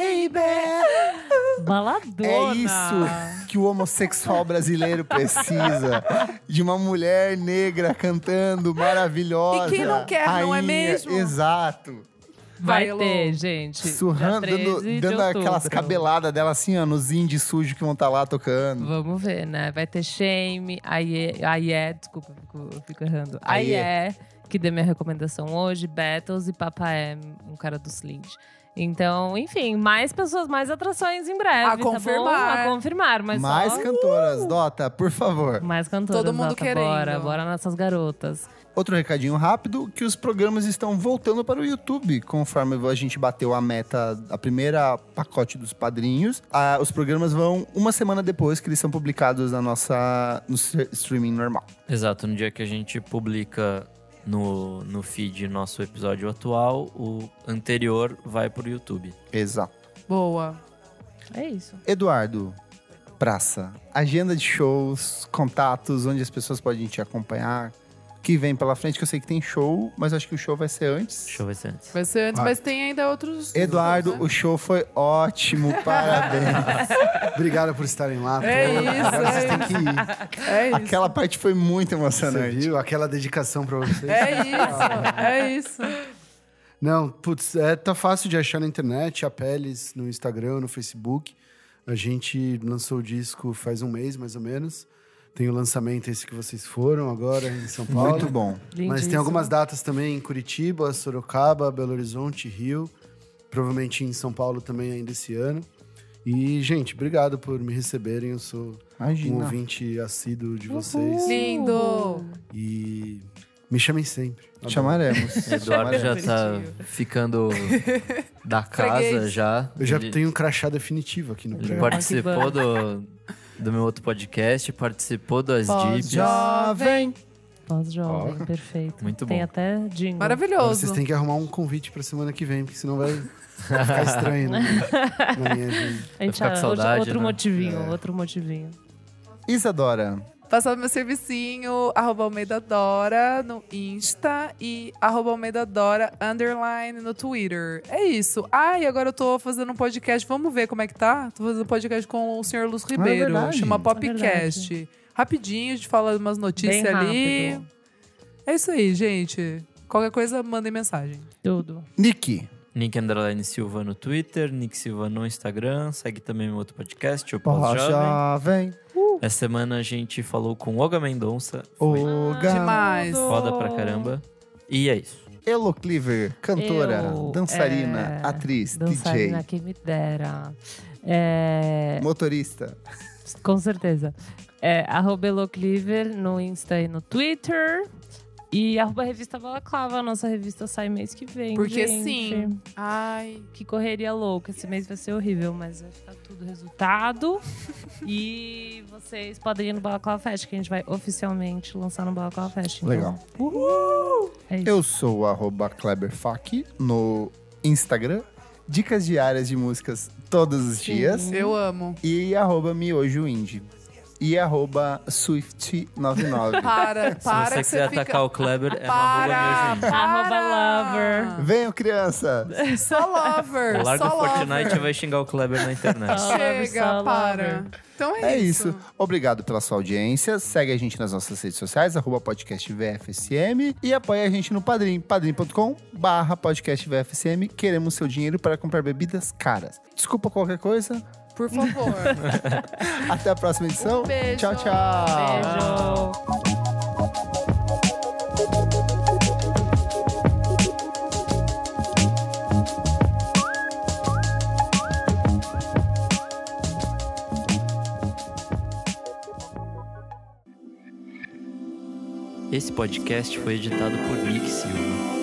baby. Baladona. É isso que o homossexual brasileiro precisa. De uma mulher negra cantando, maravilhosa. E quem não quer, não é rainha. mesmo? Exato. Vai Vai, ter, Elô. gente. Surrando, dia 13 de dando aquelas outubro. cabeladas dela assim, ó, nos indies sujos que vão estar lá tocando. Vamos ver, né? Vai ter Shame, Aie, desculpa, eu fico errando. Aie. Aie, que deu minha recomendação hoje, Battles e Papa M, um cara do Slint. Então, enfim, mais pessoas, mais atrações em breve. A tá confirmar. bom? A confirmar, mas Mais só... cantoras, Dota, por favor. Mais cantoras, Todo mundo Dota, querendo. Bora nessas garotas. Outro recadinho rápido, que os programas estão voltando para o YouTube. Conforme a gente bateu a meta, a primeira pacote dos padrinhos, os programas vão uma semana depois que eles são publicados no streaming normal. Exato. No dia que a gente publica no feed nosso episódio atual, o anterior vai pro YouTube. Exato. Boa. É isso. Eduardo, praça, agenda de shows, contatos, onde as pessoas podem te acompanhar, que vem pela frente, que eu sei que tem show, mas acho que o show vai ser antes. Deixa eu ver se antes. Vai ser antes, mas tem ainda outros... Eduardo, né? o show foi ótimo, parabéns. Obrigado por estarem lá. É pô. isso, Agora vocês é têm que ir. É isso. Aquela parte foi muito Você emocionante. viu? Aquela dedicação pra vocês. É isso. Não, putz, tá fácil de achar na internet, a Peles, no Instagram, no Facebook. A gente lançou o disco faz um mês, mais ou menos. Tem o lançamento esse que vocês foram agora em São Paulo. Muito bom. Mas tem Lindíssimo. algumas datas também em Curitiba, Sorocaba, Belo Horizonte, Rio. Provavelmente em São Paulo também ainda esse ano. E, gente, obrigado por me receberem. Eu sou um Imagina. ouvinte assíduo de vocês. Lindo. E me chamem sempre. Adoro. Chamaremos. Eduardo já tá Bonitinho. ficando da casa Freguês. já. Eu já Ele- tenho um crachá definitivo aqui no Ele prédio. participou do meu outro podcast, participou do As Deep. Jovem. Pós-jovem, perfeito. Muito Tem bom. até jingle. Agora Maravilhoso. vocês têm que arrumar um convite pra semana que vem, porque senão vai ficar estranho na minha agenda. A gente ficar com ah, saudade, outro né? motivinho, outro motivinho. Isadora. Passar meu servicinho, @AlmeidaDora no Insta e @AlmeidaDora _ no Twitter. É isso. E agora eu tô fazendo um podcast, vamos ver como é que tá? Tô fazendo um podcast com o senhor Luz Ribeiro, verdade. chama É Popcast. Rapidinho, a gente fala umas notícias Bem ali. rápido. É isso aí, gente. Qualquer coisa, mandem mensagem. Tudo. Nick. Nick _ Silva no Twitter, Nick Silva no Instagram. Segue também meu outro podcast, o Pós-Jovem. Pós-jovem. Essa semana a gente falou com Olga Mendonça. Oga. Demais. Foda pra caramba. E é isso. Elo Cleaver, cantora, Eu, dançarina, atriz, dançarina, DJ, quem me dera. motorista. Com certeza. @EloCleaver no Insta e no Twitter. E @Revista Balaclava, a nossa revista sai mês que vem. Porque gente. sim. Ai. Que correria louca. Esse mês vai ser horrível, mas vai ficar tudo resultado. E vocês podem ir no Balaclava Fest, que a gente vai oficialmente lançar no Balaclava Fest. Então, Legal. é isso. Eu sou o @KleberFac no Instagram. Dicas diárias de músicas todos os Sim. dias. Eu amo. E @MiojoIndie. E @Swift99. Para Se você que quiser você fica... atacar o Kleber, é no Para! @lover. Venham, criança! Só lover. Larga só o Fortnite lover. e vai xingar o Kleber na internet. Chega, Só para. lover. Então É isso. Obrigado pela sua audiência. Segue a gente nas nossas redes sociais, @podcastvfsm. E apoia a gente no Padrim, padrim.com/podcastvfsm. Queremos seu dinheiro para comprar bebidas caras. Desculpa qualquer coisa. Por favor. Até a próxima edição. Beijo. Tchau, tchau. Beijo. Esse podcast foi editado por Nick Silva.